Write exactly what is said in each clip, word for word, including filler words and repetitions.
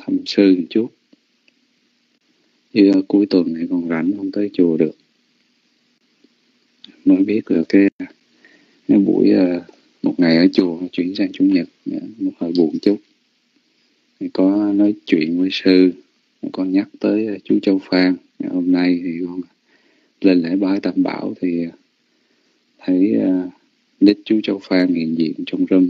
thăm sư một chút. Chứ cuối tuần này còn rảnh không tới chùa được. Mới biết là cái, cái buổi uh, một ngày ở chùa chuyển sang chủ nhật, một hơi buồn chút. Có nói chuyện với sư, con nhắc tới uh, chú Châu Phan. Hôm nay thì con lên lễ bái Tam Bảo thì thấy uh, đích chú Châu Phan hiện diện trong room.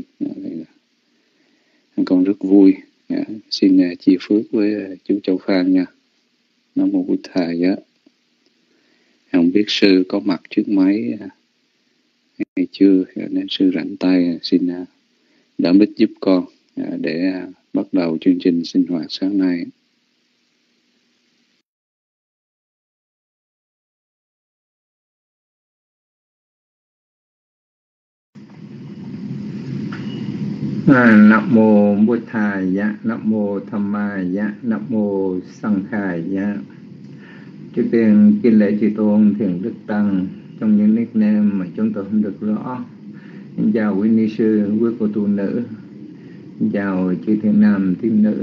Con rất vui. Xin uh, chia phước với uh, chú Châu Phan nha. Nam mô Bụt Thầy á. Không biết sư có mặt trước máy hay chưa, nên sư rảnh tay xin đỡ mic giúp con để bắt đầu chương trình sinh hoạt sáng nay. À, Nam mô Bụt Thầy, Nam mô Tham Mai, Nam mô Sang Khai. Trước tiên kính lễ chư tôn thiền đức tăng trong những nickname mà chúng tôi không được rõ. Xin chào quý ni sư, quý cô tu nữ. Xin chào chư thiện nam tín nữ.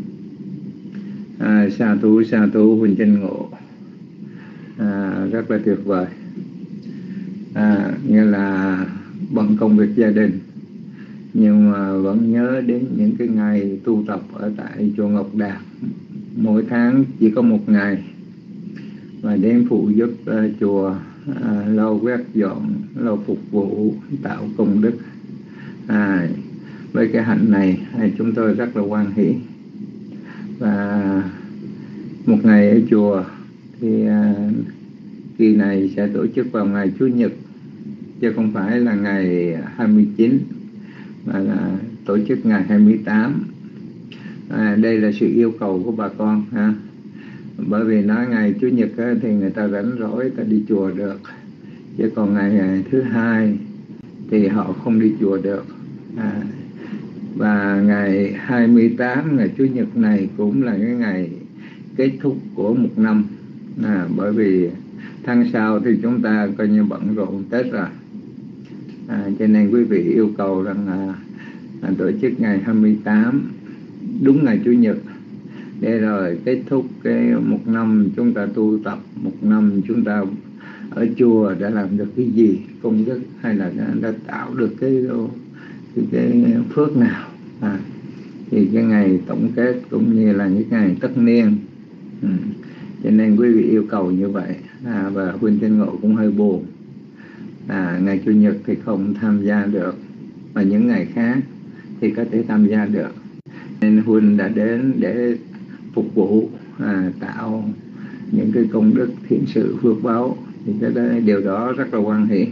À, sa thú sa thú huynh chân ngộ. À, rất là tuyệt vời. À, nghĩa là bận công việc gia đình nhưng mà vẫn nhớ đến những cái ngày tu tập ở tại chùa Ngọc Đạt. Mỗi tháng chỉ có một ngày và đến phụ giúp uh, chùa uh, lau quét dọn, lau phục vụ, tạo công đức. À, với cái hạnh này à, chúng tôi rất là hoan hỷ. Và một ngày ở chùa thì uh, kỳ này sẽ tổ chức vào ngày Chủ nhật, chứ không phải là ngày hai mươi chín mà là tổ chức ngày hai mươi tám. À, đây là sự yêu cầu của bà con ha. Bởi vì nói ngày Chủ nhật á, thì người ta rảnh rỗi ta đi chùa được, chứ còn ngày thứ hai thì họ không đi chùa được. À, và ngày hai mươi tám, ngày Chủ nhật này cũng là cái ngày kết thúc của một năm. À, bởi vì tháng sau thì chúng ta coi như bận rộn Tết rồi. À, cho nên quý vị yêu cầu rằng là, là tổ chức ngày hai mươi tám đúng ngày Chủ nhật, để rồi kết thúc cái một năm chúng ta tu tập, một năm chúng ta ở chùa đã làm được cái gì công đức, hay là đã, đã tạo được cái cái, cái phước nào. À, thì cái ngày tổng kết cũng như là những ngày tất niên. Ừ. Cho nên quý vị yêu cầu như vậy. À, và huynh chân ngộ cũng hơi buồn. À, ngày Chủ nhật thì không tham gia được, mà những ngày khác thì có thể tham gia được. Nên huynh đã đến để phục vụ, à, tạo những cái công đức thiện sự phước báo, thì cái đó, điều đó rất là hoan hỷ.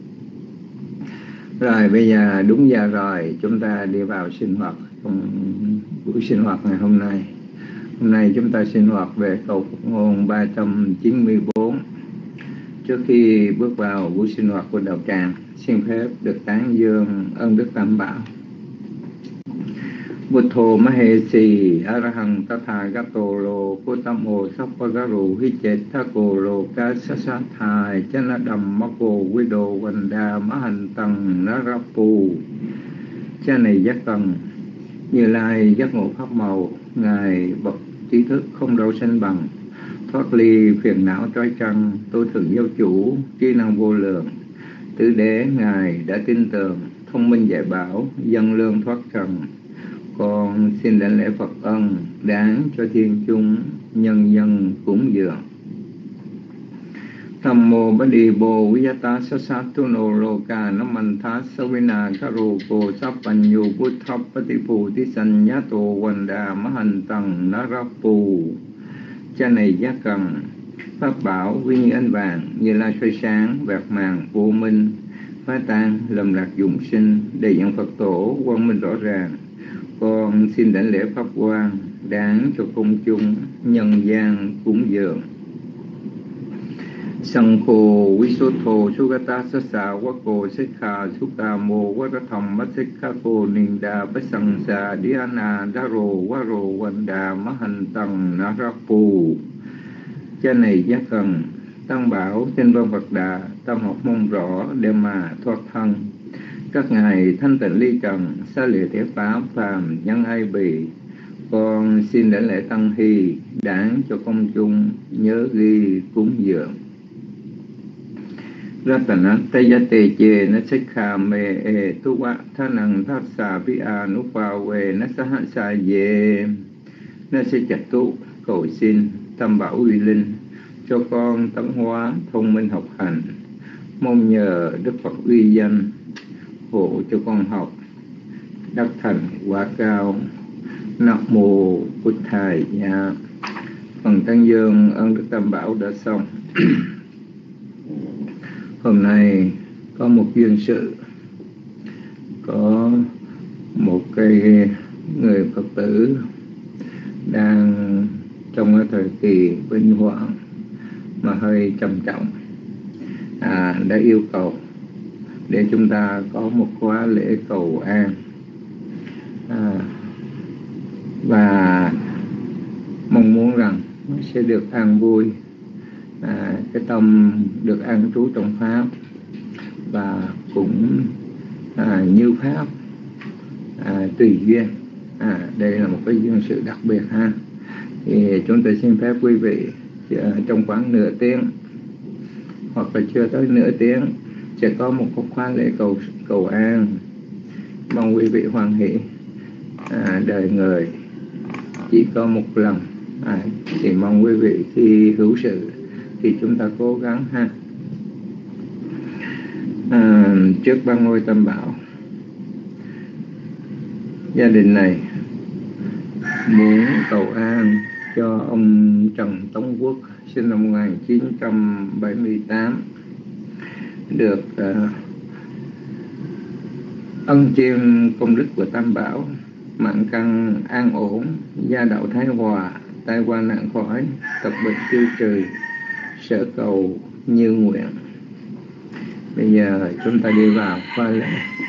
Rồi bây giờ đúng giờ rồi, chúng ta đi vào sinh hoạt. Buổi sinh hoạt ngày hôm nay hôm nay chúng ta sinh hoạt về câu Phật ngôn ba trăm chín mươi bốn. Trước khi bước vào buổi sinh hoạt của đạo tràng, xin phép được tán dương ân đức Tam Bảo. Buddho Mahesi Arahant Tathagato Lo Kotamo Sappagaru Hichetthako Loka Sasathai Chanadam Mako Wido Vanda Mahantang Narapu. Cha này giác tầng Như Lai giác ngộ pháp màu, Ngài bậc trí thức không đâu sanh bằng, thoát ly phiền não trói trăng, tôi thường giáo chủ trí năng vô lượng. Tứ đế Ngài đã tin tưởng, thông minh dạy bảo, dân lương thoát trần. Con xin đảnh lễ Phật ân đáng cho thiên chúng nhân dân cúng dường. Tham mô Bá Đi Bồ Vijata Sasatuno Loka Namantha Savina Karu Ko Sapanyu Buddha Patipu Tisanyato Vanda Mahantang Narapu. Cha này giác cần pháp bảo vi như ánh vàng, Như Lai soi sáng vẹt màng vô minh, phá tan lầm lạc dụng sinh, đầy dặn Phật tổ quang minh rõ ràng. Con xin đảnh lễ pháp quang đáng cho công chúng nhân gian cúng dường. Sankho Visuddho Sugata Sasa Wako Sikha Sukamo Varatham Masikako Ninda Pasangsa Dhyana Daro Varo Vanda Mahantang Narapu. Cha này giác cần Tăng bảo trên vân Phật Đà, tâm học mong rõ để mà thoát thân. Các ngài thanh tịnh ly trần, xa lìa thế pháp phàm nhân ai bì, con xin đảnh lễ tăng hy đáng cho công chúng nhớ ghi cúng dường. Ratanatayate che na sikha me e tu wa thanang thassa vi anupa we na sahasa ye na sẽ chặt tu cầu xin tam bảo uy linh cho con tấn hóa thông minh học hành, mong nhờ Đức Phật uy danh hộ cho con học đắc thành quả cao. Nam mô Bụt Thầy Nha. Phần tăng dương ơn Đức Tam Bảo đã xong. Hôm nay có một duyên sự, có một cái người Phật tử đang trong cái thời kỳ vinh hoạn mà hơi trầm trọng, à, đã yêu cầu để chúng ta có một khóa lễ cầu an, à, và mong muốn rằng sẽ được an vui, à, cái tâm được an trú trong Pháp, và cũng à, như Pháp à, tùy duyên. À, đây là một cái duyên sự đặc biệt ha. Thì chúng tôi xin phép quý vị trong khoảng nửa tiếng hoặc là chưa tới nửa tiếng sẽ có một khóa lễ cầu cầu an. Mong quý vị hoan hỷ. À, đời người chỉ có một lần, à, thì mong quý vị khi hữu sự thì chúng ta cố gắng ha. À, trước ba ngôi Tam Bảo, gia đình này muốn cầu an cho ông Trần Tống Quốc sinh năm một nghìn chín trăm bảy mươi tám, được uh, ân chiêm công đức của Tam Bảo, mạng căn an ổn, gia đạo thái hòa, tai qua nạn khỏi, tập bệnh tiêu trừ, sở cầu như nguyện. Bây giờ chúng ta đi vào khoa lễ.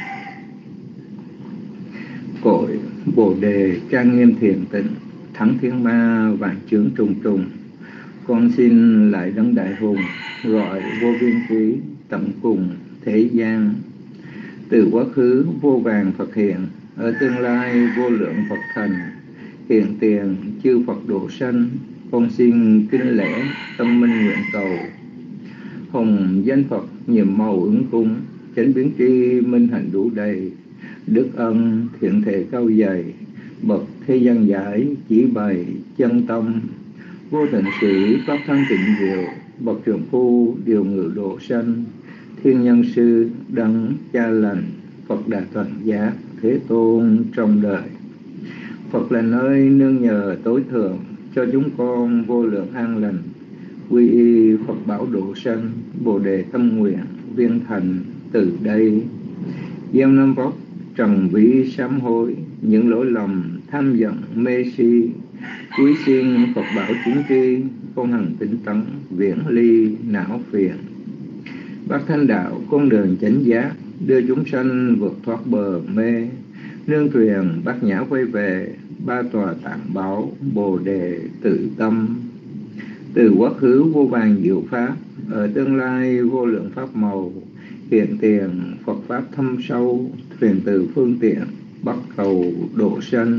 Cội Bồ Đề trang nghiêm thiền tịnh, thắng thiên ma vạn chướng trùng trùng, con xin lại đấng đại hùng, gọi vô biên quý tận cùng thế gian. Từ quá khứ vô vàng Phật hiện, ở tương lai vô lượng Phật thành, hiện tiền chư Phật độ sanh, con xin kính lễ tâm minh nguyện cầu. Hồng danh Phật nhiệm màu ứng cung, chánh biến tri minh hạnh đủ đầy, đức ân thiện thể cao dày, bậc thế gian giải chỉ bày chân tâm. Vô tịnh sĩ pháp thân tịnh diệu, bậc trưởng phu điều ngự độ sanh, thiên nhân sư đấng cha lành, Phật Đà Toàn Giác Thế Tôn trong đời. Phật là nơi nương nhờ tối thượng, cho chúng con vô lượng an lành, quy y Phật bảo độ sanh, Bồ Đề tâm nguyện viên thành từ đây. Gieo năm vóc trần vĩ sám hối, những lỗi lầm tham giận mê si, quý xin Phật bảo chính tri, con hằng tinh tấn viễn ly não phiền. Bát thanh đạo con đường chánh giác, đưa chúng sanh vượt thoát bờ mê, nương thuyền bát nhã quay về, ba tòa tạng bảo Bồ Đề tự tâm. Từ quá khứ vô vàng diệu pháp, ở tương lai vô lượng pháp màu, hiện tiền Phật pháp thâm sâu, thuyền từ phương tiện bắt cầu độ sanh.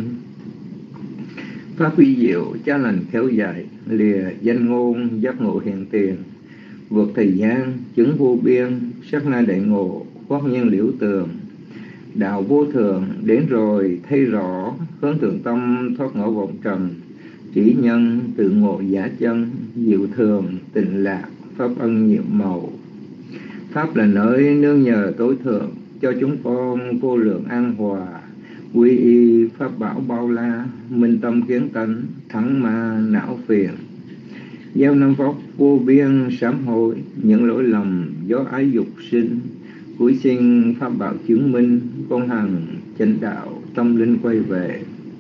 Pháp uy diệu cha lành khéo dạy, lìa danh ngôn giác ngộ hiện tiền, vượt thời gian chứng vô biên, sát na đại ngộ khoác nhiên liễu tường. Đạo vô thường đến rồi thấy rõ, hướng thượng tâm thoát ngõ vọng trần, chỉ nhân tự ngộ giả chân, diệu thường tịnh lạc pháp ân nhiệm màu. Pháp là nơi nương nhờ tối thượng, cho chúng con vô lượng an hòa, quy y pháp bảo bao la, minh tâm kiến tánh thắng ma não phiền. Gieo năm vóc vô biên sám hối, những lỗi lầm do ái dục sinh, cuối sinh pháp bảo chứng minh, con hằng chánh đạo tâm linh quay về.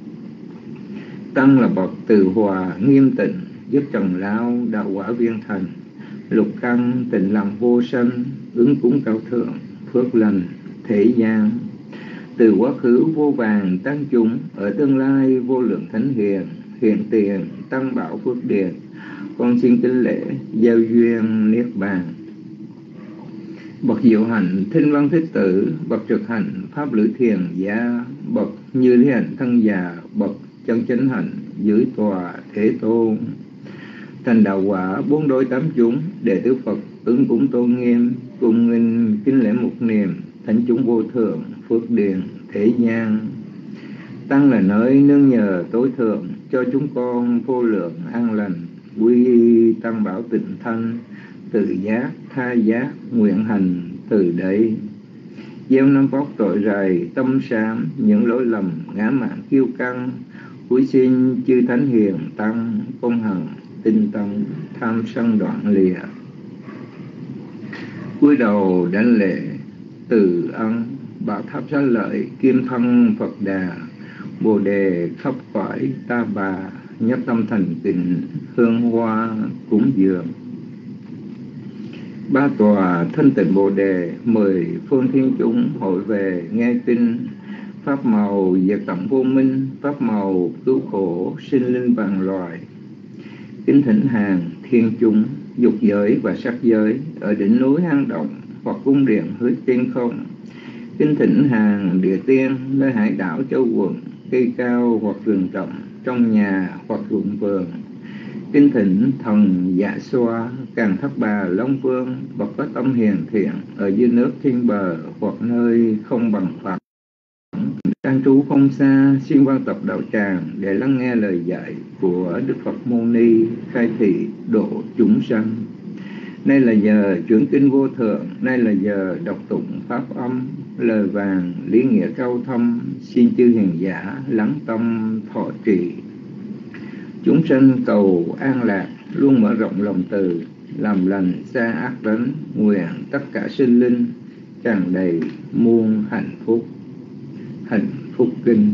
Tăng là bậc từ hòa nghiêm tịnh, giúp trần lao đạo quả viên thành, lục căn tịnh lòng vô sanh, ứng cúng cao thượng phước lành thế gian. Từ quá khứ vô vàng tăng chúng, ở tương lai vô lượng thánh hiền, hiện tiền tăng bảo phước điền, con xin kính lễ gieo duyên niết bàn. Bậc diệu hạnh thinh văn thích tử, bậc trực hạnh pháp lữ thiền gia, bậc như lý hạnh thân già, bậc chân chánh hạnh dưới tòa Thế Tôn. Thành đạo quả bốn đôi tám chúng, đệ tử Phật ứng cúng tôn nghiêm, cung nghinh kính lễ một niệm, thánh chúng vô thượng phước điền thế gian. Tăng là nơi nương nhờ tối thượng, cho chúng con vô lượng an lành, quy tăng bảo tịnh thanh, tự giác tha giác nguyện hành từ đây. Gieo năm bóc tội rầy tâm sám, những lỗi lầm ngã mạn kiêu căng, cúi xin chư thánh hiền tăng, công hằng tinh tấn tham sân đoạn lìa. Cúi đầu đảnh lễ từ ân, bảo tháp xá lợi kim thân Phật Đà, Bồ đề khắp cõi ta bà, nhất tâm thành kính hương hoa cúng dường. Ba tòa thanh tịnh Bồ đề, mười phương thiên chúng hội về nghe tin, pháp màu diệt tận vô minh, pháp màu cứu khổ sinh linh vạn loài. Kính thỉnh hàng thiên chúng, dục giới và sắc giới, ở đỉnh núi hang động hoặc cung điện hứa trên không. Kính thỉnh hàng địa tiên, nơi hải đảo châu quần, cây cao hoặc rừng rậm, trong nhà hoặc ruộng vườn. Kính thỉnh thần Dạ Xoa, Càn Thất Bà Long Vương, bậc có tâm hiền thiện, ở dưới nước thiên bờ hoặc nơi không bằng phẳng. Trang trú không xa, xin quan tập đạo tràng để lắng nghe lời dạy của Đức Phật Mâu Ni, khai thị độ chúng sanh. Nay là giờ chuyển kinh vô thượng, nay là giờ đọc tụng pháp âm, lời vàng lý nghĩa cao thâm, xin chư hiền giả lắng tâm thọ trì. Chúng sanh cầu an lạc, luôn mở rộng lòng từ, làm lành xa ác đánh, nguyện tất cả sinh linh tràn đầy muôn hạnh phúc. Hạnh phúc kinh.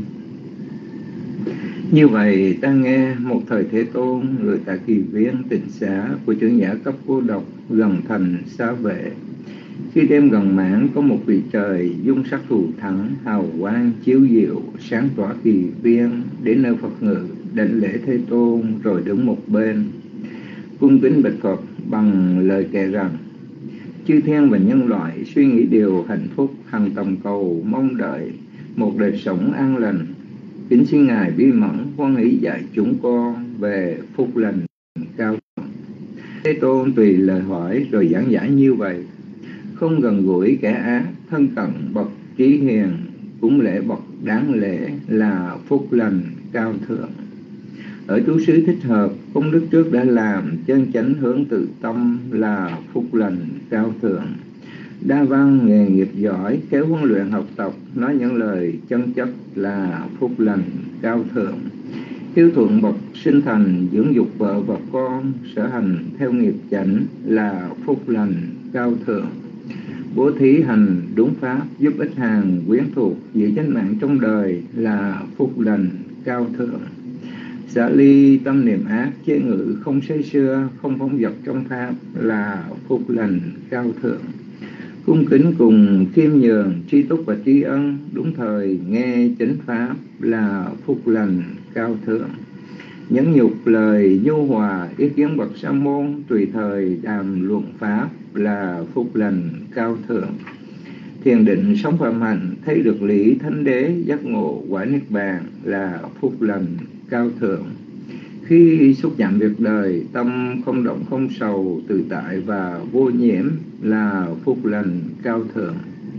Như vậy ta nghe một thời Thế Tôn, người tại Kỳ Viên Tịnh Xá của trưởng giả cấp cô độc gần thành Xá Vệ. Khi đêm gần mãn, có một vị trời dung sắc thù thắng, hào quang chiếu diệu, sáng tỏa Kỳ Viên, đến nơi Phật ngự, đảnh lễ Thế Tôn rồi đứng một bên, cung kính bạch Phật bằng lời kệ rằng: chư thiên và nhân loại suy nghĩ điều hạnh phúc, hằng tầm cầu mong đợi một đời sống an lành. Kính xin Ngài bi mẫn hoan hỷ dạy chúng con về phúc lành cao thượng. Thế Tôn tùy lời hỏi rồi giảng giải như vậy: không gần gũi kẻ ác, thân cận bậc trí hiền, cúng lễ bậc đáng lễ là phúc lành cao thượng. Ở trú xứ thích hợp, công đức trước đã làm, chân chánh hướng tự tâm là phúc lành cao thượng. Đa văn nghề nghiệp giỏi, khéo huấn luyện học tập, nói những lời chân chất là phúc lành cao thượng. Hiếu thuận bậc sinh thành, dưỡng dục vợ và con, sở hành theo nghiệp chánh là phúc lành cao thượng. Bố thí hành đúng pháp, giúp ích hàng quyến thuộc, giữ chánh mạng trong đời là phúc lành cao thượng. Xả ly tâm niệm ác, chế ngự không say sưa, không phóng dật trong pháp là phúc lành cao thượng. Cung kính cùng khiêm nhường, tri túc và tri ân, đúng thời nghe chánh pháp là phúc lành cao thượng. Nhẫn nhục lời nhu hòa, ý kiến bậc sa môn, tùy thời đàm luận pháp là phúc lành cao thượng. Thiền định sống phạm hạnh, thấy được lý thánh đế, giác ngộ quả niết bàn là phúc lành cao thượng. Khi xúc chạm việc đời, tâm không động không sầu, tự tại và vô nhiễm là phúc lành cao thượng.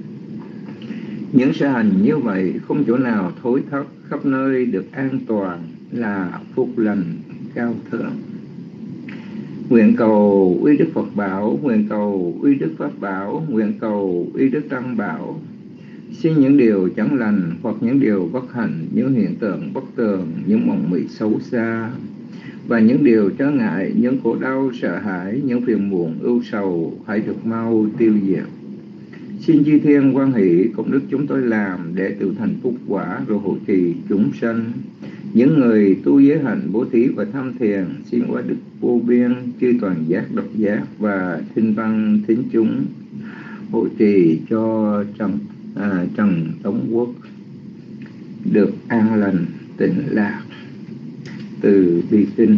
Những sở hành như vậy không chỗ nào thối thất, khắp nơi được an toàn là phúc lành cao thượng. Nguyện cầu uy đức Phật bảo, nguyện cầu uy đức Pháp bảo, nguyện cầu uy đức Tăng bảo. Xin những điều chẳng lành hoặc những điều bất hạnh, những hiện tượng bất tường, những mộng mị xấu xa và những điều trở ngại, những khổ đau sợ hãi, những phiền muộn ưu sầu hãy được mau tiêu diệt. Xin chư thiên hoan hỷ công đức chúng tôi làm để tự thành phúc quả rồi hộ trì chúng sanh. Những người tu giới hạnh bố thí và tham thiền, xin qua đức vô biên chư toàn giác độc giác và thinh văn thính chúng hộ trì cho trần à, trần tống quốc được an lành tịnh lạc. Từ bi kinh.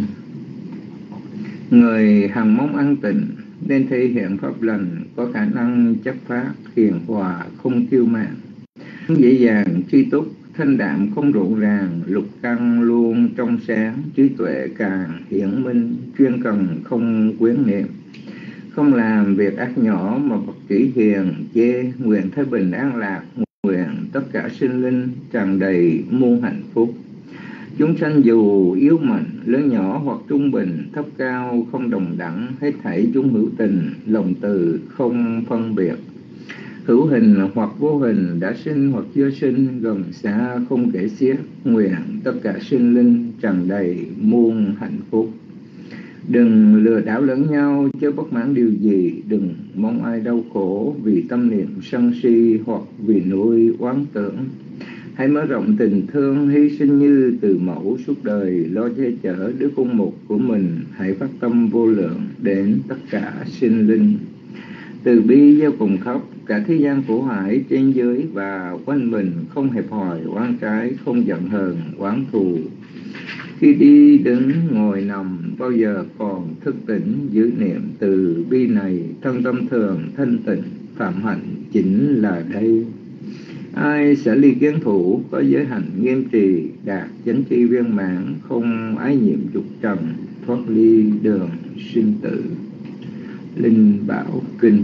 Người hằng mong an tịnh nên thể hiện pháp lành, có khả năng chấp pháp hiền hòa, không kiêu mạn, dễ dàng tri túc, thanh đạm không rộn ràng, lục căn luôn trong sáng, trí tuệ càng hiển minh, chuyên cần không quyến niệm. Không làm việc ác nhỏ mà bậc chỉ hiền chê, nguyện thái bình an lạc, nguyện tất cả sinh linh tràn đầy muôn hạnh phúc. Chúng sanh dù yếu mạnh, lớn nhỏ hoặc trung bình, thấp cao không đồng đẳng, hết thảy chúng hữu tình, lòng từ không phân biệt. Hữu hình hoặc vô hình, đã sinh hoặc chưa sinh, gần xa không kể xiết, nguyện tất cả sinh linh tràn đầy muôn hạnh phúc. Đừng lừa đảo lẫn nhau, chớ bất mãn điều gì, đừng mong ai đau khổ vì tâm niệm sân si hoặc vì nuôi oán tưởng. Hãy mở rộng tình thương, hy sinh như từ mẫu suốt đời, lo che chở đứa con một của mình. Hãy phát tâm vô lượng đến tất cả sinh linh. Từ bi gieo cùng khóc, cả thế gian khổ hải trên dưới và quanh mình, không hẹp hòi oán trái, không giận hờn oán thù. Khi đi đứng ngồi nằm, bao giờ còn thức tỉnh giữ niệm từ bi này, thân tâm thường thanh tịnh, phạm hạnh chính là đây. Ai sẽ ly kiến thủ, có giới hạnh nghiêm trì, đạt chánh tri viên mãn, không ái nhiễm dục trần, thoát ly đường sinh tử. Linh Bảo Kinh.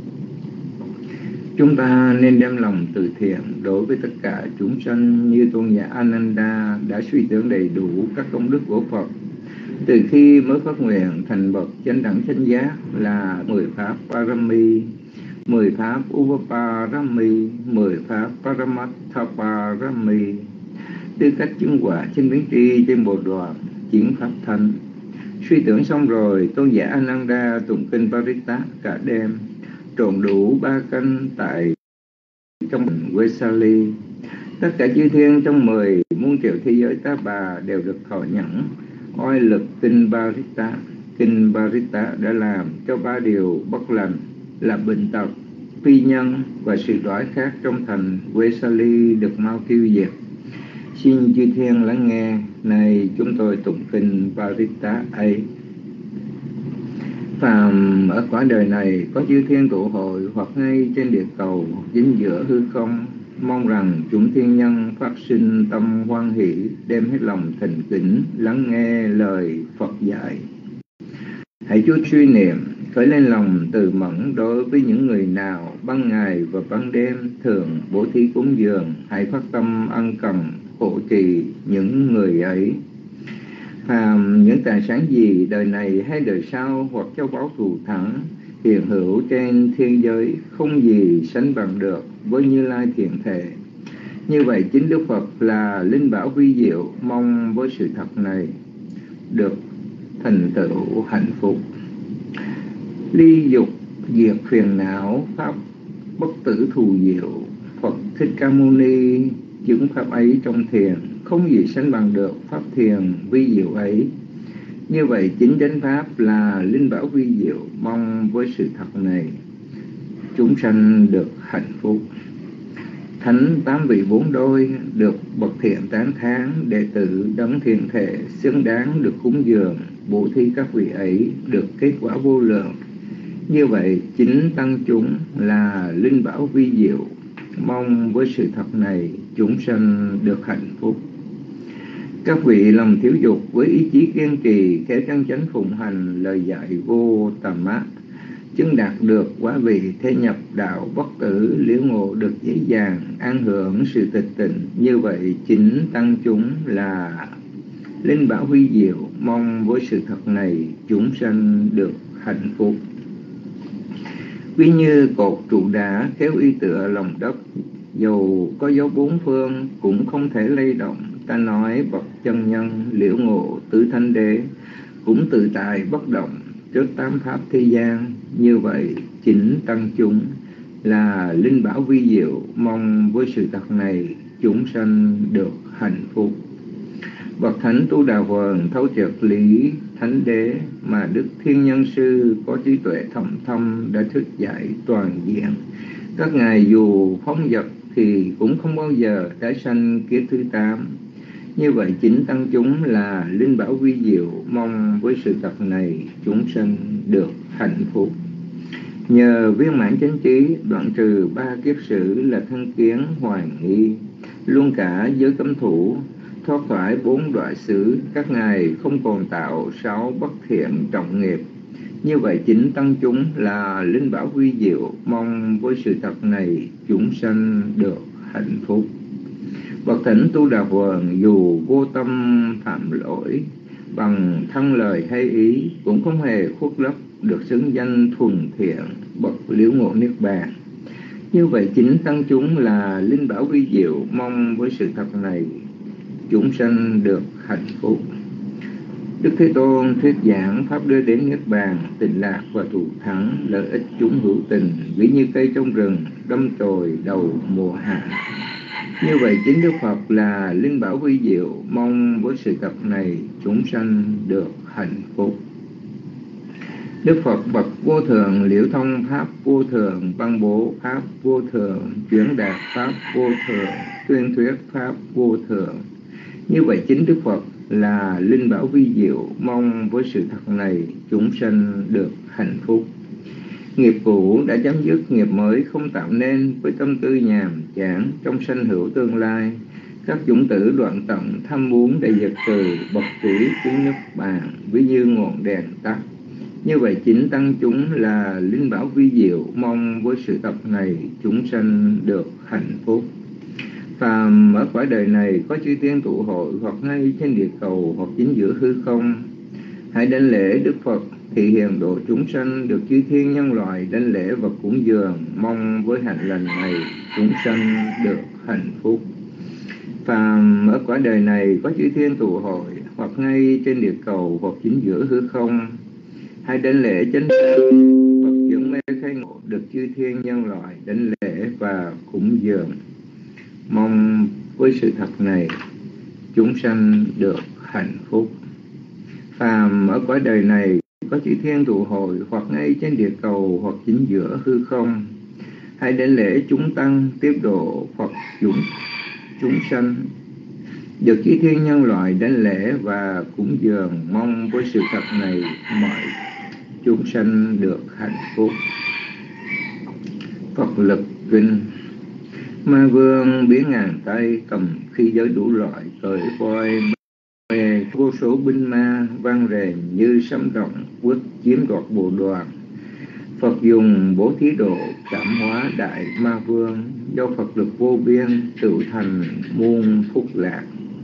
Chúng ta nên đem lòng từ thiện đối với tất cả chúng sanh, như tôn giả Ananda đã suy tưởng đầy đủ các công đức của Phật từ khi mới phát nguyện thành bậc chánh đẳng chánh giác, là mười pháp Parami, mười pháp Upaparami, mười pháp Paramatthaparami. Tư cách chứng quả trên biến tri trên bộ đoàn chuyển pháp thanh. Suy tưởng xong rồi, tôn giả Ananda tụng kinh Parita cả đêm, trộn đủ ba canh tại trong Vesali. Tất cả chư thiên trong mười muôn triệu thế giới tá bà đều được thọ nhẫn oai lực kinh Parita. Kinh Parita đã làm cho ba điều bất lành là bệnh tật, phi nhân và sự đói khát trong thành Vesali được mau tiêu diệt. Xin chư thiên lắng nghe, này chúng tôi tụng kinh Parita ấy. Phàm ở cõi đời này có chư thiên tụ hội, hoặc ngay trên địa cầu chính giữa hư không, mong rằng chúng thiên nhân phát sinh tâm hoan hỷ, đem hết lòng thành kính lắng nghe lời Phật dạy. Hãy chú suy niệm, khởi lên lòng từ mẫn đối với những người nào ban ngày và ban đêm thường bố thí cúng dường. Hãy phát tâm ân cần hộ trì những người ấy. Phàm những tài sản gì đời này hay đời sau, hoặc châu báu thù thắng hiện hữu trên thiên giới, không gì sánh bằng được với Như Lai thiện thể. Như vậy chính Đức Phật là linh bảo vi diệu, mong với sự thật này được thành tựu hạnh phúc. Ly dục diệt phiền não, pháp bất tử thù diệu. Phật Thích Ca Mâu Ni chứng pháp ấy trong thiền, không gì sánh bằng được pháp thiền vi diệu ấy. Như vậy chính chánh pháp là linh bảo vi diệu, mong với sự thật này chúng sanh được hạnh phúc. Thánh tám vị bốn đôi được bậc thiện tán thán, đệ tử đấng thiện thể xứng đáng được cúng dường, bố thí các vị ấy được kết quả vô lượng. Như vậy chính tăng chúng là linh bảo vi diệu, mong với sự thật này chúng sanh được hạnh phúc. Các vị lòng thiếu dục với ý chí kiên trì, khéo chân chánh phụng hành lời dạy vô tầm mát, chứng đạt được quả vị thế nhập đạo bất tử, liễu ngộ được dễ dàng, an hưởng sự tịch tịnh. Như vậy chính tăng chúng là linh bảo huy diệu, mong với sự thật này chúng sanh được hạnh phúc. Ví như cột trụ đá khéo y tựa lòng đất, dầu có gió bốn phương cũng không thể lay động. Ta nói bậc chân nhân liễu ngộ tứ thánh đế cũng tự tại bất động trước tám pháp thế gian. Như vậy chính tăng chúng là linh bảo vi diệu, mong với sự thật này chúng sanh được hạnh phúc. Bậc thánh Tu Đà Hoàng thấu triệt lý thánh đế, mà Đức Thiên Nhân Sư có trí tuệ thâm thâm đã thuyết giải toàn diện. Các ngài dù phóng dật thì cũng không bao giờ tái sanh kiếp thứ tám. Như vậy chính tăng chúng là linh bảo vi diệu, mong với sự thật này chúng sanh được hạnh phúc. Nhờ viên mãn chánh trí đoạn trừ ba kiếp sử là thân kiến, hoài nghi, luôn cả giới cấm thủ, thoát khỏi bốn đoạn xứ, các ngài không còn tạo sáu bất thiện trọng nghiệp. Như vậy chính tăng chúng là linh bảo huy diệu, mong với sự thật này chúng sanh được hạnh phúc. Bậc thỉnh Tu Đà Hoàng dù vô tâm phạm lỗi, bằng thân lời hay ý cũng không hề khuất lấp, được xứng danh thuần thiện, bậc liễu ngộ niết bàn. Như vậy chính tăng chúng là linh bảo vi diệu, mong với sự thật này chúng sanh được hạnh phúc. Đức Thế Tôn thuyết giảng pháp đưa đến niết bàn, tịnh lạc và thù thắng, lợi ích chúng hữu tình, ví như cây trong rừng đâm chồi đầu mùa hạ. Như vậy chính Đức Phật là linh bảo vi diệu, mong với sự thật này chúng sanh được hạnh phúc. Đức Phật bậc vô thượng, liễu thông pháp vô thượng, ban bố pháp vô thượng, chuyển đạt pháp vô thượng, tuyên thuyết pháp vô thượng. Như vậy chính Đức Phật là linh bảo vi diệu, mong với sự thật này chúng sanh được hạnh phúc. Nghiệp cũ đã chấm dứt, nghiệp mới không tạo nên, với tâm tư nhàm chán trong sanh hữu tương lai. Các chủng tử đoạn tận tham muốn để diệt trừ, bậc trí chứng niết bàn, ví như ngọn đèn tắt. Như vậy chính tăng chúng là linh bảo vi diệu, mong với sự tập này chúng sanh được hạnh phúc. Phàm ở cõi đời này có chư tiên tụ hội, hoặc ngay trên địa cầu, hoặc chính giữa hư không, hãy đảnh lễ Đức Phật thị hiện độ chúng sanh, được chư thiên nhân loại đảnh lễ và cúng dường, mong với hạnh lành này chúng sanh được hạnh phúc. Phàm ở cõi đời này có chư thiên tụ hội, hoặc ngay trên địa cầu, hoặc chính giữa hư không, hãy đảnh lễ chánh Pháp Phật dưỡng mê khai ngộ, được chư thiên nhân loại đảnh lễ và cúng dường, mong với sự thật này chúng sanh được hạnh phúc. Phàm ở cõi đời này có chư thiên tụ hội, hoặc ngay trên địa cầu, hoặc chính giữa hư không, hãy đảnh lễ chúng tăng tiếp độ Phật chúng chúng sanh, được chư thiên nhân loại đảnh lễ và cúng dường, mong với sự thật này mọi chúng sanh được hạnh phúc. Phật lực kinh. Ma vương biến ngàn tay, cầm khí giới đủ loại, cởi voi về vô số binh ma, vang rền như sấm động, quất chiếm đoạt bộ đoàn. Phật dùng bố thí độ cảm hóa đại ma vương, do Phật lực vô biên tự thành muôn phúc lạc.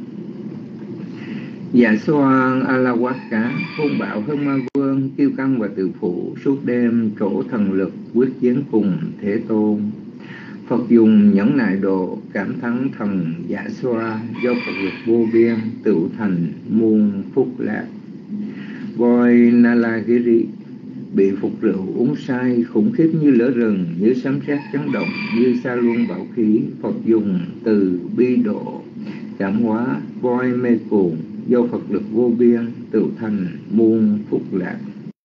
Dạ xoan Alawaka hung bạo hơn ma vương, kiêu căng và tự phụ, suốt đêm trổ thần lực quyết chiến cùng Thế Tôn. Phật dùng nhẫn nại độ cảm thắng thần Dạ xoa, do Phật lực vô biên tự thành muôn phúc lạc. Voi Nalagiri bị phục rượu uống say, khủng khiếp như lửa rừng, như sấm sét chấn động, như sa luân bạo khí. Phật dùng từ bi độ cảm hóa voi mê cuồng, do Phật lực vô biên tự thành muôn phúc lạc.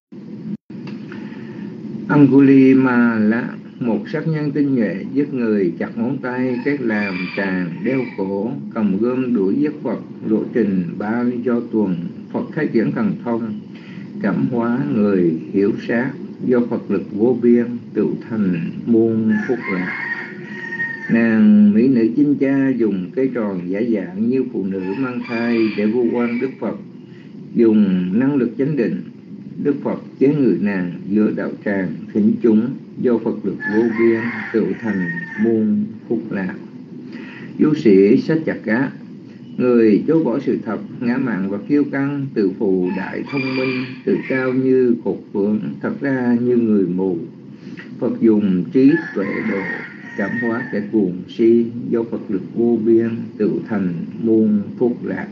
Angulimala, một sát nhân tinh nhuệ, giết người chặt ngón tay, kết làm tràng đeo cổ, cầm gươm đuổi giết Phật, lộ trình ba do tuần. Phật khai triển thần thông cảm hóa người hiểu sát, do Phật lực vô biên tự thành muôn phúc lạc. Nàng mỹ nữ chinh cha dùng cây tròn giả dạng như phụ nữ mang thai để vu oan Đức Phật, dùng năng lực chánh định. Đức Phật chế ngự nàng giữa đạo tràng thính chúng, do Phật lực vô biên tự thành muôn phúc lạc. Du sĩ Sách Chặt Cá, người chối bỏ sự thật, ngã mạn và kiêu căng, tự phụ đại thông minh, tự cao như cột phượng, thật ra như người mù. Phật dùng trí tuệ độ cảm hóa kẻ cuồng si, do Phật lực vô biên tự thành muôn phúc lạc.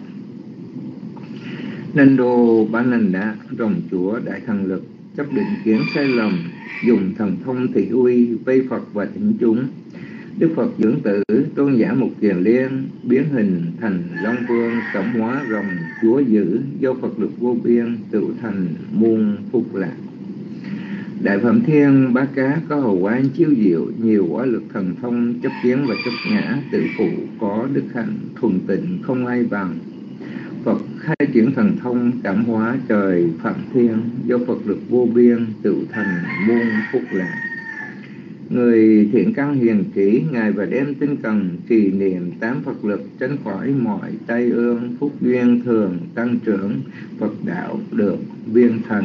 Nando Bananda, rồng chúa đại thần lực, chấp định kiến sai lầm, dùng thần thông thị uy vây Phật và thính chúng. Đức Phật dưỡng tử tôn giả Mục Kiền Liên, biến hình thành Long Vương cảm hóa rồng chúa dữ, do Phật lực vô biên tự thành muôn phúc lạc. Đại Phạm Thiên Bá Cá có hầu quán chiếu diệu, nhiều quả lực thần thông, chấp kiến và chấp ngã, tự phụ có đức hạnh thuần tịnh không ai bằng. Phật khai triển thần thông cảm hóa trời Phạm Thiên, do Phật lực vô biên tự thành muôn phúc lạc. Người thiện căn hiền kỹ, ngày và đêm tinh cần trì niệm tám Phật lực, tránh khỏi mọi tai ương, phúc duyên thường tăng trưởng, Phật đạo được viên thành.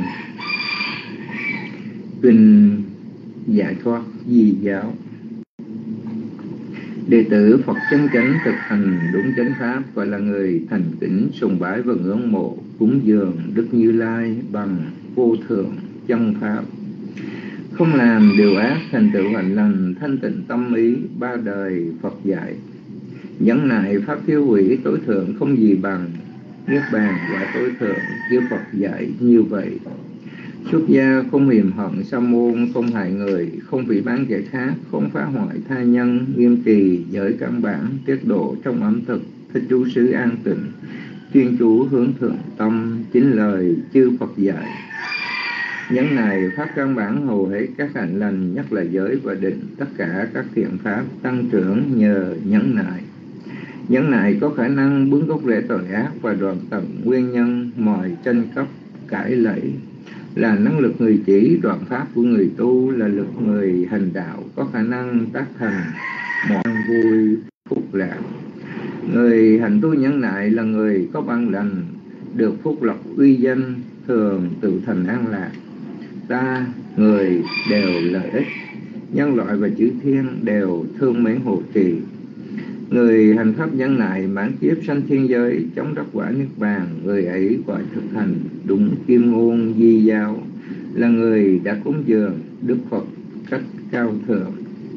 Kinh giải thoát di giáo. Đệ tử Phật chân chánh thực hành đúng chánh pháp, gọi là người thành kính sùng bái và ngưỡng mộ cúng dường Đức Như Lai bằng vô thượng chân pháp, không làm điều ác, thành tựu hạnh lành, thanh tịnh tâm ý, ba đời Phật dạy. Nhẫn nại pháp thiếu hủy tối thượng, không gì bằng niết bàn quả tối thượng, như Phật dạy như vậy. Xuất gia không hiềm hận sa môn, không hại người, không phỉ báng kẻ khác, không phá hoại tha nhân, nghiêm trì giới căn bản, tiết độ trong ẩm thực, thích trú xứ an tịnh, chuyên chú hướng thượng tâm, chính lời chư Phật dạy. Nhẫn này pháp căn bản hầu hết các hạnh lành, nhất là giới và định, tất cả các thiện pháp tăng trưởng nhờ nhẫn nại. Nhẫn nại có khả năng bứng gốc rễ tội ác và đoạn tận nguyên nhân mọi tranh cấp cãi lẫy, là năng lực người chỉ. Đoạn pháp của người tu là lực người hành đạo, có khả năng tác thành mọi vui phúc lạc. Người hành tu nhẫn nại là người có bằng lành, được phúc lộc uy danh, thường tự thành an lạc. Ta người đều lợi ích, nhân loại và chư thiên đều thương mến hộ trì. Người hành pháp nhẫn nại mãn kiếp sanh thiên giới, chống đắc quả niết bàn. Người ấy gọi thực hành đúng kim ngôn di giáo, là người đã cúng dường Đức Phật cách cao thượng.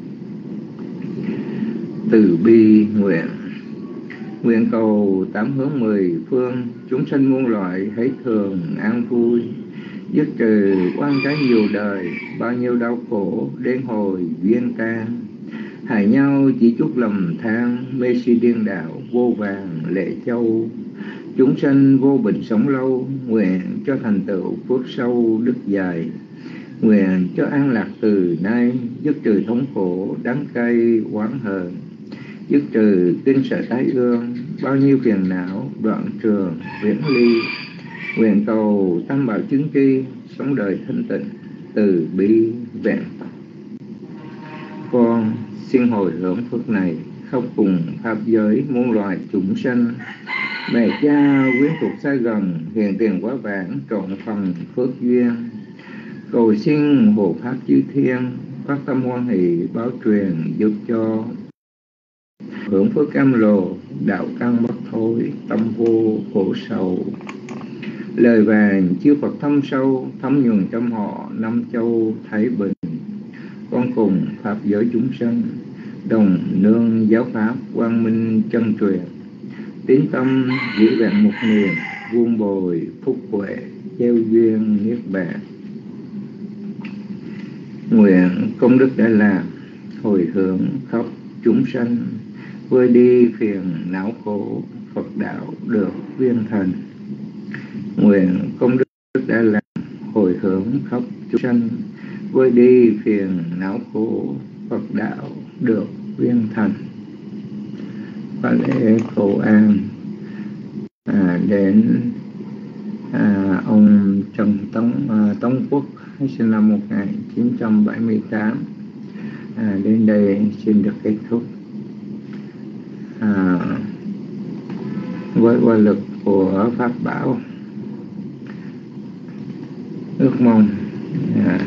Từ bi nguyện. Nguyện cầu tám hướng mười phương, chúng sanh muôn loại hãy thường an vui, dứt trừ oan trái nhiều đời, bao nhiêu đau khổ đến hồi duyên can. Hại nhau chỉ chút lầm than, mê si điên đạo vô vàng lệ châu. Chúng sanh vô bệnh sống lâu, nguyện cho thành tựu phước sâu đức dài. Nguyện cho an lạc từ nay, dứt trừ thống khổ đắng cay oán hờn, dứt trừ kinh sợ tái ương, bao nhiêu phiền não đoạn trường viễn ly. Nguyện cầu tam bảo chứng tri, sống đời thanh tịnh từ bi vẹn. Con xin hồi hướng phước này khắp cùng pháp giới muôn loài chúng sanh. Mẹ cha quyến thuộc xa gần, hiện tiền quá vãng trọn phần phước duyên. Cầu xin hộ pháp chư thiên, phát tâm hoan hỷ báo truyền giúp cho. Hưởng phước cam lồ, đạo căn bất thối, tâm vô khổ sầu. Lời vàng chư Phật thâm sâu, thấm nhuần trong họ năm châu thái bình. Con cùng pháp giới chúng sanh, đồng nương giáo pháp quang minh chân truyền. Tín tâm giữ vẹn một niềm, vuông bồi phúc huệ, gieo duyên niết bàn. Nguyện công đức đã làm, hồi hướng khắp chúng sanh, vơi đi phiền não khổ, Phật đạo được viên thành. Nguyện công đức đã làm, hồi hướng khắp chúng sanh, vơi đi phiền não khổ, Phật đạo được viên thành. Và lễ cầu an à, đến à, ông Trần Tống, à, Tống Quốc, sinh năm một nghìn chín trăm bảy mươi tám. À, đến đây xin được kết thúc. À, với qua lực của Pháp Bảo, ước mong à,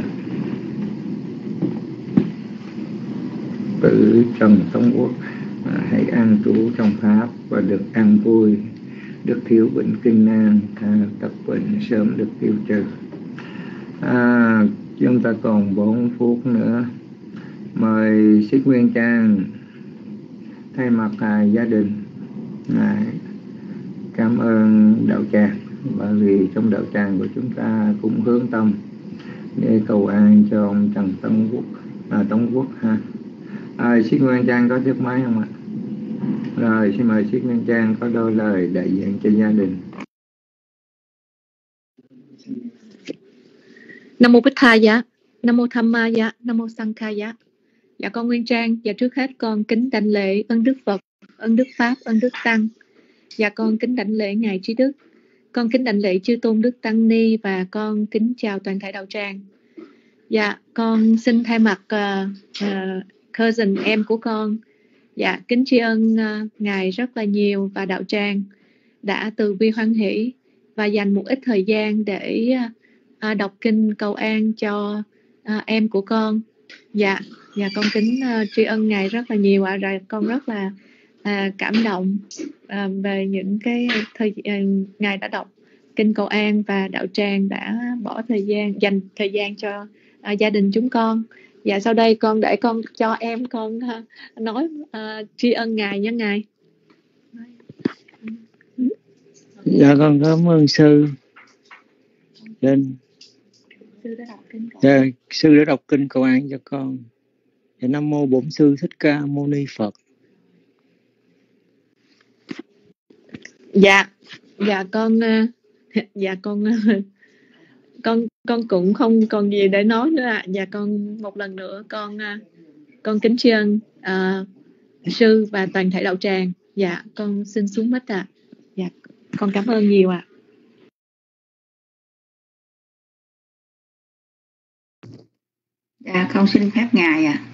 tử Trần Tống Quốc à, hãy an trú trong Pháp và được an vui, được thiếu bệnh kinh nan, à, tập bệnh sớm được tiêu trừ. À, chúng ta còn bốn phút nữa, mời Sĩ Nguyên Trang thay mặt à, gia đình à, cảm ơn đạo tràng, bởi vì trong đạo tràng của chúng ta cũng hướng tâm để cầu an cho ông Trần Tống Quốc, à, Tống Quốc ha. À, Sĩ Nguyên Trang có tiếp máy không ạ? Rồi xin mời Sĩ Nguyên Trang có đôi lời đại diện cho gia đình. Nam mô Bích Tha Giá, Nam mô Tham Ma Giá, Nam mô Sang Kha Giá. Dạ con Nguyên Trang, và trước hết con kính đảnh lễ ơn Đức Phật, ơn Đức Pháp, ơn Đức Tăng. Dạ con kính đảnh lễ Ngài Trí Đức, con kính đảnh lễ chư tôn Đức Tăng Ni, và con kính chào toàn thể đạo tràng. Dạ, con xin thay mặt uh, uh, cousin em của con, dạ kính tri ân uh, ngài rất là nhiều và đạo tràng đã từ bi hoan hỷ và dành một ít thời gian để uh, đọc kinh cầu an cho uh, em của con. Dạ, dạ con kính uh, tri ân ngài rất là nhiều ạ. À. Rồi con rất là uh, cảm động uh, về những cái thời uh, ngài đã đọc kinh cầu an và đạo tràng đã bỏ thời gian dành thời gian cho uh, gia đình chúng con. Dạ sau đây con để con cho em con uh, nói uh, tri ân ngài nhé ngài. Dạ con cảm ơn sư. Lên sư đã đọc kinh cầu dạ, sư đã đọc kinh cầu an cho con. Dạ, Nam mô Bổn Sư Thích Ca Mâu Ni Phật. Dạ, dạ con dạ con con con cũng không còn gì để nói nữa ạ. À. Dạ con một lần nữa con con kính tri ân uh, sư và toàn thể đạo tràng. Dạ con xin xuống mic ạ. À. Dạ con cảm ơn nhiều ạ. À. Dạ con xin phép ngài ạ. À.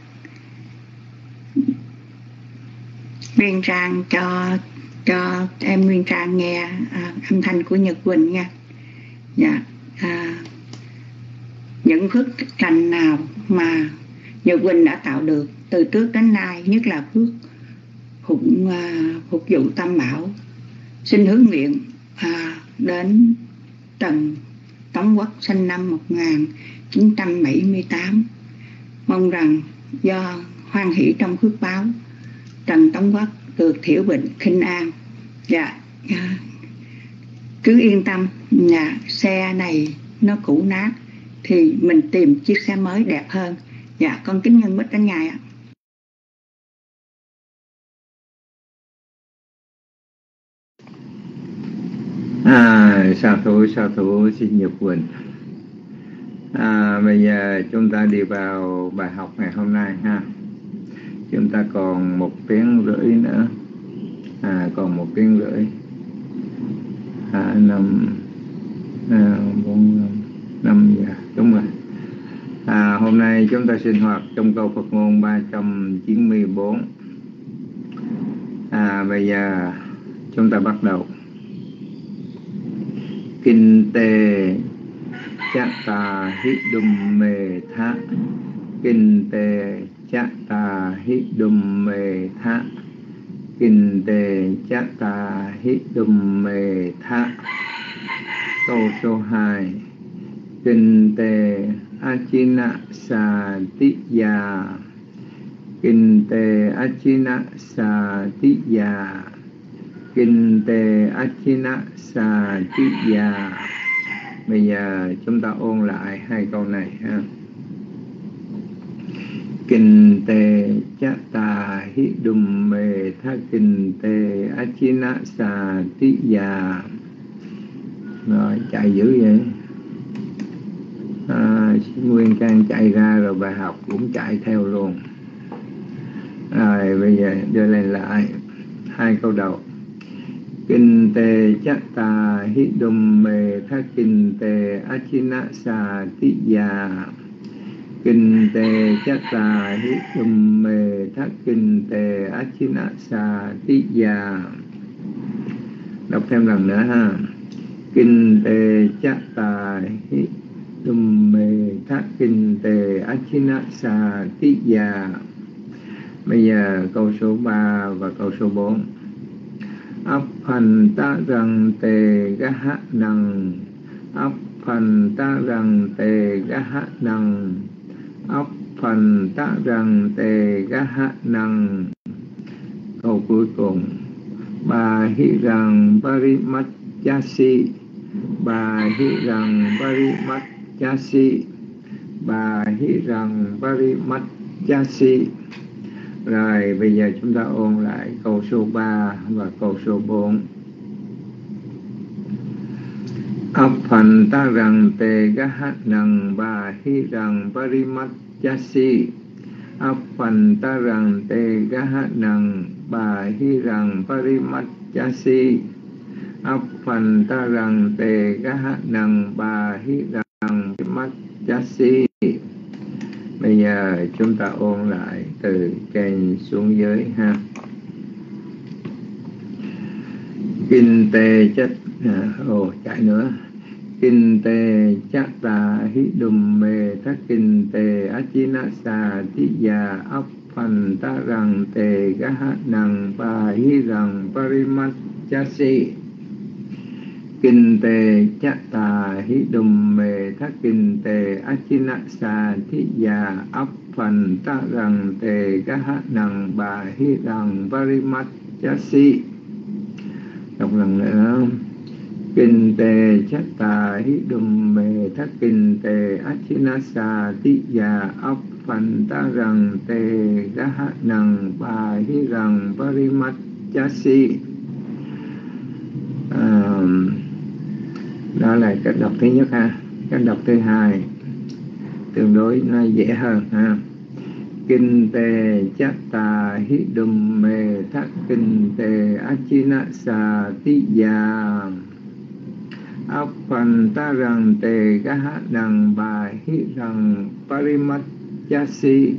Nguyên Trang cho cho em Nguyên Trang nghe à, âm thanh của Nhật Quỳnh nha. Dạ à, những phước lành nào mà Nhật Quỳnh đã tạo được từ trước đến nay, nhất là phước phục, à, phục vụ Tam Bảo, xin hướng nguyện à, đến Trần Tống Quốc sinh năm một nghìn chín trăm bảy mươi tám. Mong rằng do hoan hỷ trong phước báo, Trần Tống Quốc được thiểu bệnh khinh an. Dạ, à, cứ yên tâm, nhà xe này nó cũ nát thì mình tìm chiếc xe mới đẹp hơn. Dạ con kính nhân mít đến ngài ạ. À, sa thú sa thú xin Nhật Quỳnh. À, bây giờ chúng ta đi vào bài học ngày hôm nay ha. Chúng ta còn một tiếng rưỡi nữa. À, còn một tiếng rưỡi. À, năm, à, bốn, năm giờ, đúng rồi. À, hôm nay chúng ta sinh hoạt trong câu Phật ngôn ba trăm chín mươi bốn. À, bây giờ chúng ta bắt đầu. Kinh tê chát tà hít đùm mê thá. Kinh tê chát tà hít đùm mê thá. Kinh tê chát tà hít đùm mê thá. Câu số hai. Kinh tê achina sa ti ya. Kinh tê achina sa ti ya. Kinh tê achina sa ti ya. Bây giờ chúng ta ôn lại hai câu này ha. Kinh tê chát tà hít đùm mê thá. Kinh tê achina sa ti ya. Rồi chạy dữ vậy. À, Nguyên Trang chạy ra rồi bài học cũng chạy theo luôn. Rồi bây giờ đưa lên lại hai câu đầu. Kinh tê chát tà hít đùm mê thá. Kinh tê achina sa ti ya. Kinh tê chát tà hít đùm mê thá. Kinh tê achina sa ti ya. Đọc thêm lần nữa ha. Kinh tê chát tà hít đùm mê thá. Kinh tê achina sa ti ya. Bây giờ câu số ba và câu số bốn. Áp phần ta rằng tề gá hát năng. Áp phần ta rằng tề gá hát năng. Áp phần ta rằng tề gá hát năng. Câu cuối cùng. Bà hi rằng parimachasi. Bà hi rằng parimachasi. Bà hi rằng parimachasi. Rồi bây giờ chúng ta ôn lại câu số ba và câu số bốn. Áp phần ta rằng tề gá hát năng. Bà hi rằng parimachasi. Áp phần ta rằng tề gá hát năng. Bà hi rằng parimachasi. Áp phần ta rằng tề gá hát năng. Bà hi rằng parimachasi. bây giờ chúng ta ôn lại từ trên xuống dưới ha. Kinh tê chất à, ồ chạy nữa. Kinh tê chắc tà hí đùm mê thác kinh tê achina sa tí già ấp phần ta rằng tê gá hát năng bà hí rằng parimat chasi. Kinh tê chắc tà hí đùm mê thác kinh tê achina sa tí già ấp phần ta rằng tê gá hát năng bà hí rằng parimat chasi. Đọc lần nữa. Kinh tê chắc tà hí đùm mê thác kinh tê achinasa tí già ấp phần ta rằng tê gá hát năng bà hí rằng parimat chasi. À, đó là cách đọc thứ nhất ha. Cách đọc thứ hai tương đối nó dễ hơn ha. Kinh tê chắc tà hí đùm mê thác kinh tê achinasa tí già áp phần ta rằng tề gá hát đằng bà hí rằng parimat chasi.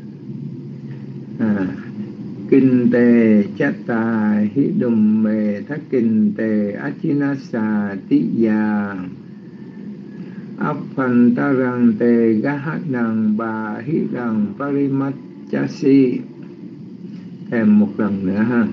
À, kinh tề chát tà hí đùm mê thác kinh tề achinasa tí già áp phần ta rằng tề gá hát đằng bà hí rằng parimat chasi. Thêm một lần nữa ha.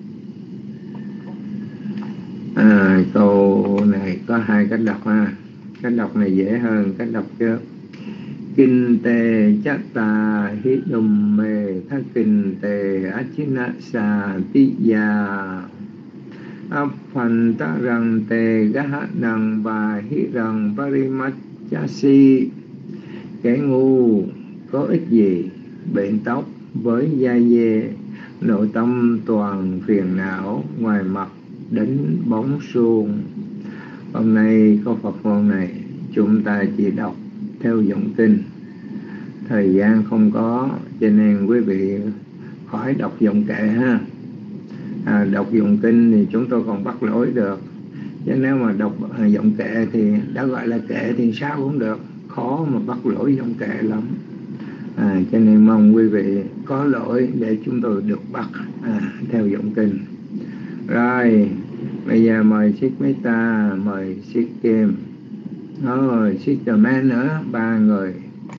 À, câu này có hai cách đọc ha. Cách đọc này dễ hơn cách đọc trước. Kinh tê chát tà hí đùm mê thác kinh tê achinasa tí già áp phần ta rằng tê gá hát đằng bà hí rằng parimat chasi. Kẻ ngu có ích gì bệnh tóc với da dê, nội tâm toàn phiền não, ngoài mặt đánh bóng suông. Hôm nay câu Phật ngôn này chúng ta chỉ đọc theo giọng kinh. Thời gian không có cho nên quý vị khỏi đọc giọng kệ ha. À, đọc giọng kinh thì chúng tôi còn bắt lỗi được, chứ nếu mà đọc giọng kệ thì đã gọi là kệ thì sao cũng được, khó mà bắt lỗi giọng kệ lắm. À, cho nên mong quý vị có lỗi để chúng tôi được bắt à, theo giọng kinh. Rồi bây giờ mời Siết Meta, mời Siết Kim, rồi Siết Tờ Man nữa, ba người.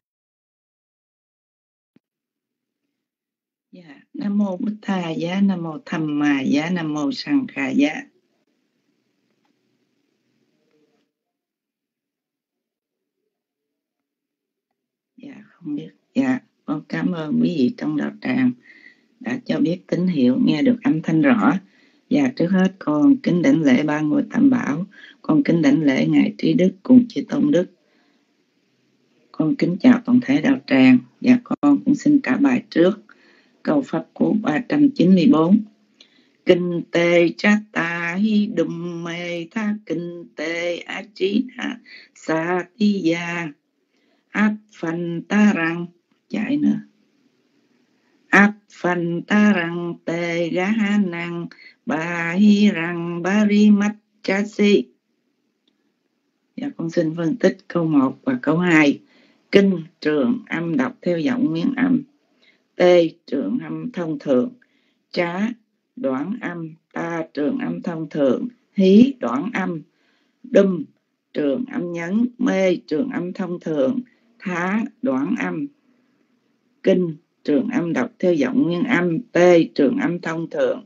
Dạ, Nam mô Bụt Thà Giá, Nam mô Tham Ma Giá, Nam mô Sang Kha Giá. Dạ, không biết. Dạ, con cảm ơn quý vị trong đạo tràng đã cho biết tín hiệu nghe được âm thanh rõ. Và trước hết con kính đảnh lễ ba ngôi Tam Bảo, con kính đảnh lễ ngài Trí Đức cùng chư Tôn Đức. Con kính chào toàn thể đạo tràng và con cũng xin trả bài trước. Câu pháp cú ba trăm chín mươi bốn. Kinh tê chát ta hi đùm mê tha kinh tê á chí na sa ti gia áp phần ta rằng chạy nữa áp phần ta rằng tê gá ha năng bà hi rằng bà ri mắt cha si. Dạ, con xin phân tích câu một và câu hai. Kinh trường âm đọc theo giọng nguyên âm, tê trường âm thông thường, trá đoạn âm, ta trường âm thông thường, hí đoạn âm, đum trường âm nhấn, mê trường âm thông thường, thá đoạn âm. Kinh trường âm đọc theo giọng nguyên âm, tê trường âm thông thường,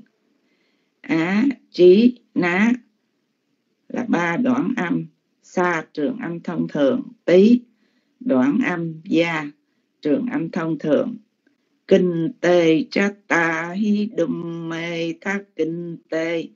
á trí ná là ba đoạn âm, sa trường âm thông thường, tí đoạn âm, gia trường âm thông thường. Kinh tê chát ta hi đùm mê thác kinh tê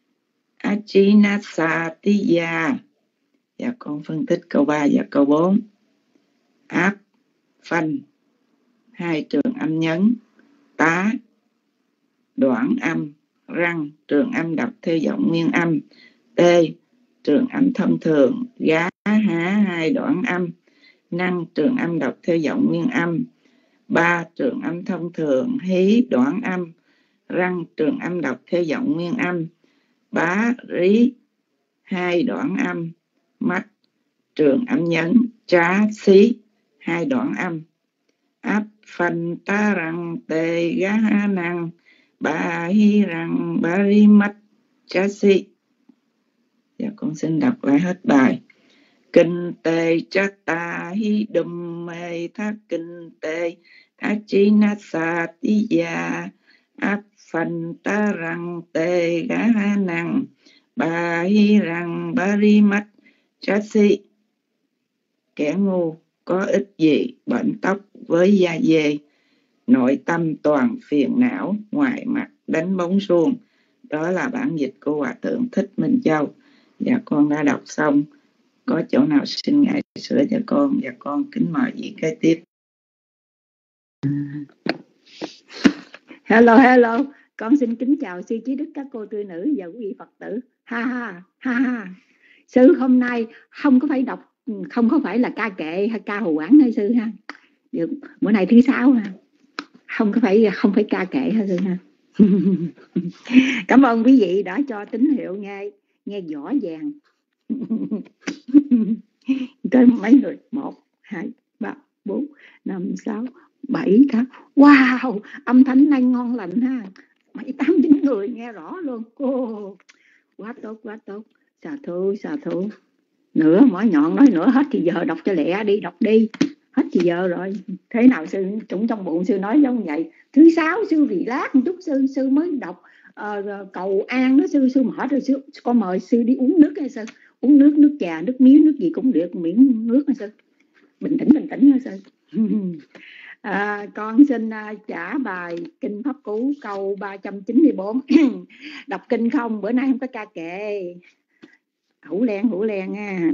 achinasa tí gia. Và con phân tích câu ba và câu bốn. Áp phanh hai trường âm nhấn, tá đoạn âm, răng trường âm đọc theo giọng nguyên âm, tê trường âm thông thường, gá há hai đoạn âm, năng trường âm đọc theo giọng nguyên âm, ba trường âm thông thường, hí đoạn âm, răng trường âm đọc theo giọng nguyên âm, bá rí hai đoạn âm, mắt trường âm nhấn, trá xí hai đoạn âm. áp phần ta rằng tề gá năng bà hi rằng bà ri mắt cha si. Dạ, con xin đọc lại hết bài. Kinh tề cha ta hi đùm mê thác kinh tề a chi na sa ti ya áp phần ta rằng tề gá năng bà hi rằng bà ri mắt cha si. Kẻ ngu có ích gì bệnh tóc với da dê, nội tâm toàn phiền não, ngoài mặt đánh bóng suông. Đó là bản dịch của Hòa Thượng Thích Minh Châu. Dạ, con đã đọc xong. Có chỗ nào xin Ngài sửa cho con, và con kính mời vị kế tiếp. Hello, hello. Con xin kính chào sư trí đức, các cô tư nữ và quý vị Phật tử. Ha ha, ha ha. Sư hôm nay không có phải đọc, không có phải là ca kệ hay ca hồ quán hay sư ha. Được, bữa nay thứ sáu ha. Không có phải không phải ca kệ ha sư ha. Cảm ơn quý vị đã cho tín hiệu nghe nghe rõ ràng. Có mấy người, một, hai, ba, bốn, năm, sáu, bảy, tám. Wow, âm thanh này ngon lành ha. Bảy, tám, chín người nghe rõ luôn. Ô, quá tốt, quá tốt. Xà thú, xà thú. Nữa, mỗi nhọn nói nữa hết thì giờ đọc cho lẹ đi, đọc đi. Hết thì giờ rồi. Thế nào sư, trúng trong bụng sư nói giống vậy. Thứ sáu sư vì lát một chút sư, sư mới đọc uh, cầu an đó sư, sư mở rồi sư, con mời sư đi uống nước hay sư. Uống nước, nước trà, nước miếng, nước gì cũng được, miễn nước hay sư. Bình tĩnh, bình tĩnh hay sư. À, con xin uh, trả bài Kinh Pháp Cú câu ba trăm chín mươi bốn. Đọc kinh không, bữa nay không có ca kệ. Hữu len, hữu len nha.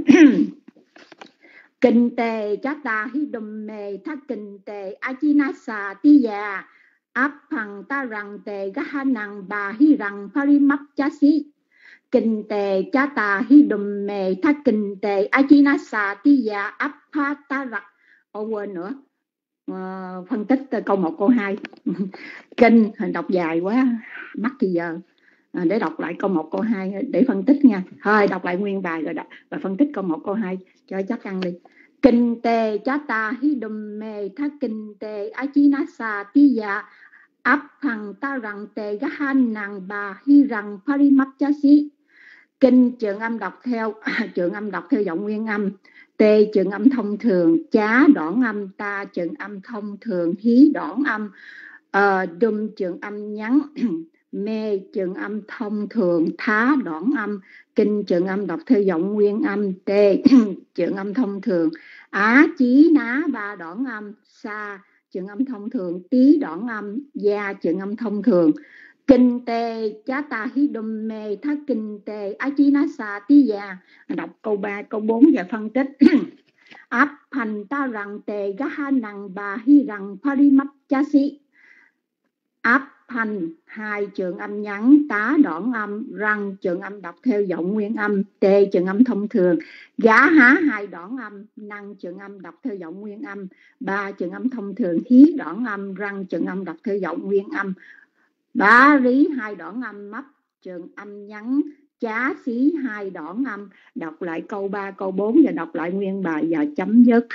Kinh tề chát ta hi đùm mê thác kinh tề a chi na sa ti ya áp phằng ta rằng tề gá ha năng bà hi rằng pari map cha si. Kinh tề chát ta hi đùm mê thác kinh tề a chi na sa ti ya áp pha ta rằng. Ô quên nữa. Uh, phân tích câu một câu hai. Kinh đọc dài quá mắc thì giờ à, để đọc lại câu một câu hai để phân tích nha. Thôi đọc lại nguyên bài rồi đọc và phân tích câu một câu hai cho chắc ăn đi. Kinh tề chát ta hi đùm mê thác kinh tề a chi na sa ti ya áp phằng ta rằng tề gá han nàng bà hi rằng pari map cha si. Kinh trường âm đọc theo trường âm đọc theo giọng nguyên âm. Tê trường âm thông thường, chá đoạn âm, ta trường âm thông thường, hí đoạn âm, uh, đùm trường âm nhắn, mê trường âm thông thường, thá đoạn âm. Kinh trường âm đọc theo giọng nguyên âm. Tê trường âm thông thường, á chí ná ba đoạn âm, sa trường âm thông thường, tí đoạn âm, gia trường âm thông thường. Kinh tê chá ta hí đùm mê thác kinh tê á chí ná sa tí gia. Đọc câu ba, câu bốn và phân tích. Áp hành ta rằng tề gá ha năng bà hi rằng pari map cha si. Áp hành hai trường âm nhắn, tá đoạn âm, răng trường âm đọc theo giọng nguyên âm, tê trường âm thông thường, gá há hai đoạn âm, năng trường âm đọc theo giọng nguyên âm, ba trường âm thông thường, hí đoạn âm, răng trường âm đọc theo giọng nguyên âm, bá rí hai đoạn âm, mấp trường âm nhắn, chá xí hai đoạn âm. Đọc lại câu ba, câu bốn và đọc lại nguyên bài và chấm dứt.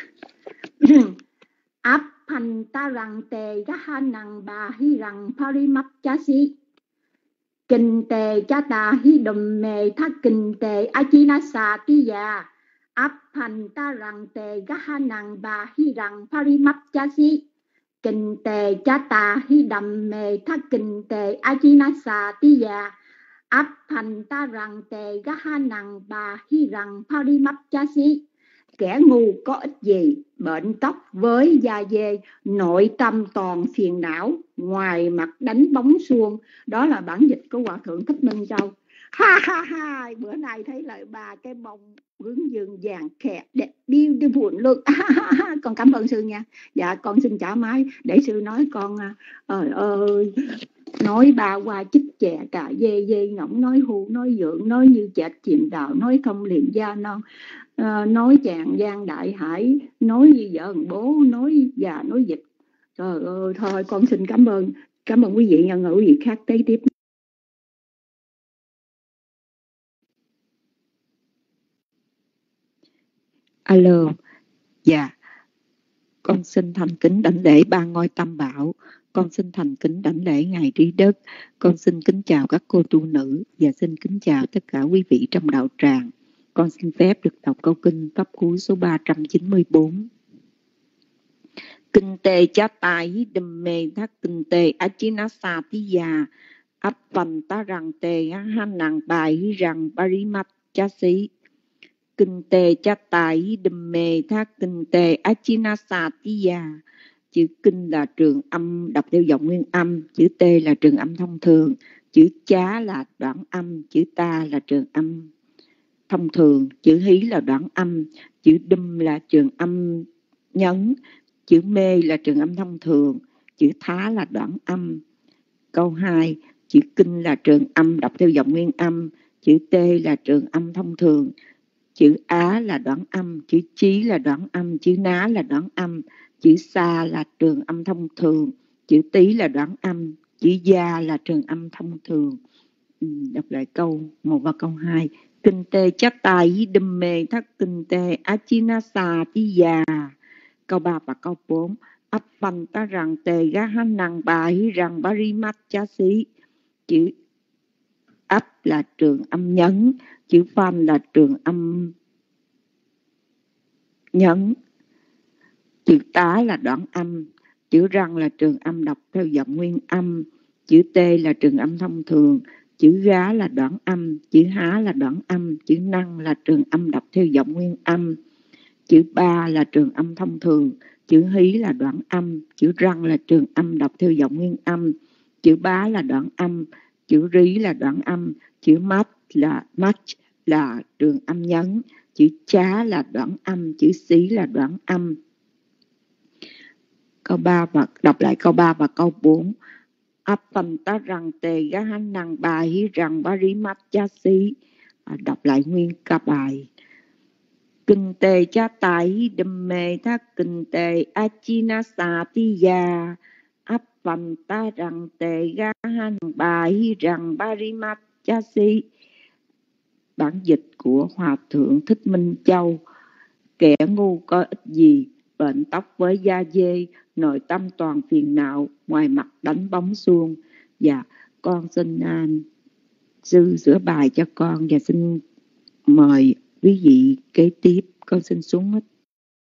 Áp hành ta rằng tề gá ha năng bà hi rằng pari map chá xí. Kinh tề chá ta hi đùm mê thác kinh tề a chi na sa ti ya áp hành ta rằng tề gá ha năng bà hi rằng pari map chá xí. Kinh tề chá ta hi đầm mê thác kinh tề a chi na sa ti ya áp hành ta rằng tề gá ha năng bà hi rằng pari map cha si. Kẻ ngu có ích gì bệnh tóc với da dê, nội tâm toàn phiền não, ngoài mặt đánh bóng suông. Đó là bản dịch của Hòa Thượng Thích Minh Châu. Ha ha ha, bữa nay thấy lại ba cái bông hướng dương vàng khẹt đẹp beautiful luôn. Con cảm ơn sư nha. Dạ con xin trả máy để sư nói con ơi ơi nói ba qua chích chè cả dê dê ngỗng, nói hu nói dượng, nói như chẹt chìm đào, nói không liền da non, à, nói chàng giang đại hải, nói như vợ bố, nói già nói dịch. Trời ơi, thôi con xin cảm ơn cảm ơn quý vị, nhân ngữ gì khác tới tiếp. Alo, dạ Con xin thành kính đảnh lễ ba ngôi tam bảo. Con xin thành kính đảnh lễ Ngài Trí Đức. Con xin kính chào các cô tu nữ và xin kính chào tất cả quý vị trong đạo tràng. Con xin phép được đọc câu kinh pháp cú số ba trăm chín mươi tư. Kinh tê chát tai đâm mê thác kinh tê achinasa tiya áp phần ta rằng tê han nàng bài rằng parimat cha sĩ. Kinh tê chát tai đâm mê thác kinh tê achinasa tiya. Chữ kinh là trường âm đọc theo giọng nguyên âm, chữ t là trường âm thông thường, chữ chá là đoạn âm, chữ ta là trường âm thông thường, chữ hí là đoạn âm, chữ đâm là trường âm nhấn, chữ mê là trường âm thông thường, chữ thá là đoạn âm. Câu hai, chữ kinh là trường âm đọc theo giọng nguyên âm, chữ t là trường âm thông thường, chữ á là đoạn âm, chữ chí là đoạn âm, chữ ná là đoạn âm, chữ sa là trường âm thông thường, chữ tí là đoạn âm, chữ gia là trường âm thông thường. Ừ, đọc lại câu một và câu hai. Kinh tê chát tai đâm mê thác kinh tê achinasa tiya. Câu ba và câu bốn. Áp phần ta rằng tề gá hán nàng bà hi rằng parimat cha sĩ. Chữ áp là trường âm nhấn, chữ phan là trường âm nhấn, chữ tá là đoạn âm, chữ răng là trường âm đọc theo giọng nguyên âm, chữ t là trường âm thông thường, chữ gá là đoạn âm, chữ há là đoạn âm, chữ năng là trường âm đọc theo giọng nguyên âm, chữ ba là trường âm thông thường, chữ hí là đoạn âm, chữ răng là trường âm đọc theo giọng nguyên âm, chữ bá là đoạn âm, chữ rí là đoạn âm, chữ mát là mát là trường âm nhấn, chữ chá là đoạn âm, chữ xí là đoạn âm. Câu ba và đọc lại câu ba và câu bốn. Áp phần ta rằng tề gá hán nàng bà hi rằng parimat cha sĩ. Đọc lại nguyên ca bài. Kinh tê chát tai đâm mê thác kinh tê achinasa tiya. Áp phần ta rằng tề gá hán nàng bà hi rằng parimat cha sĩ. Bản dịch của Hòa Thượng Thích Minh Châu. Kẻ ngu có ích gì, bệnh tóc với da dê, nội tâm toàn phiền não, ngoài mặt đánh bóng xuông. Dạ, con xin uh, sư sửa bài cho con và xin mời quý vị kế tiếp. Con xin xuống hết.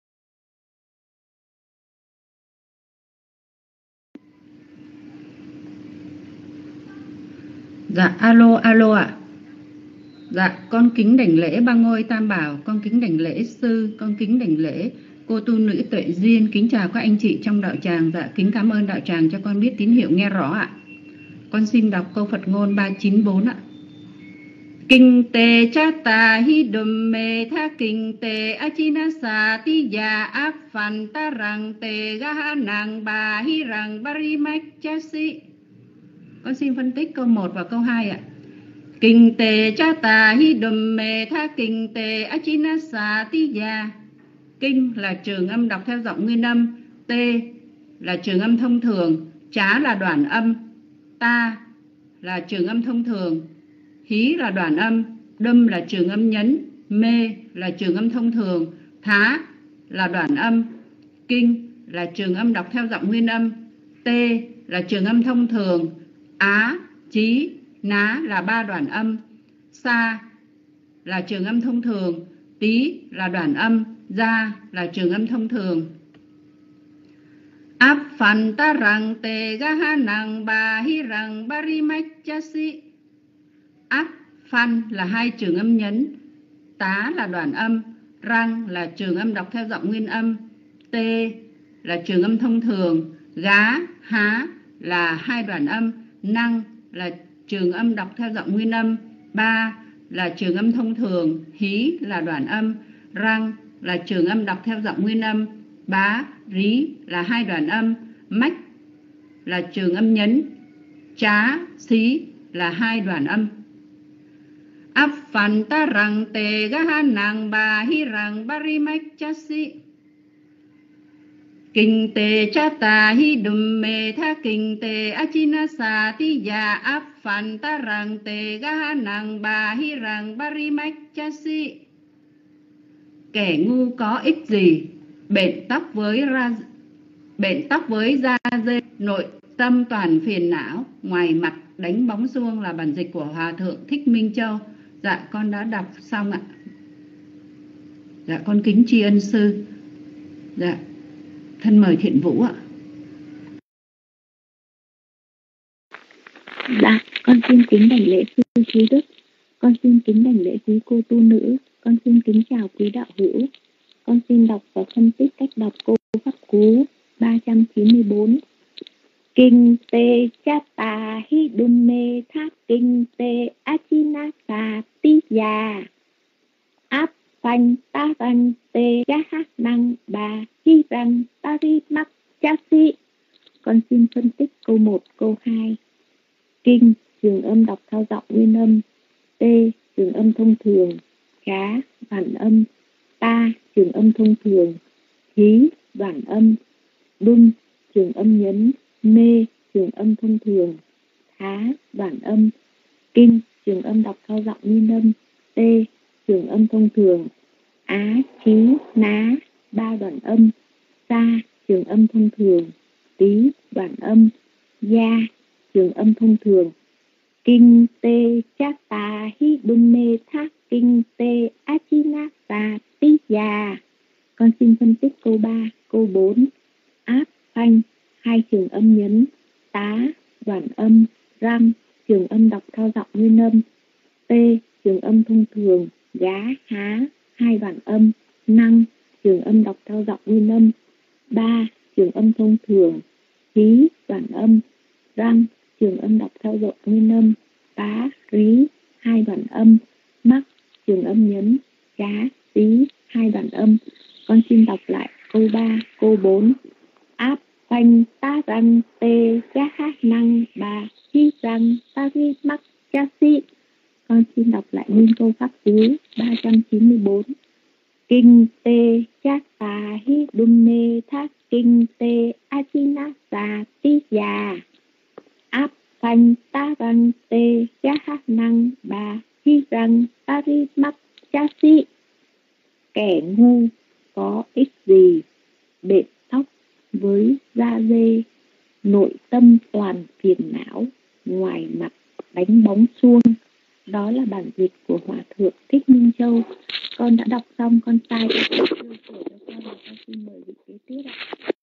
Dạ, alo, alo ạ. À. Dạ, con kính đảnh lễ ba ngôi tam bảo, con kính đảnh lễ sư, con kính đảnh lễ cô tu nữ Tuệ Duyên, kính chào các anh chị trong đạo tràng. Dạ, kính cảm ơn đạo tràng cho con biết tín hiệu nghe rõ ạ. Con xin đọc câu Phật ngôn ba chín bốn ạ. Kinh tê chát ta hi đùm mê tha kinh tê achinasa tiya áp phàn ta rằng tê gá nàng bà hi rằng parimat cha sĩ. Con xin phân tích câu một và câu hai ạ. Kinh tê chát ta hi đùm mê tha kinh tê achinasa tiya. Kinh là trường âm đọc theo giọng nguyên âm, t là trường âm thông thường, chá là đoạn âm, ta là trường âm thông thường, hí là đoạn âm, đâm là trường âm nhấn, mê là trường âm thông thường, thá là đoạn âm, kinh là trường âm đọc theo giọng nguyên âm, t là trường âm thông thường, á, chí, ná là ba đoạn âm, sa là trường âm thông thường, tí là đoạn âm, gia là trường âm thông thường. Áp phần ta rằng tề gá ha nàng bà hi rằng parimat cha sĩ. Áp phân là hai trường âm nhấn, tá là đoạn âm, răng là trường âm đọc theo giọng nguyên âm, t là trường âm thông thường, gá, há là hai đoạn âm, năng là trường âm đọc theo giọng nguyên âm, ba là trường âm thông thường, hí là đoạn âm, răng là trường âm đọc theo giọng nguyên âm, bá, rí là hai đoạn âm, mách là trường âm nhấn, chá, xí là hai đoạn âm. Áp phàn ta rằng tề gá ha nàng bà hi rằng parimat cha sĩ. Kinh tê chát ta hi đùm mê tha kinh tê achinasa tiya áp phàn ta rằng tề gá ha nàng bà hi rằng parimat cha sĩ. Kẻ ngu có ích gì, bện tóc với ra, Bện tóc với da dê, nội tâm toàn phiền não, ngoài mặt đánh bóng xuông là bản dịch của Hòa Thượng Thích Minh Châu. Dạ con đã đọc xong ạ. Dạ con kính tri ân sư. Dạ thân mời Thiện Vũ ạ. Dạ con xin kính đảnh lễ sư trí đức, con xin kính đảnh lễ quý cô tu nữ, con xin kính chào quý đạo hữu. Con xin đọc và phân tích cách đọc câu pháp cú ba trăm chín mươi bốn. Kinh tê chata hi đum mê thác kinh tê achinasa ti già áp phanh ta răng tê giá hát năng bà hi răng ta ri mắc cha si. Con xin phân tích câu một, câu hai. Kinh trường âm đọc theo giọng nguyên âm, tê trường âm thông thường, khá bản âm, ta trường âm thông thường, hí bản âm, đun trường âm nhấn, mê trường âm thông thường, thá bản âm, kinh trường âm đọc theo giọng nguyên âm, tê trường âm thông thường, á chí ná ba đoạn âm, sa trường âm thông thường, tí đoạn âm, gia trường âm thông thường. Kinh tê chát tà hi đun mê thác kinh tê achinasa tí già. Con xin phân tích câu ba, câu bốn. Áp phanh hai trường âm nhấn, tá đoạn âm, răng trường âm đọc theo giọng nguyên âm, tê trường âm thông thường, gá há hai đoạn âm, năng trường âm đọc theo giọng nguyên âm, ba trường âm thông thường, hí đoạn âm, răng trường âm đọc theo giọng nguyên âm, tá rí hai đoạn âm, mắc trường âm nhấn, gá tí hai đoạn âm. Con xin đọc lại câu ba, câu bốn. Áp phanh ta răng tê giá hát năng bà chi răng ta ri mắc cha si. Con xin đọc lại nguyên câu pháp cú ba trăm chín mươi bốn. Kinh tê chát tà hi đun mê thác kinh tê achinasa ti già áp phanh ta răng tê giá hát năng bà chi răng ta ri mắc cha si. Kẻ ngu có ích gì bện tóc với da dê, nội tâm toàn phiền não, ngoài mặt đánh bóng suông. Đó là bản dịch của Hòa Thượng Thích Minh Châu. Con đã đọc xong, con sai con sửa cho con, và con xin mời vị kế tiếp ạ.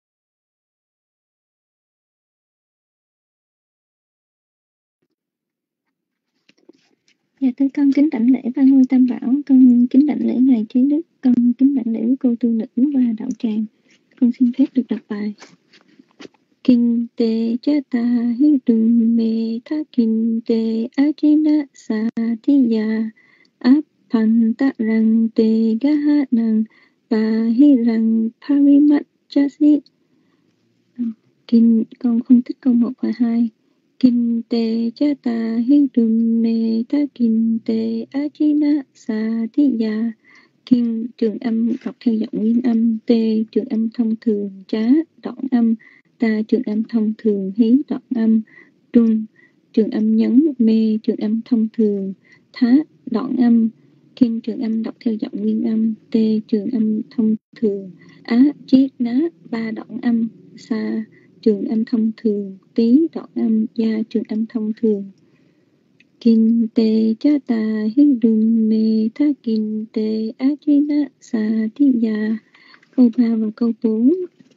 Dạ thưa con kính đảnh lễ Ba Ngôi Tam Bảo, con kính đảnh lễ ngài Trí Đức, con kính đảnh lễ cô tu nữ và đạo tràng. Con xin phép được đọc bài. Kinh tê chata hi đum mê tha kinh tê ajina sa ti ya áp pan ta răng tê ga ha năng bà hi răng parimat cha si. Kinh con không thích câu một và hai. Kinh tê chata hi đum mê tha kinh tê ajina sa ti ya. Kinh trường âm đọc theo giọng nguyên âm, tê trường âm thông thường, chá đoạn âm, ta trường âm thông thường, hí đoạn âm, trung trường âm nhấn, mê trường âm thông thường, thá đoạn âm. Kinh trường âm đọc theo giọng nguyên âm, tê trường âm thông thường, á chiết ná ba đoạn âm, sa trường âm thông thường, tí đoạn âm, gia trường âm thông thường. Kinh tê chata hi đun mê tha kinh tê ajina sa ti ya. Câu ba và câu bốn.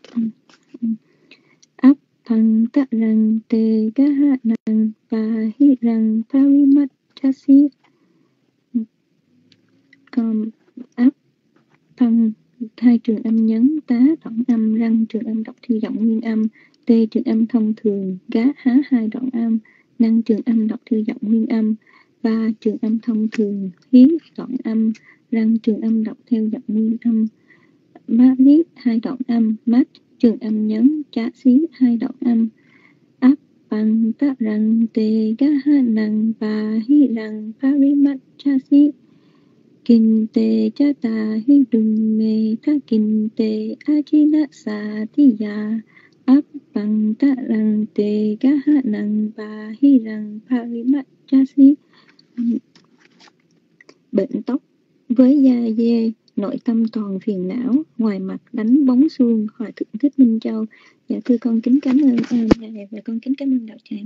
Áp phăng ta răng tê ga ha năng và hi răng parimat cha si. Còn áp phăng hai trường âm nhấn, tá đoạn âm, răng trường âm đọc theo giọng nguyên âm, tê trường âm thông thường, gá há hai đoạn âm, năng trường âm đọc theo giọng nguyên âm, ba trường âm thông thường, hí đoạn âm, răng trường âm đọc theo giọng nguyên âm, ba liếp hai đoạn âm, mắt trường âm nhấn, chá xí hai đoạn âm. Áp bằng ta răng tê ga ha năng bà hi răng parimat cha si. Kinh tê chata hi đum mê tha kinh tê ajina sa ti ya áp bằng ta răng tê ga ha năng bà hi răng parimat cha si. Bệnh tóc với da dê, nội tâm toàn phiền não, ngoài mặt đánh bóng xuông. Hòa thượng Thích Minh Châu. Dạ thưa con kính cảm ơn à, ngài và con kính cảm ơn đạo tràng.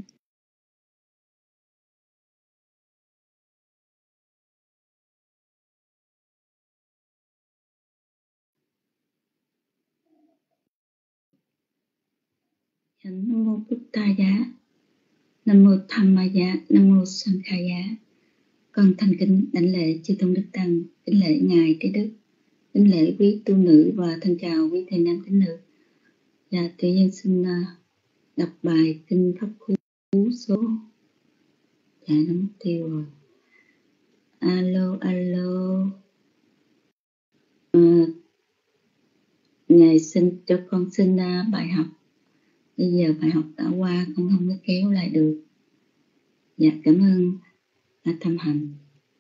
Nam mô Bụt Tát, Nam mô Tham Maya, Nam mô Sankhaya. Con thành kính đảnh lễ chư tôn đức tăng, kính lễ ngài Trí Đức, kính lễ quý tu nữ và thân chào quý thầy nam tín nữ. Dạ tự nhiên xin uh, đọc bài kinh pháp cú số. Dạ nó mất tiêu rồi. Alo alo. Uh, ngài xin cho con xin uh, bài học. Bây giờ bài học đã qua, con không có kéo lại được. Dạ cảm ơn đã tham hành.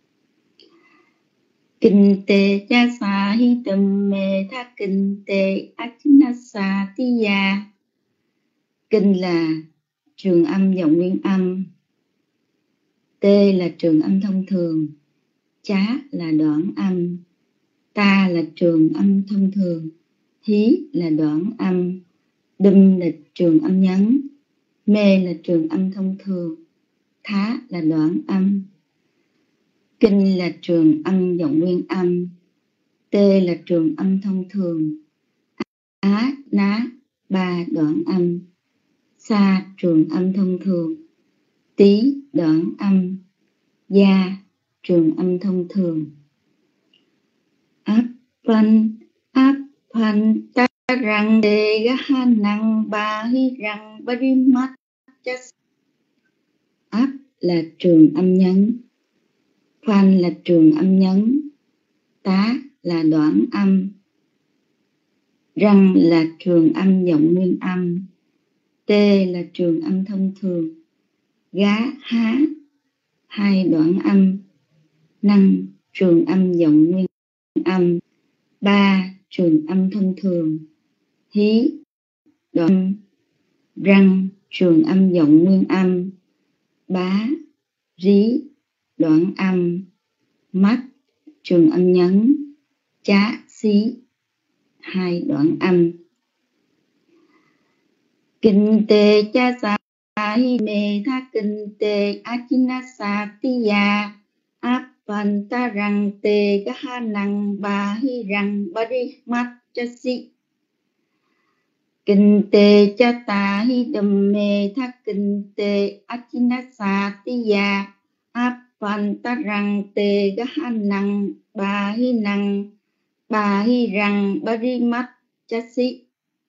Kinh tê cha sa hi tâm mê tha kinh tê achinasa tiya. Kinh là trường âm giọng nguyên âm, tê là trường âm thông thường, chá là đoạn âm, ta là trường âm thông thường, hí là đoạn âm, đâm là trường âm nhấn, mê là trường âm thông thường, thá là đoạn âm. Kinh là trường âm giọng nguyên âm, tê là trường âm thông thường, á, ná, ba đoạn âm, sa trường âm thông thường, tí đoạn âm, gia trường âm thông thường. Áp văn áp văn ta răng đề gá năng ba hi răng ba ri mắt chát. Áp là trường âm nhấn, văn là trường âm nhấn, tá là đoạn âm, răng là trường âm giọng nguyên âm, tê là trường âm thông thường, gá há hai đoạn âm, năng trường âm giọng nguyên âm, ba trường âm thông thường, hí đoạn âm, răng trường âm giọng nguyên âm, bá rí đoạn âm, mắt trường âm nhấn, chá xí hai đoạn âm. Kinh tê cha sa hi mê tha kinh tê achinasa tiya áp văn ta răng tê gá năng ba hi răng ba ri mắt cha si. Kinh tê cha ta hi đầm mê tha kinh tê achinasa tiya áp văn ta răng tê gá năng ba hi năng ba hi răng ba ri mắt cha si.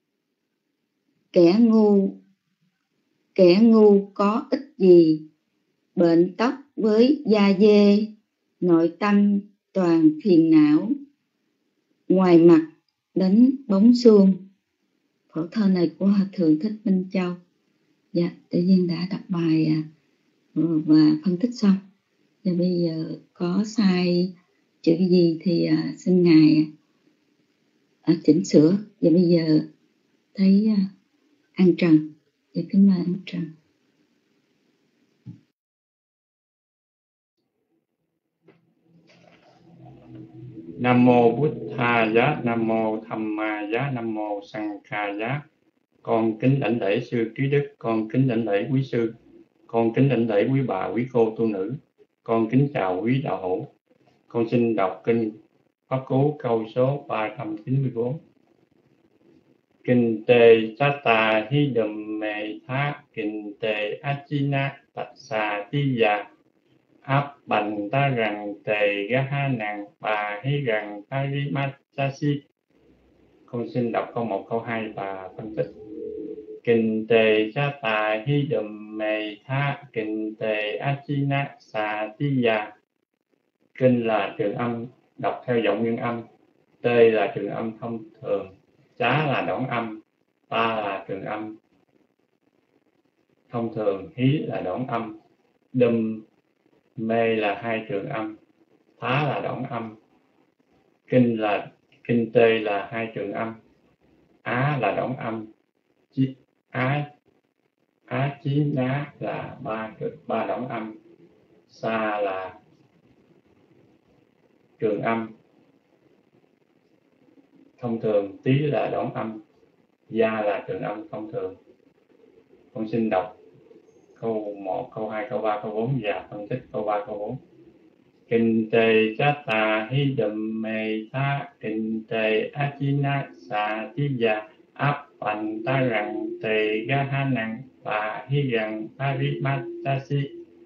Kẻ ngu, kẻ ngu có ích gì, bệnh tóc với da dê, nội tâm toàn phiền não, ngoài mặt đánh bóng xuông. Phổ thơ này của Hòa thượng Thích Minh Châu. Dạ, tự nhiên đã đọc bài và phân tích xong. Và bây giờ có sai chữ gì thì xin ngài chỉnh sửa. Và bây giờ thấy An Trần. Dạ kính mời An Trần. Nam mô Bụt Tát, Nam mô Tham Maya, Nam mô Sankhaya. Con kính đảnh lễ sư Trí Đức, con kính đảnh lễ quý sư, con kính đảnh lễ quý bà, quý cô tu nữ, con kính chào quý đạo hữu. Con xin đọc kinh Pháp Cú câu số ba trăm chín mươi bốn. Kinh tê chata hi đầm mê tha kinh tê achina tạch xà ti già áp bành ta rằng tề gá ha nàng bà hi rằng parimachasi. Con xin đọc câu một câu hai và phân tích. Kinh tề chata hi đầm mê tha kinh tê achina xà ti già. Kinh là trường âm đọc theo giọng nguyên âm, tê là trường âm thông thường, chá là đoạn âm, ta là trường âm thông thường, hí là đoạn âm, đâm mê là hai trường âm, thá là đoạn âm. Kinh là kinh tê là hai trường âm, á là đoạn âm, chí á á chí ná là ba ba đoạn âm, sa là trường âm, thông thường, tí là đoạn âm, gia là trường âm thông thường. Con xin đọc câu một, câu hai, câu ba, câu bốn và phân tích câu ba, câu bốn. Kinh tề chát tà hi đầm mê tha kinh tề achina sa ti ya áp phần ta rằng tề ga ha năng và hi rằng parimatasi.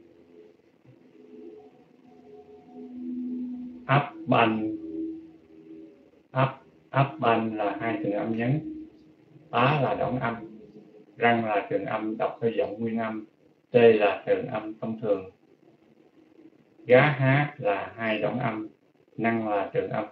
Áp bành áp áp bành là hai trường âm nhấn, tá là đoạn âm, răng là trường âm đọc theo giọng nguyên âm, tê là trường âm thông thường, gá há là hai đoạn âm, năng là trường âm,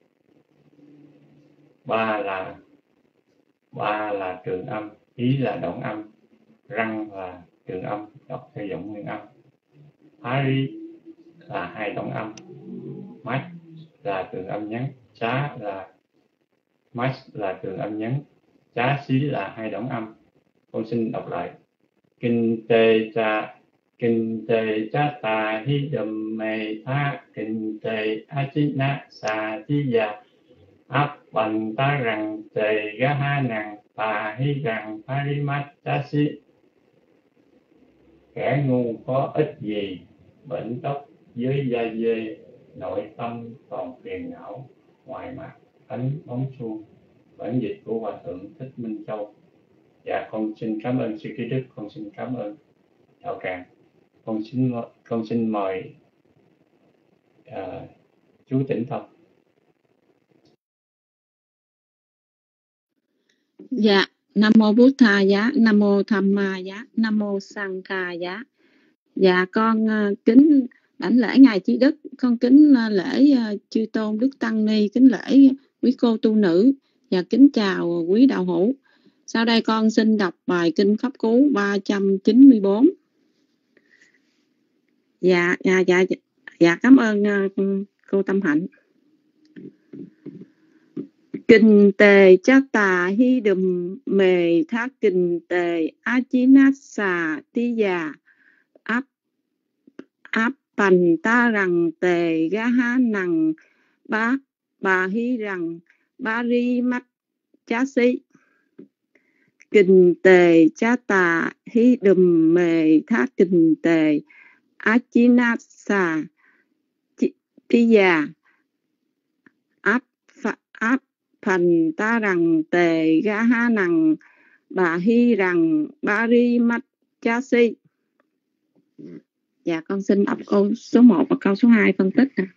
ba là ba là trường âm, ý là đoạn âm, răng là trường âm đọc theo giọng nguyên âm, pari là hai đoạn âm, mát là trường âm nhấn, chá là mát là trường âm nhấn, chá xí là hai đoạn âm. Con xin đọc lại. Kinh tê cha kinh tê cha tà hi đầm mê tha kinh tê achina sa ti ya áp bành ta rằng tề gá ha nàng tà hi rằng parimatasi. Kẻ ngu có ích gì, bệnh tóc với da dê, nội tâm còn phiền não, ngoài mặt ánh bóng suông. Bản dịch của Hòa Thượng Thích Minh Châu. Dạ, con xin cảm ơn sư Trí Đức, con xin cảm ơn đạo tràng. Con xin con xin mời uh, chú Tĩnh Thông. Dạ, Nam mô Bút Tha Giá, Nam mô Tham Ma Giá, Nam mô Sang Ca Giá. Dạ, con uh, kính đảnh lễ ngài Trí Đức, con kính uh, lễ uh, chư tôn Đức Tăng Ni, kính lễ quý cô tu nữ và kính chào quý đạo hữu. Sau đây con xin đọc bài kinh pháp cú ba trăm chín mươi bốn. Dạ, dạ, dạ, dạ cảm ơn uh, cô Tâm Hạnh. Kinh tề chát tà hi đùm mề thác kinh tề achinasa ti già áp áp bành ta rằng tề ga ha năng ba bà hi rằng ba ri mắt chá si. Kinh tề chát tà hi đùm mề thác kinh tề achinasa ti già áp áp thành ta rằng tề ga ha năng bà hi rằng ba ri mắt cha si. Dạ, con xin đọc câu số một và câu số hai phân tích nè.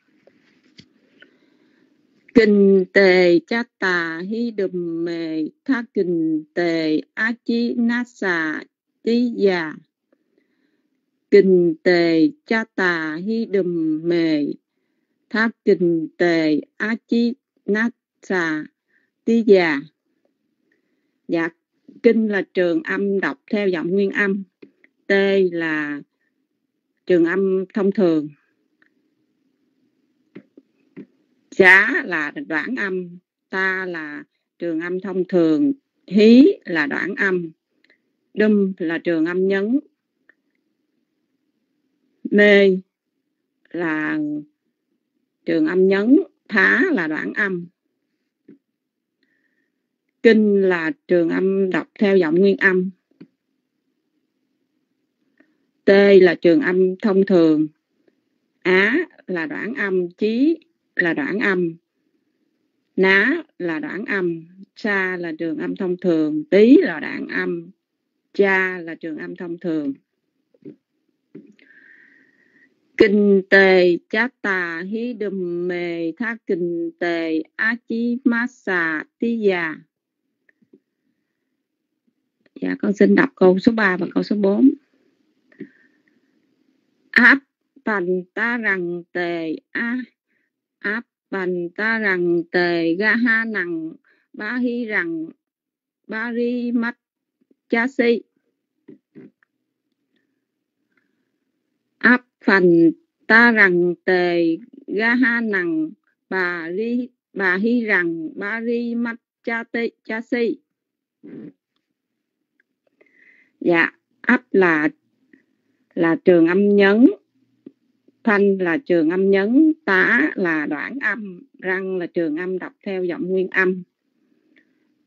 Kinh tề cha tà hi đùm mề tha kinh tề a chi nasa ti già. Kinh tề cha tà hi đùm mề tha kinh tề a chi nasa ti già. Dạ, kinh là trường âm đọc theo giọng nguyên âm, tê là trường âm thông thường, chá là đoạn âm, ta là trường âm thông thường, hí là đoạn âm, đum là trường âm nhấn, mê là trường âm nhấn, thá là đoạn âm. Kinh là trường âm đọc theo giọng nguyên âm, tê là trường âm thông thường, á là đoạn âm, chí là đoạn âm, ná là đoạn âm, sa là trường âm thông thường, tí là đoạn âm, cha là trường âm thông thường. Kinh tề chát tà hí đùm mề tha kinh tề á chi má xà tí già. Dạ, con xin đọc câu số ba và câu số bốn. Áp bành ta rằng tề á áp bành ta rằng tề ga ha năng ba hi rằng ba ri mắt cha si. Áp phành ta rằng tề ga ha năng bà ri bà hi rằng ba ri mắt cha ti cha si. Dạ, áp là là trường âm nhấn, thanh là trường âm nhấn, tá là đoạn âm, răng là trường âm đọc theo giọng nguyên âm.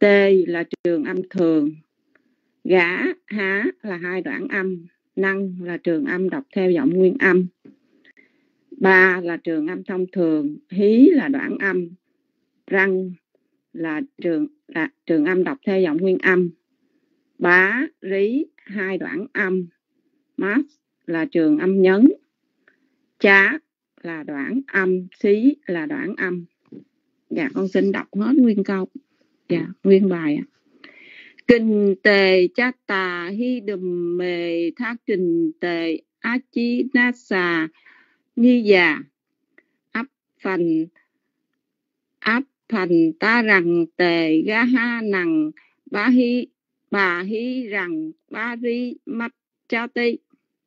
tê là trường âm thường, gã, há là hai đoạn âm, năng là trường âm đọc theo giọng nguyên âm, ba là trường âm thông thường, hí là đoạn âm, răng là trường là trường âm đọc theo giọng nguyên âm, bá, rí hai đoạn âm, mát là trường âm nhấn, chá là đoạn âm, xí là đoạn âm. Dạ con xin đọc hết nguyên câu. Dạ nguyên bài. Kinh tề chát tà hi đùm mề thác kinh tề á chí nát xà ni già áp phần áp phần ta rằng tề ga ha nằng ba hi bà hi rằng ba ri mắt cha ti.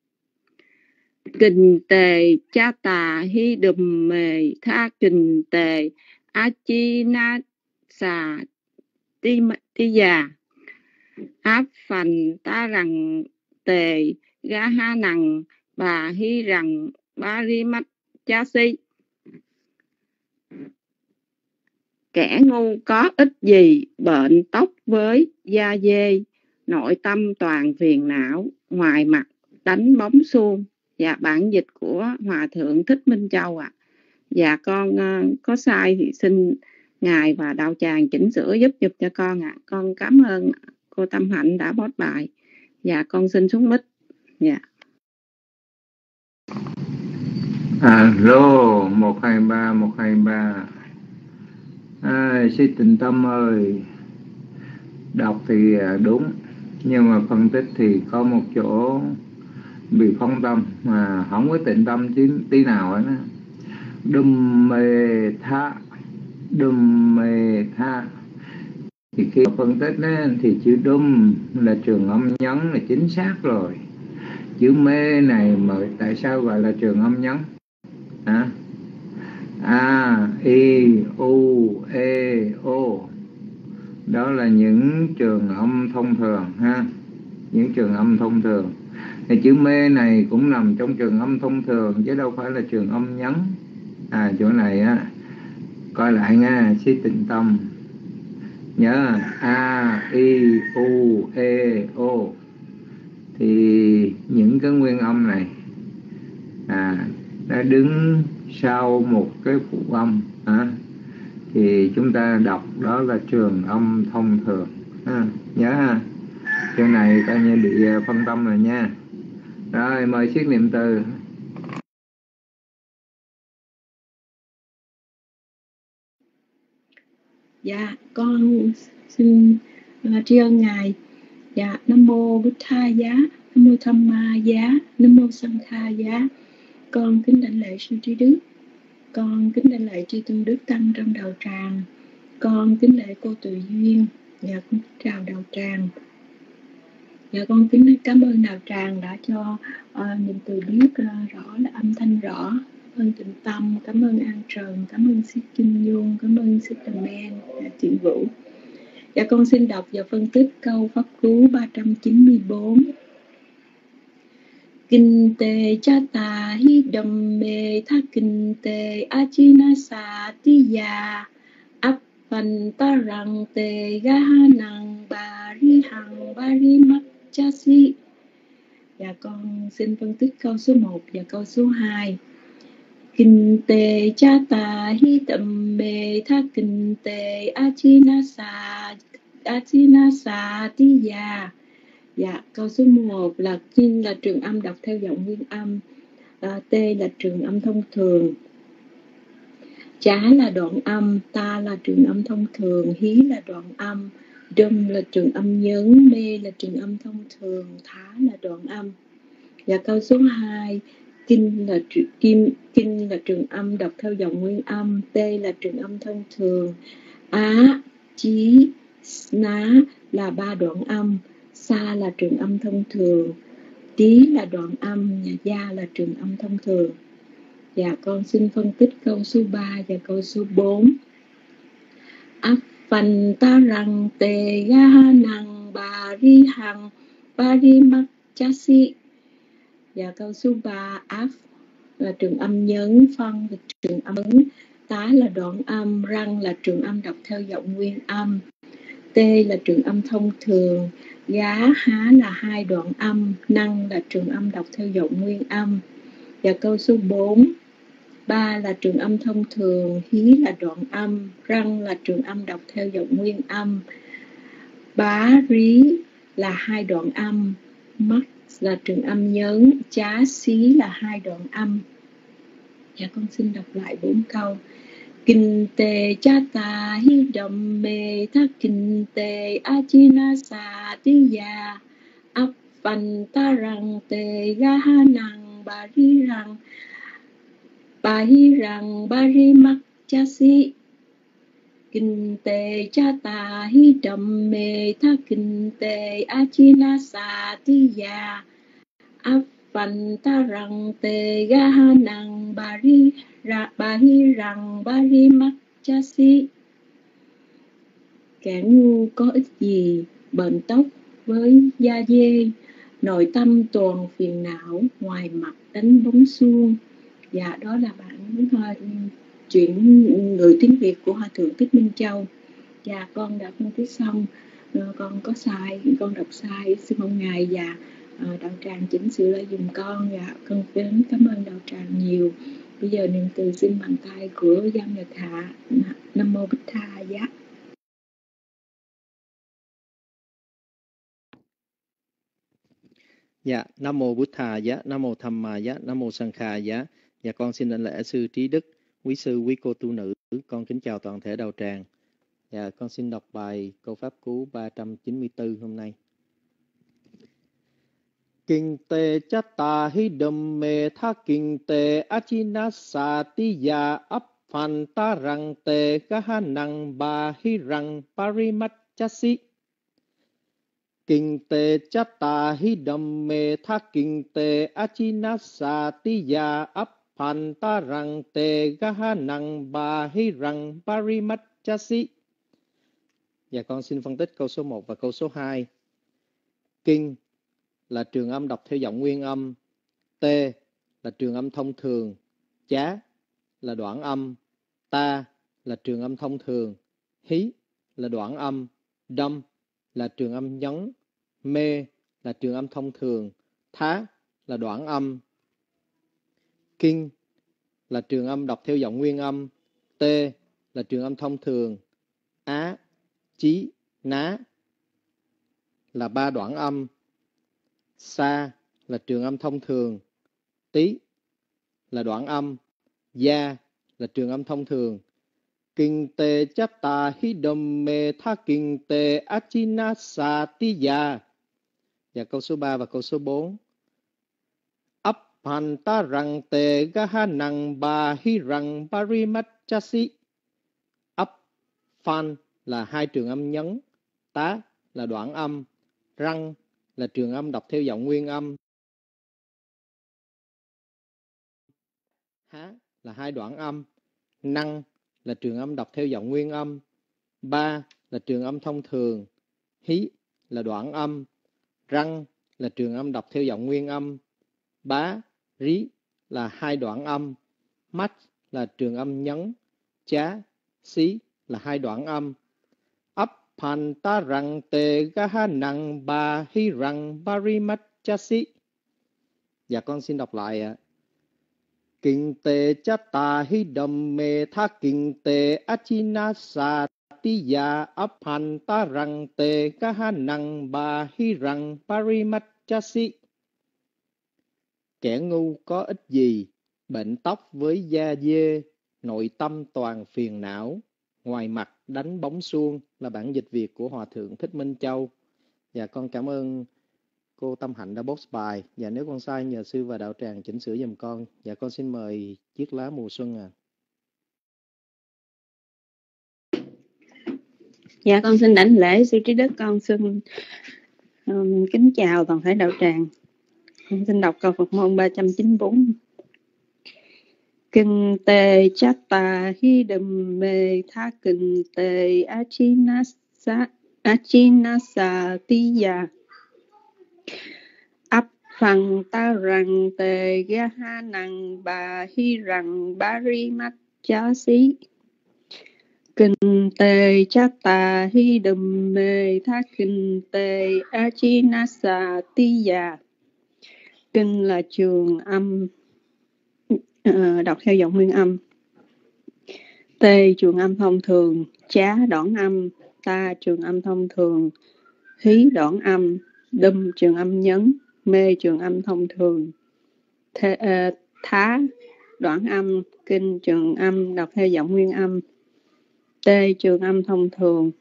Kinh tề cha tà hi đùm mề tha kinh tề á chi na xà ti ti già áp phần ta rằng tề ga ha nằng bà hi rằng ba ri mắt cha si. Kẻ ngu có ích gì bệnh tóc với da dê, nội tâm toàn phiền não, ngoài mặt đánh bóng suông. Dạ bản dịch của Hòa Thượng Thích Minh Châu ạ. À. Dạ con uh, có sai thì xin Ngài và đạo tràng chỉnh sửa giúp giúp cho con ạ. À. Con cảm ơn cô Tâm Hạnh đã post bài. Dạ con xin xuống mic. Dạ. Alo, một hai ba, một hai ba. À, sư Tịnh Tâm ơi, đọc thì đúng, nhưng mà phân tích thì có một chỗ bị phân tâm mà không có tịnh tâm tí, tí nào hết. Đùm mê tha, đùm mê tha. Thì khi phân tích đó, thì chữ đùm là trường âm nhấn là chính xác rồi. Chữ mê này mà tại sao gọi là trường âm nhấn? Hả? A, I, U, E, O. Đó là những trường âm thông thường ha. Những trường âm thông thường. Thì chữ mê này cũng nằm trong trường âm thông thường chứ đâu phải là trường âm nhấn. À chỗ này á, coi lại nha, sĩ Tịnh Tâm. Nhớ A, I, U, E, O. Thì những cái nguyên âm này à, đã đứng sau một cái phụ âm à, thì chúng ta đọc đó là trường âm thông thường à, nhớ ha. Chỗ này coi như bị phân tâm rồi nha. Rồi mời siết niệm từ. Dạ con xin uh, tri ân Ngài. Dạ Nam mô Bụt Tha Giá, Nam mô Tham Ma Giá, Nam mô Sang Kha Giá. Con kính đảnh lễ sư trí đức, con kính đảnh lễ chư tôn đức tăng trong đạo tràng, con kính lễ cô Từ Duyên. Dạ con chào đạo tràng. Dạ con kính cảm ơn đạo tràng đã cho uh, niệm từ biết uh, rõ là âm thanh rõ. Cảm ơn Tịnh Tâm, cảm ơn An Trần, cảm ơn Sư Kim Nhung, cảm ơn Sư Tầm Men, Chuyện Vũ. Dạ con xin đọc và phân tích câu pháp cú ba trăm chín mươi bốn. Kinh tề cha tà hi đầm mê tha kinh tề a chi na sa ti già áp phần ta rằng tề ga ha năng bà ri hằng ba ri mắt cha si. Dạ con xin phân tích câu số một và câu số hai. Kinh tề cha tà hi đầm mê tha kinh tề a chi na sa a chi na sa ti già. Dạ, câu số một là kinh là trường âm đọc theo giọng nguyên âm, à, t là trường âm thông thường, chá là đoạn âm, ta là trường âm thông thường, hí là đoạn âm, đâm là trường âm nhấn, mê là trường âm thông thường, thá là đoạn âm. Và câu số hai, kinh là kim kinh là trường âm đọc theo giọng nguyên âm, t là trường âm thông thường, á, chí, ná là ba đoạn âm, sa là trường âm thông thường, tí là đoạn âm, và gia là trường âm thông thường. Và con xin phân tích câu số ba và câu số bốn. Áp phần ta rằng tề ga năng bà ri hằng bà ri mắc cha si. Và câu số ba, áp là trường âm nhấn, phân là trường âm ấn, tá là đoạn âm, răng là trường âm đọc theo giọng nguyên âm. T là trường âm thông thường, Gá, Há là hai đoạn âm, Năng là trường âm đọc theo giọng nguyên âm. Và câu số bốn, Ba là trường âm thông thường, Hí là đoạn âm, Răng là trường âm đọc theo giọng nguyên âm. Bá, Rí là hai đoạn âm, Mắt là trường âm nhấn, Chá, Xí là hai đoạn âm. Dạ con xin đọc lại bốn câu. Kinh tê cha ta hi đầm mê tha kinh tê a chi na sa ti ya ap văn ta răng tê ga ha năng ba ri răng ba hi răng ba ri mắc cha si. Kinh tê cha ta hi đầm mê tha kinh tê a chi na sa ti ya ap văn ta răng tê ga ha năng ba ri ra ba hi rằng ba ri mắc cha si. Kẻ ngu có ích gì bận tóc với da dê, nội tâm toàn phiền não, ngoài mặt đánh bóng suông. Dạ đó là bản uh, chuyển người tiếng Việt của Hòa Thượng Thích Minh Châu. Dạ con đã phân tích xong, uh, con có sai, con đọc sai, xin mong ngài và uh, đạo tràng chỉnh sửa lại dùm con. Dạ con đến cảm ơn đạo tràng nhiều. Bây giờ niệm từ xin bàn tay của Giang Nhật Hạ. Nam mô Bích Tha Giá. Dạ, Nam mô Bụt Thà Giá, Nam mô Tham Ma Giá, Nam mô Sang Kha Giá. Dạ con xin đảnh lễ sư trí đức, quý sư, quý cô tu nữ. Con kính chào toàn thể đạo tràng. Dạ con xin đọc bài câu pháp cú ba trăm chín mươi tư hôm nay. Kinh tê chát ta hi đầm mê tha kinh tê achina sa ti ya ap phan ta răng tê ga ha năng ba hi răng parimat chasi. Kinh tê chát ta hi đầm mê tha kinh tê achina sa ti ya ap phan ta răng tê ga ha năng ba hi răng parimat chasi. Dạ con xin phân tích câu số một và câu số hai. Kinh là trường âm đọc theo giọng nguyên âm, T là trường âm thông thường, Chá là đoạn âm, Ta là trường âm thông thường, Hí là đoạn âm, Đâm là trường âm nhấn, Mê là trường âm thông thường, Thá là đoạn âm. Kinh là trường âm đọc theo giọng nguyên âm, T là trường âm thông thường, Á, Chí, Ná là ba đoạn âm, Sa là trường âm thông thường, Tí là đoạn âm, Gia là trường âm thông thường. Kinh tê chát ta hi đầm mê tha kinh tê achina sa ti ya. Và câu số ba và câu số bốn. Ap pan ta răng tê ga ha năng ba hi răng parimat chasi. Ap phan là hai trường âm nhấn, Tá là đoạn âm, Răng là trường âm đọc theo giọng nguyên âm, Há là hai đoạn âm, Năng là trường âm đọc theo giọng nguyên âm, Ba là trường âm thông thường, Hí là đoạn âm, Răng là trường âm đọc theo giọng nguyên âm, Bá, Rí là hai đoạn âm, Mắt là trường âm nhấn, Chá, Xí là hai đoạn âm. Ap pan ta răng tê ga ha năng ba hi răng parimat chasi. Dạ con xin đọc lại ạ. Kinh tê chát ta hi đầm mê tha kinh tê achina sa ti ya ap pan ta răng tê ga ha năng ba hi răng parimat chasi. Kẻ ngu có ích gì bệnh tóc với da dê, nội tâm toàn phiền não, ngoài mặt đánh bóng suông là bản dịch Việt của Hòa Thượng Thích Minh Châu. Và con cảm ơn cô Tâm Hạnh đã post bài. Và nếu con sai nhờ sư và đạo tràng chỉnh sửa giùm con. Và con xin mời Chiếc Lá Mùa Xuân à. Dạ con xin đảnh lễ sư trí đức. Con xin um, kính chào toàn thể đạo tràng. Con xin đọc câu Phật môn ba trăm chín mươi tư. Kinh tê chát ta hi đầm mê tha kinh tê achinasa achinasa ti ya ap phăng ta răng tê ga ha năng ba hi răng ba ri mắt chá xí. Kinh tê chatta hi đầm mê thác kinh tê achinasa tiya. Kinh là trường âm, uh, đọc theo giọng nguyên âm. Tê trường âm thông thường, chá đoạn âm, ta trường âm thông thường, hí đoạn âm, đâm trường âm nhấn, mê trường âm thông thường, Thê, uh, thá đoạn âm, kinh trường âm đọc theo giọng nguyên âm. Tê trường âm thông thường,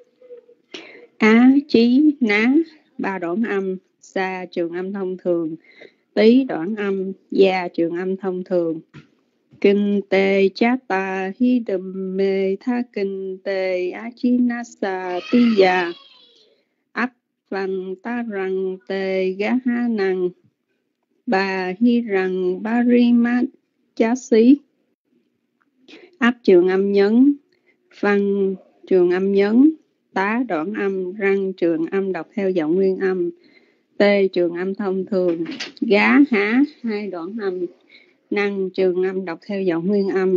á chí ná ba đoạn âm, sa trường âm thông thường, tí đoạn âm, gia trường âm thông thường. Kinh tê chát ta hi đầm mê tha kinh tê á chi na sa ti già áp văn ta răng tê gá ha năng bà hi răng ba ri ma chá xí. Áp trường âm nhấn, văn trường âm nhấn, tá đoạn âm, răng trường âm đọc theo giọng nguyên âm, tê trường âm thông thường, gá há hai đoạn âm, năng trường âm đọc theo giọng nguyên âm,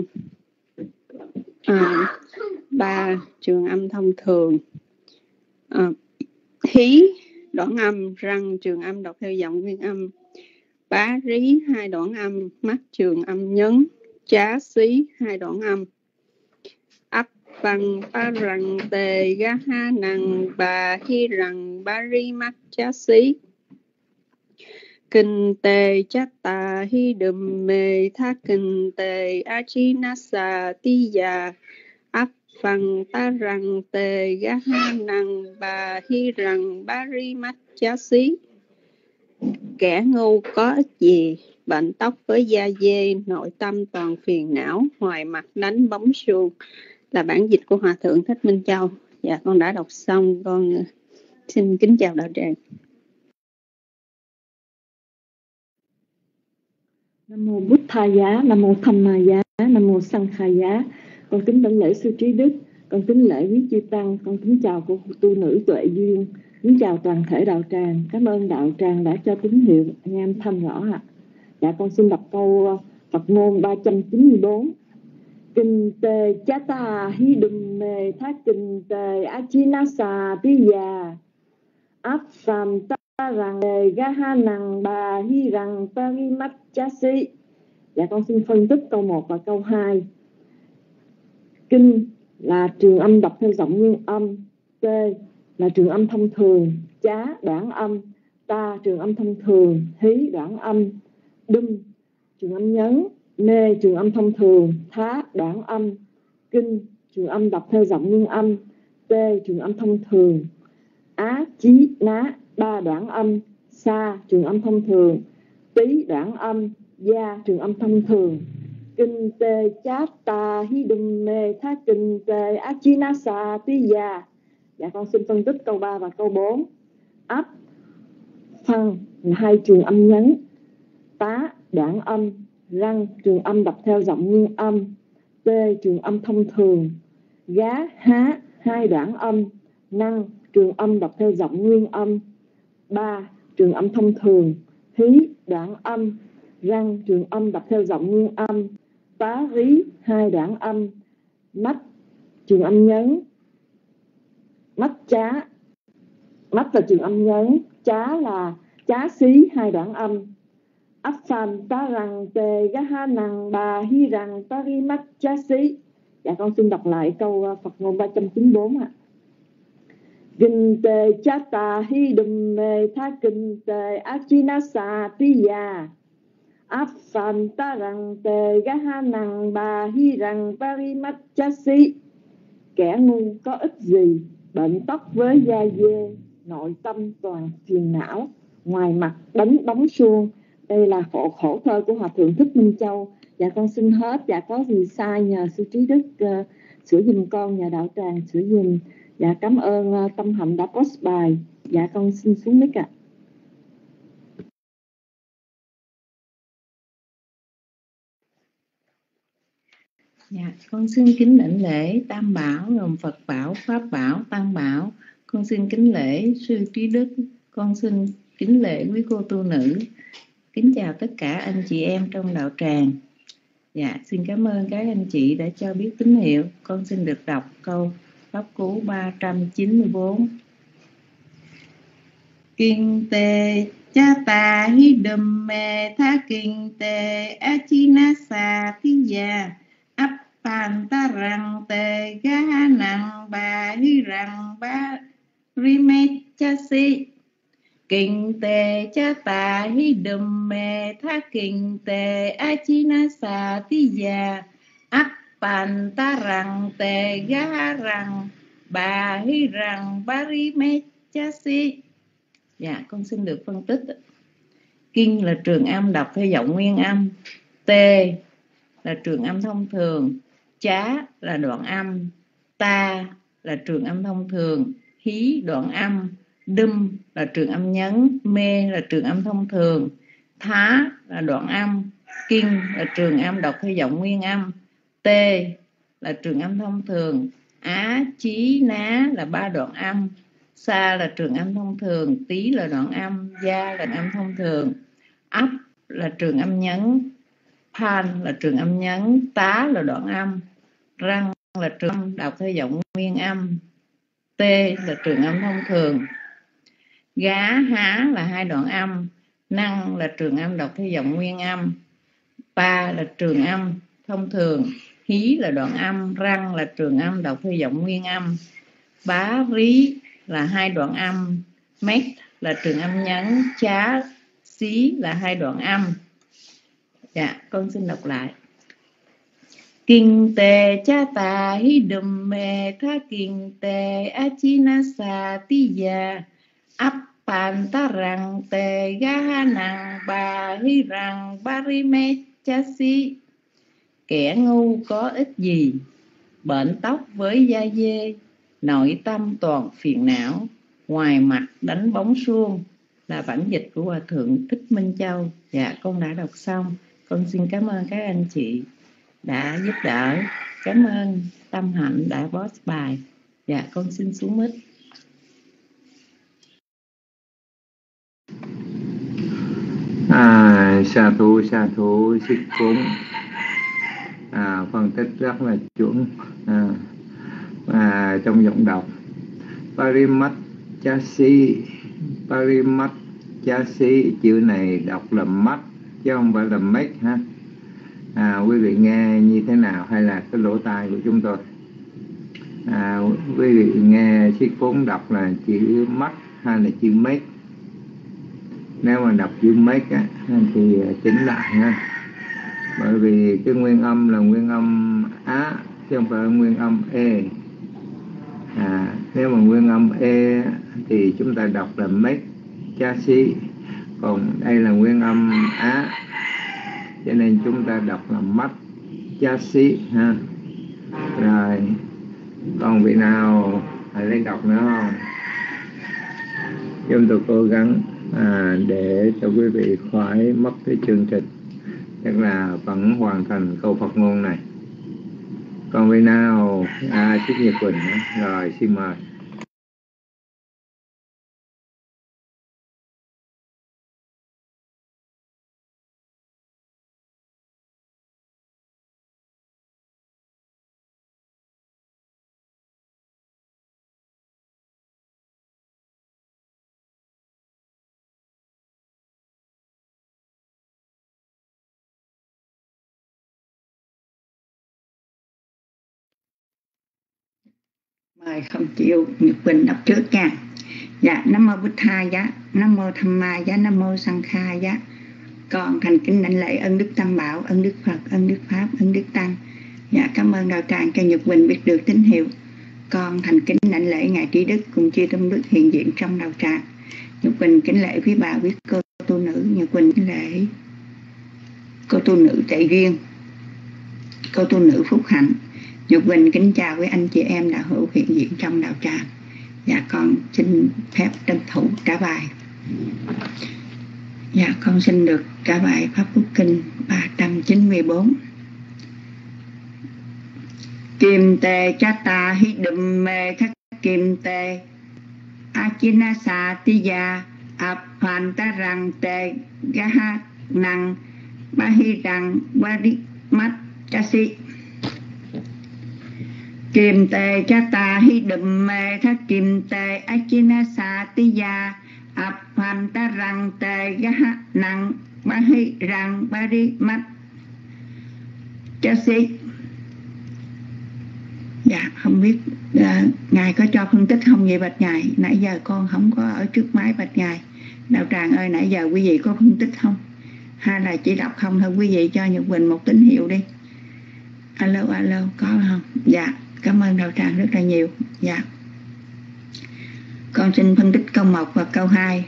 à, ba trường âm thông thường, à, hí đoạn âm, răng trường âm đọc theo giọng nguyên âm, bá rí hai đoạn âm, mắt trường âm nhấn, chá xí hai đoạn âm. Ấp văn ba răng tề gá ha năng bà hi răng ba ri mắt chá xí. Kinh tê chát ta hi đùm mê thá kinh tê á chi na sa ti già áp văn ta răng tê gá ha năng bà hi răng ba ri mắt chá xí. Kẻ ngu có ích gì, bệnh tóc với da dê, nội tâm toàn phiền não, hoài mặt đánh bóng suông. Là bản dịch của Hòa Thượng Thích Minh Châu. Dạ, con đã đọc xong, con xin kính chào đạo tràng. Nam mô Bụt Tha Giá, Nam mô Tham Ma Giá, Nam mô Sang Kha Giá. Con kính đảnh lễ sư trí đức, con kính lễ quý chư tăng, con kính chào cô tu nữ tuệ duyên, kính chào toàn thể đạo tràng. Cảm ơn đạo tràng đã cho tín hiệu nghe âm thanh rõ ạ. Dạ, con xin đọc câu Phật ngôn ba trăm chín mươi tư. Kinh tê chát ta hi đùm mê thá kinh tê á chi na sa ti già áp phàm ta rằng đề ga ha năng bà hi rằng ta ri mắt chá xí. Dạ, con xin phân tích câu một và câu hai. Kinh là trường âm đọc theo giọng nguyên âm, tê là trường âm thông thường, chá đoạn âm, ta trường âm thông thường, hí đoạn âm, đum trường âm nhấn, mê trường âm thông thường, thá đoạn âm, kinh trường âm đọc theo giọng nguyên âm, tê trường âm thông thường, á chí ná ba đoạn âm, sa trường âm thông thường, tí đoạn âm, gia trường âm thông thường. Kinh tê chát ta hi đùm mê thá kinh tê á chi na sa ti già. Dạ, con xin phân tích câu ba và câu bốn. Áp phân là hai trường âm nhấn, tá đoạn âm, răng trường âm đọc theo giọng nguyên âm, tê trường âm thông thường, gá há hai đoạn âm, năng trường âm đọc theo giọng nguyên âm, ba trường âm thông thường, hí đoạn âm, răng trường âm đọc theo giọng nguyên âm, tá rí hai đoạn âm, mắt trường âm nhấn, mắt chá, mắt là trường âm nhấn, chá là chá xí hai đoạn âm. Áp phàm ta rằng tề gá ha năng bà hi rằng ta ri mắt chá xí. Dạ, con xin đọc lại câu Phật ngôn ba trăm chín mươi tư ạ. Kinh tề chát ta hi đùm mê tha kinh tề á chi na sa ti già áp phàm ta rằng tề gá ha năng bà hi rằng ta ri mắt chá xí. Kẻ ngu có ích gì, bệnh tóc với da dê, nội tâm toàn phiền não, ngoài mặt đánh bóng suông. Đây là khổ, khổ thơ của Hòa Thượng Thích Minh Châu. Dạ, con xin hết. Dạ, có gì sai nhờ sư trí đức uh, sửa giùm con, nhà đạo tràng sửa giùm. Dạ, cảm ơn uh, Tâm Hạnh đã post bài. Dạ, con xin xuống mic ạ. Dạ, con xin kính đảnh lễ Tam Bảo gồm Phật Bảo, Pháp Bảo, Tăng Bảo. Con xin kính lễ sư trí đức. Con xin kính lễ quý cô tu nữ. Kính chào tất cả anh chị em trong đạo tràng. Dạ, xin cảm ơn các anh chị đã cho biết tín hiệu. Con xin được đọc câu pháp cú ba trăm chín mươi bốn. Kinh tê cha ta hi đầm mê tha kinh tê achinasa tiya appan ta răng tê ga năng ba hi răng ba rimet cha si. Kinh tê cha ta hi đầm mê tha kinh tê achinasa tiya appan ta răng tê ga răng ba hi răng ba rimet cha si. Dạ, con xin được phân tích. Kinh là trường âm đọc theo giọng nguyên âm. Tê là trường âm thông thường. Chá là đoạn âm. Ta là trường âm thông thường. Hí đoạn âm. Đâm là trường âm nhấn. Mê là trường âm thông thường. Thá là đoạn âm. Kinh là trường âm đọc theo giọng nguyên âm. Tê là trường âm thông thường. Á, chí, ná là ba đoạn âm. Sa là trường âm thông thường, tí là đoạn âm, gia là âm thông thường, ấp là trường âm nhấn, pan là trường âm nhấn, tá là đoạn âm, răng là trường âm đọc theo giọng nguyên âm, tê là trường âm thông thường, gá, há là hai đoạn âm, năng là trường âm đọc theo giọng nguyên âm, pa là trường âm thông thường, hí là đoạn âm, răng là trường âm đọc theo giọng nguyên âm, bá, rí là hai đoạn âm, mét là trường âm nhấn, chá, xí là hai đoạn âm. Dạ, con xin đọc lại. Kinh tê cha ta hi đùm mê tha kinh tê achinasa tiya appan ta răng tê ga năng ba hi răng ba ri mê cha si. Kẻ ngu có ích gì, bệnh tóc với da dê, nội tâm toàn phiền não, ngoài mặt đánh bóng suông, là bản dịch của Hòa Thượng Thích Minh Châu. Dạ, con đã đọc xong. Con xin cảm ơn các anh chị đã giúp đỡ. Cảm ơn Tâm Hạnh đã post bài. Dạ, con xin xuống mic. À, sa thú, sa thú, xích cúng. À, phân tích rất là chuẩn. À, à, trong giọng đọc Parimachasi, Parimachasi, chữ này đọc là mắt chứ không phải là make ha. À, quý vị nghe như thế nào, hay là cái lỗ tai của chúng tôi? À, quý vị nghe Siết Phốn đọc là chữ mắt hay là chữ make? Nếu mà đọc chữ make á, thì chỉnh lại ha. Bởi vì cái nguyên âm là nguyên âm á chứ không phải nguyên âm e. À, nếu mà nguyên âm e thì chúng ta đọc là make chasi, còn đây là nguyên âm á cho nên chúng ta đọc là mắt chasi ha. Rồi còn vị nào hãy lên đọc nữa không? Chúng tôi cố gắng à, để cho quý vị khỏi mất cái chương trình, tức là vẫn hoàn thành câu Phật ngôn này. Còn vị nào à, Chúc Nhật Quỳnh nữa. Rồi xin mời. Mời không chịu Nhật Quỳnh đọc trước nha. Dạ, Nam mô Bụt Tha giá, Nam mô Tham Ma giá, Nam mô Sang Kha giá. Con thành kính đảnh lễ ân đức Tam Bảo, ân đức Phật, ân đức Pháp, ân đức Tăng. Dạ, cảm ơn đạo tràng cho Nhật Quỳnh biết được tín hiệu. Con thành kính đảnh lễ ngài Trí Đức cùng chư tâm đức hiện diện trong đạo tràng. Nhật Quỳnh kính lễ quý bà quý cô tu nữ. Nhật Quỳnh kính lễ cô tu nữ Tệ Duyên, cô tu nữ Phúc Hạnh. Nhật Quỳnh kính chào quý anh chị em đạo hữu hiện diện trong đạo tràng. Dạ, con xin phép tranh thủ trả bài. Dạ, con xin được trả bài Pháp Quốc Kinh ba trăm chín mươi bốn. Kim tê cha ta hi đùm mê khắc kim tê achinasa tiya apantara tê gaha năng ba hi rằng ba đi mắt cha si. Kim tê cha ta hi đùm mê thác kim tê achina sa ti ya ap pan ta răng tê ga nặng ba hi răng ba ri mắt cha si. Dạ không biết à, ngài có cho phân tích không vậy bạch ngài? Nãy giờ con không có ở trước máy bạch ngài. Đạo tràng ơi, nãy giờ quý vị có phân tích không? Hay là chỉ đọc không thôi? Quý vị cho Nhật Quỳnh một tín hiệu đi. Alo alo có không? Dạ cảm ơn đạo tràng rất là nhiều. Dạ con xin phân tích câu một và câu hai.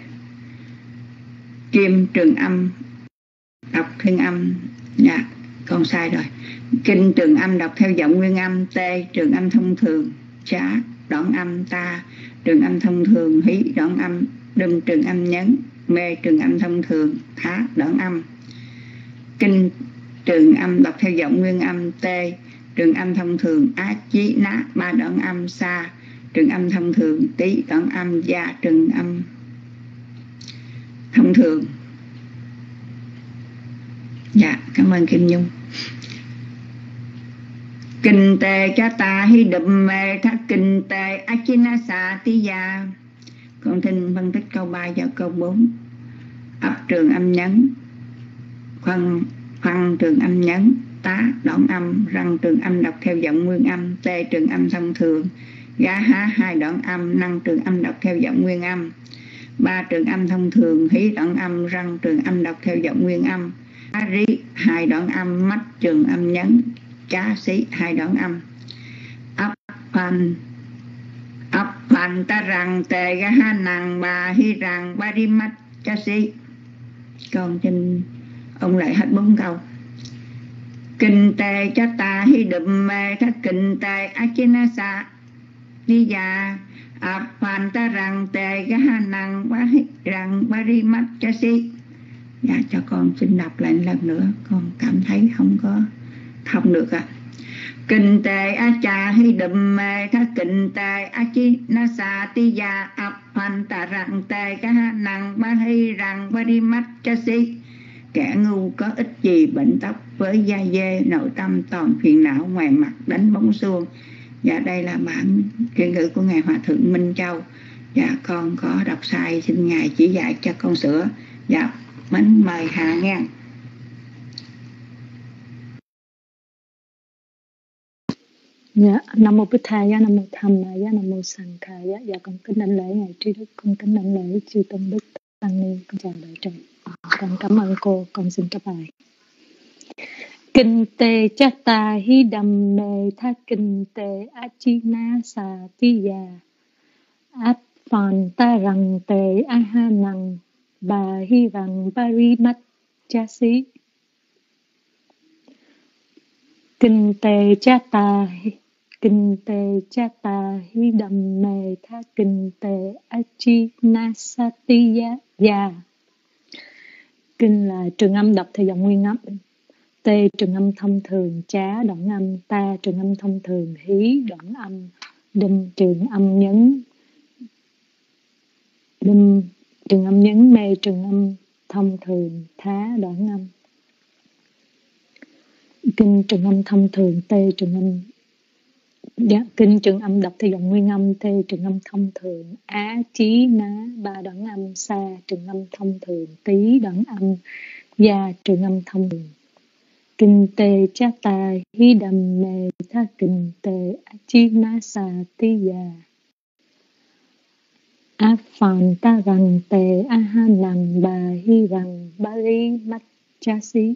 Kim trường âm đọc thiên âm. Dạ con sai rồi. Kinh trường âm đọc theo giọng nguyên âm. T trường âm thông thường. Chá đoạn âm. Ta trường âm thông thường. Hí đoạn âm. Đâm trường âm nhấn. Mê trường âm thông thường. Thá đoạn âm. Kinh trường âm đọc theo giọng nguyên âm. T trường âm thông thường. Á chí ná ba đoạn âm. Sa trường âm thông thường. Tí đoạn âm. Gia trường âm thông thường. Dạ cảm ơn Kim Nhung. Kinh tê cha ta hi đùm mê thác kinh tê achinasa ti ya. Con xin phân tích câu ba và câu bốn. Ấp trường âm nhấn. Khoan khoan trường âm nhấn. Tá đoạn âm. Răng trường âm đọc theo giọng nguyên âm. Tê trường âm thông thường. Gá há hai đoạn âm. Năng trường âm đọc theo giọng nguyên âm. Ba trường âm thông thường. Hí đoạn âm. Răng trường âm đọc theo giọng nguyên âm. Á rí hai đoạn âm. Mắt trường âm nhấn. Chá xí hai đoạn âm. Ấp pan ấp pan ta rằng tề ga ha nàng bà hi rằng ba đi mắt chá xí. Con xin ông lại hết bốn câu. Kinh tề cha ta hi đùm mê thác kinh tề achinasa đi già ấp pan ta rằng tề ga ha nàng ba hi rằng ba đi mắt chá xí. Dạ cho con xin đọc lại lần nữa. Con cảm thấy không có không được ạ. À. Kinh tê a cha hi đùm mê thác kinh tê a chi na sa ti ya ap pan ta rằng tê ca năng ba hi rằng ba đi mắt cha si. Kẻ ngu có ích gì bệnh tóc với da dê nội tâm toàn phiền não ngoài mặt đánh bóng xuông. Dạ đây là bản chuyên ngữ của ngài Hòa thượng Minh Châu. Dạ con có đọc sai xin ngài chỉ dạy cho con sửa. Dạ mến mời hạ nghe. Dạ, Nam mô Bụt Thaya, Nam mô Tham Maya, Nam mô Sankhaya. Dạ con kính đảnh lễ ngài Trí Đức, con kính đảnh lễ chư tôn đức tăng ni, con chào đại tràng. Con cảm ơn cô, con xin cấp bài. Kinh tê chatta hi đam mê tha kinh tê achina sa ti ya ap phan ta răng tê aha năng bà hi răng parimat chasi. Kinh tê chatta kinh tê chatta hi đam mê tha kinh tê achinasatiya ya. Kinh là trường âm đọc theo giọng nguyên âm. Tê trường âm thông thường. Chá đoạn âm. Ta trường âm thông thường. Hí đoạn âm. Đâm trường âm nhấn. Đâm trường âm nhấn. Mê trường âm thông thường. Thá đoạn âm. Kinh trường âm thông thường. Tê trường âm. Dạ, kinh trường âm đọc theo giọng nguyên âm. Tê trường âm thông thường. Á chí ná ba đoạn âm. Sa trường âm thông thường. Tí đoạn âm. Gia trường âm thông thường. Kinh tê chatta hi đam mê tha kinh tê achinasa ti ya áp phàn ta rằng tê aha năng bà hi rằng bari mắt cha si.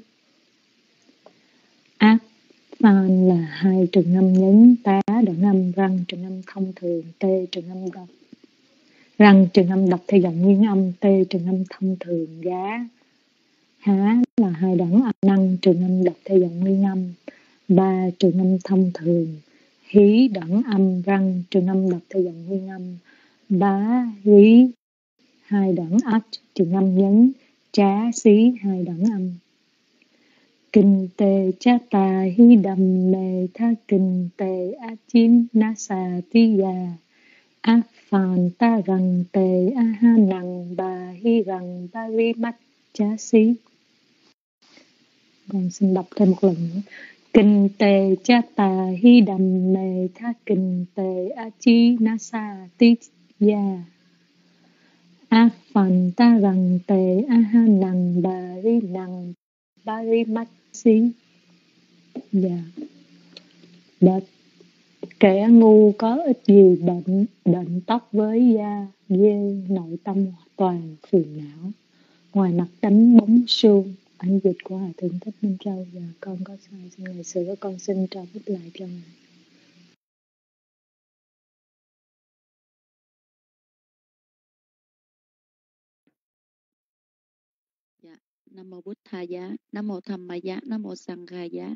Áp phàn là hai trường âm nhấn. Tá đoạn âm. Răng trường âm thông thường. Tê trường âm đọc. Răng trường âm đọc theo giọng nguyên âm. Tê trường âm thông thường. Gá há là hai đoạn âm. Năng trường âm đọc theo giọng nguyên âm. Ba trường âm thông thường. Hí đoạn âm. Răng trường âm đọc theo giọng nguyên âm. Bá rí hai đoạn ách trường âm nhấn. Trá xí hai đoạn âm. Kinh tê chatta hi đam mê tha kinh tê achin nasa ti ya áp phàn ta rằng tê aha năng bà hi rằng bari mắt chá xí. Con xin đọc thêm một lần nữa. Kinh tê cha tà hi đầm mê tha kinh tê a chi na sa ti ya a phần ta rằng tề a ha nằng bà ri nằng ba ri mắt xí. Dạ. Dạ. Kẻ ngu có ích gì bệnh bệnh tóc với da dê, nội tâm toàn phiền não, ngoài mặt đánh bóng suông. Anh dịch của Hòa Thượng Thích Minh Châu. Và con có sai xin ngày sửa, con xin trả phúc lại cho ngài. Dạ. Nam mô Bụt Tha Giá, Nam mô Tham Ma Giá, Nam mô Sang Kha Giá.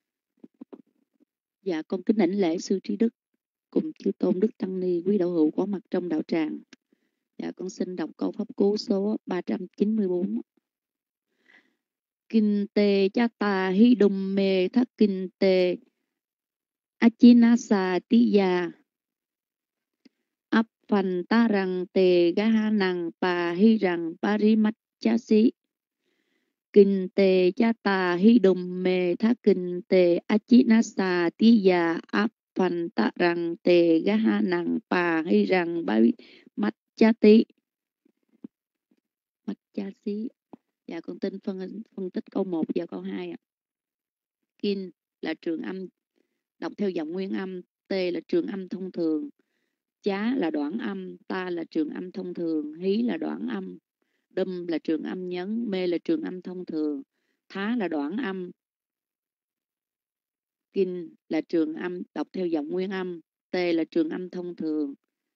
Dạ, con kính đảnh lễ sư trí đức cùng chư tôn đức tăng ni quý đạo hữu có mặt trong đạo tràng. Dạ, con xin đọc câu pháp cú số ba trăm chín mươi bốn. Kinh tê cha tà hi đùm mê thắc kinh tê achinasa tiya ap phần ta rằng tề ga ha năng pa hi rằng parimat cha si. Kinh tê cha tà hi đùm mê thắc kinh tê achinasa tiya ap phần ta rằng tề ga ha năng pa hi rằng parimat cha ti. Mắt cha si. Dạ, con tin phân, phân tích câu một và câu hai ạ. Kinh là trường âm đọc theo giọng nguyên âm, T là trường âm thông thường, chá là đoạn âm, ta là trường âm thông thường, hí là đoạn âm, đâm là trường âm nhấn, mê là trường âm thông thường, thá là đoạn âm. Kinh là trường âm đọc theo giọng nguyên âm, T là trường âm thông thường,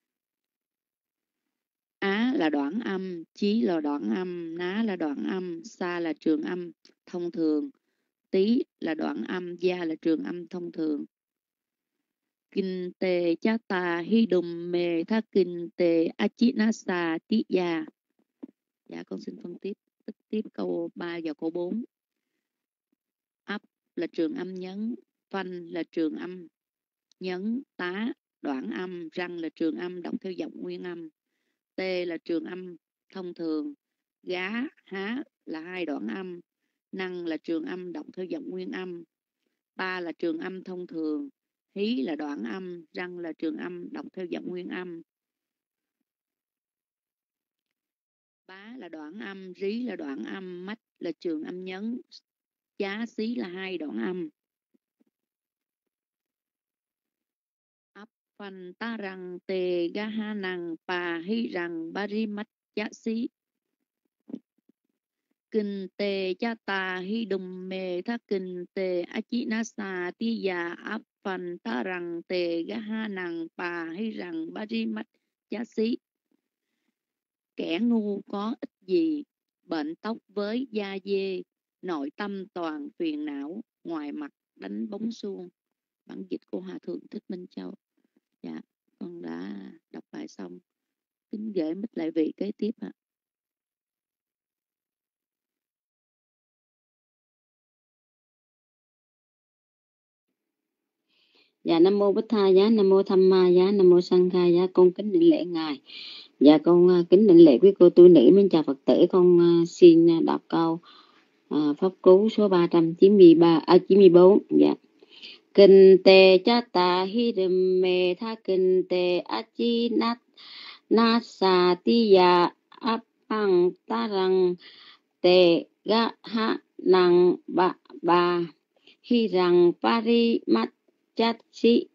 á là đoạn âm, chí là đoạn âm, ná là đoạn âm, sa là trường âm thông thường, tí là đoạn âm, gia là trường âm thông thường. Kinh tê cha tà hi đùm mê tha kinh tê achinasa tí ya. Dạ, con xin phân tiếp tích tiếp câu ba và câu bốn. Ấp là trường âm nhấn, phanh là trường âm nhấn, tá đoạn âm, răng là trường âm đọc theo giọng nguyên âm, tê là trường âm thông thường, gá há là hai đoạn âm, năng là trường âm đọc theo giọng nguyên âm, ta là trường âm thông thường, hí là đoạn âm, răng là trường âm đọc theo giọng nguyên âm, bá là đoạn âm, rí là đoạn âm, mách là trường âm nhấn, chá xí là hai đoạn âm. Ấp phần ta rằng tề ga ha năng pa hi rằng bari mách chá xí. Kinh tê cha tà hi đùm mê tha kinh tê achinasa ti ya áp phần ta rằng tề ga ha năng pa hi rằng bari mách chá xí. Kẻ ngu có ích gì bệnh tóc với da dê, nội tâm toàn phiền não, ngoài mặt đánh bóng suông. Bản dịch của Hòa Thượng Thích Minh Châu. Dạ, con đã đọc bài xong. Kính gửi mít lại vị kế tiếp ạ. Dạ, Nam mô Bích Tha Giá, Nam mô Tham Ma Giá, Nam mô Sang Kha Giá. Con kính định lễ ngài. Dạ, con uh, kính định lễ quý cô tu nữ. Mến chào Phật tử. Con uh, xin uh, đọc câu uh, pháp cú số ba trăm chín mươi ba, à, chín mươi bốn. Dạ. Kinh tê cha ta hi đâm mê tha kinh tê a chi nát na sa ti ya áp bằng ta rằng tê ga ha năng ba ba hi rằng pari mat chát si.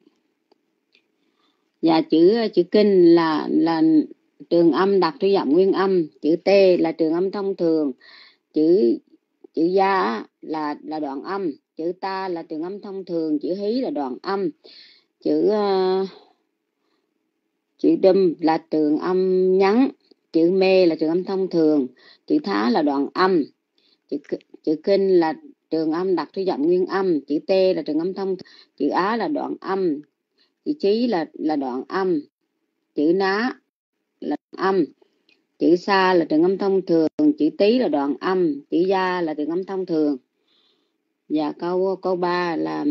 Dạ, chữ chữ kinh là là trường âm đặt theo giọng nguyên âm, chữ t là trường âm thông thường, chữ chữ gia là là đoạn âm, chữ ta là trường âm thông thường, chữ hí là đoạn âm, chữ uh, chữ đâm là trường âm nhấn, chữ mê là trường âm thông thường, chữ thá là đoạn âm, chữ chữ kinh là trường âm đặt theo giọng nguyên âm, chữ t là trường âm thông, chữ á là đoạn âm, chữ chí là là đoạn âm, chữ ná là đoạn âm, chữ sa là trường âm thông thường, chữ tí là đoạn âm, chữ gia là trường âm thông thường. Và câu câu ba là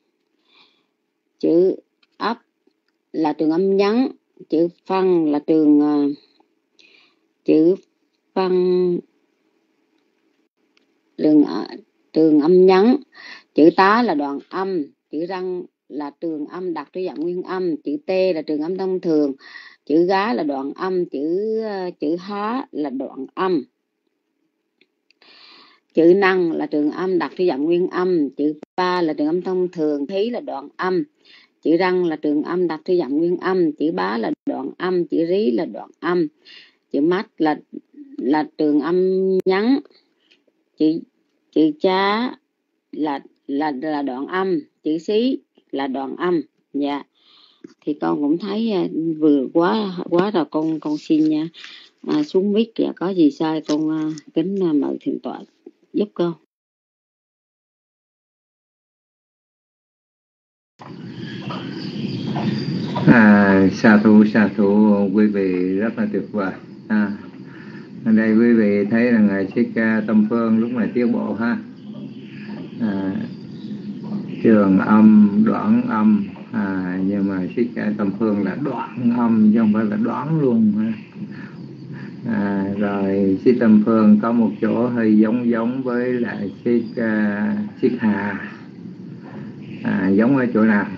chữ ấp là trường âm nhấn, chữ phân là trường uh, chữ phân trường uh, trường âm nhấn, chữ tá là đoạn âm, chữ răng là trường âm đặt cho giọng nguyên âm, chữ t là trường âm thông thường, chữ gá là đoạn âm, chữ chữ há là đoạn âm, chữ năng là trường âm đặt cho giọng nguyên âm, chữ ba là trường âm thông thường, thí là đoạn âm, chữ răng là trường âm đặt cho giọng nguyên âm, chữ bá là đoạn âm, chữ rí là đoạn âm, chữ mắt là là trường âm nhắn, chữ chữ chá là là là đoạn âm, chữ xí là đoạn âm. Dạ, thì con cũng thấy uh, vừa quá quá rồi, con con xin nha uh, xuống mic, và có gì sai con uh, kính uh, mời thượng tọa giúp con. À, sa thú sa thú quý vị rất là tuyệt vời. À, ở đây quý vị thấy là ngài Thích Ca Tâm Phương lúc này tiến bộ ha. À, trường âm, đoạn âm, à, nhưng mà Thích Ca Tâm Phương là đoạn âm chứ không phải là đoạn luôn ha. À, rồi Thích Tâm Phương có một chỗ hơi giống giống với lại Thích Thích Hà. À, giống ở chỗ nào?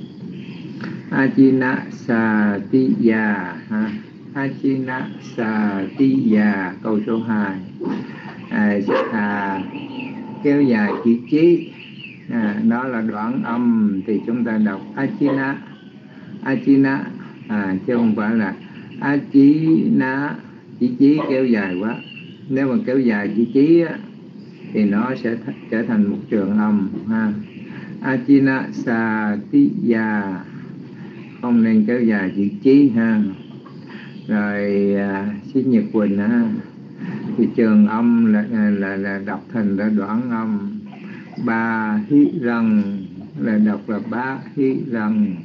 Ajina Satiya ha. Ajina Satiya câu số hai. À, Thích Hà kéo dài chữ chí, à, đó là đoạn âm thì chúng ta đọc Ajina Ajina, à, chứ không phải là Ajina. Chữ chí kéo dài quá, nếu mà kéo dài chữ chí á, thì nó sẽ th trở thành một trường âm ha. Ajina Satiya, không nên kéo dài chữ chí ha. Rồi à, Xích Nhật Quỳnh ha, thì trường âm là, là, là đọc thành là đoạn âm. Ba hí răng là đọc là bá hí răng.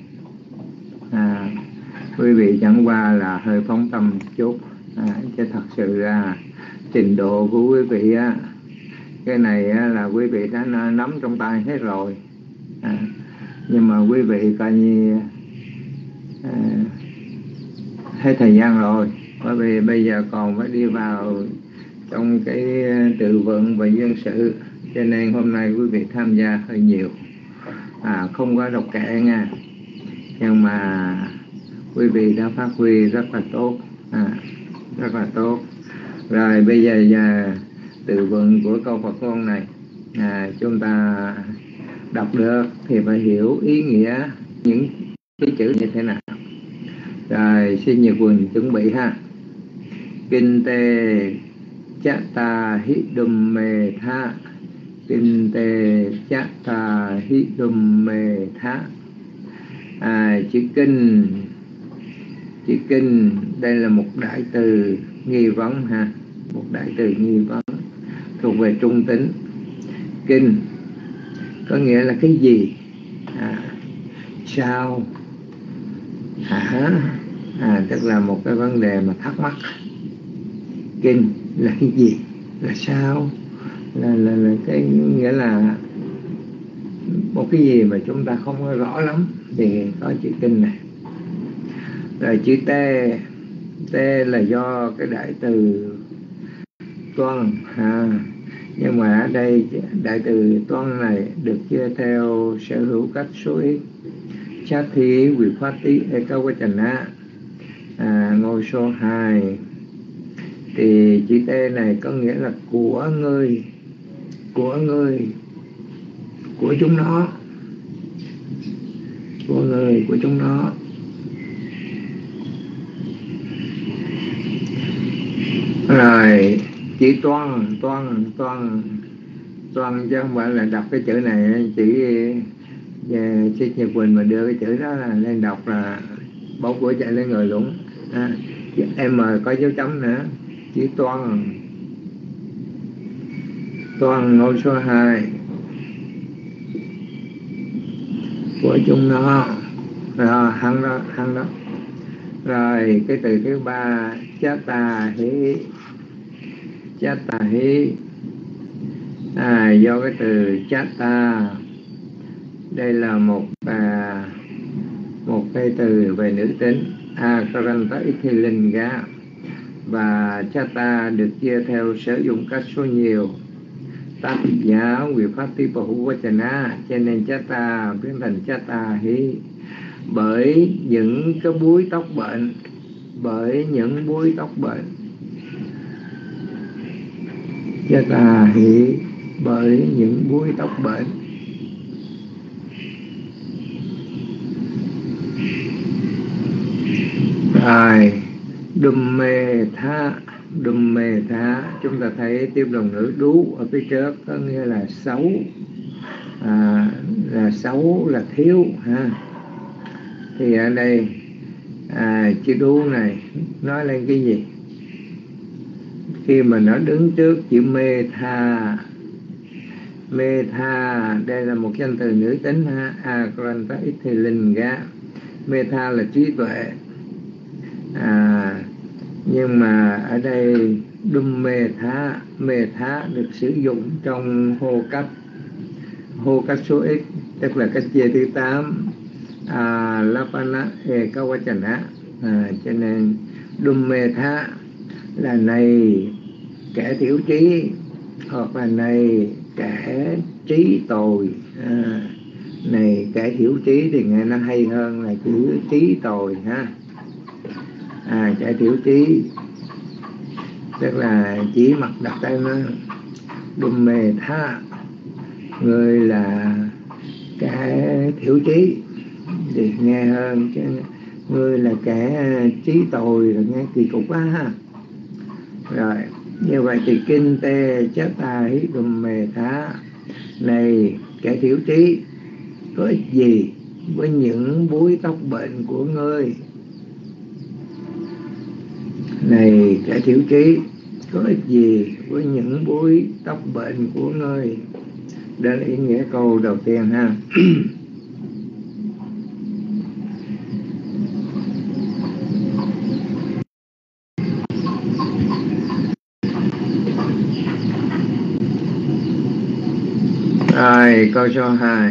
À, quý vị chẳng qua là hơi phóng tâm một chút, à, chứ thật sự ra trình độ của quý vị á, cái này á, là quý vị đã nắm trong tay hết rồi. À, nhưng mà quý vị coi như à, hết thời gian rồi, bởi vì bây giờ còn phải đi vào trong cái tự vận và dân sự, cho nên hôm nay quý vị tham gia hơi nhiều. À, không có đọc kệ nha, nhưng mà quý vị đã phát huy rất là tốt, à, rất là tốt. Rồi bây giờ, giờ tự vận của câu Phật ngôn này, à, chúng ta đọc được thì phải hiểu ý nghĩa những cái chữ như thế nào. Rồi xin Nhật Quỳnh chuẩn bị ha. Kinh tê chát ta hít đùm mê tha, kinh tê chát ta hít đùm mê tha. À, chữ kinh, chữ kinh đây là một đại từ nghi vấn ha, một đại từ nghi vấn thuộc về trung tính. Kinh có nghĩa là cái gì? À, sao? Hả? À, tức là một cái vấn đề mà thắc mắc. Kinh là cái gì? Là sao? Là, là, là cái nghĩa là một cái gì mà chúng ta không có rõ lắm thì có chữ kinh này. Rồi chữ tê, tê là do cái đại từ toan ha. Nhưng mà ở đây đại từ toan này được chia theo sở hữu cách số ít. Chát thi quỷ phát tí ekawachana, à, ngôi số hai. Thì chữ T này có nghĩa là của ngươi, của ngươi, của chúng nó, của người, của chúng nó. Rồi chữ toan, toan, toan, toan chứ không phải là đọc cái chữ này, chữ Thích Nhật Quỳnh mà đưa cái chữ đó là lên đọc là báu của chạy lên người luôn. À, M có dấu chấm nữa, chữ toan, toan ngôi số hai, của chúng nó. Rồi hăng đó, hăng đó. Rồi cái từ thứ ba chát tà hí, chát tà hí, à, do cái từ chát ta, đây là một à, một cái từ về nữ tính, akaranta ithilinga, và chata được chia theo sử dụng cách số nhiều. Tatiya Vipatti Bahuvachana, cho nên Chata biến thành Chata Hí. Bởi những cái búi tóc bệnh, bởi những búi tóc bệnh. Chata Hí, bởi những búi tóc bệnh. Rồi đùm mê tha, đùm mê tha, chúng ta thấy tiếp đồng ngữ đú ở phía trước có nghĩa là xấu, à, là xấu là thiếu ha. Thì ở đây à, chữ đú này nói lên cái gì? Khi mà nó đứng trước chữ mê tha, mê tha đây là một danh từ nữ tính ha, Akranta Ithilinga. Mê tha là trí tuệ. À, nhưng mà ở đây đum mê thá, mê thá được sử dụng trong hô cách, hô cách số ít, tức là cách chia thứ tám, à, lapana e kawachana. À, cho nên đum mê thá là này kẻ thiểu trí, hoặc là này kẻ trí tồi. À, này kẻ thiểu trí thì nghe nó hay hơn là chữ trí tồi ha. À, kẻ thiểu trí tức là chỉ mặt đặt tay nó đùm mê tha, người là kẻ thiểu trí thì nghe hơn, chứ người là kẻ trí tồi là nghe kỳ cục quá ha. Rồi như vậy thì kinh tê chết ta hí đùm mê tha, này kẻ thiểu trí có ích gì với những búi tóc bệnh của ngươi. Này kẻ thiểu trí có ích gì với những búi tóc bệnh của ngươi. Đó là ý nghĩa câu đầu tiên ha. Rồi câu số hai.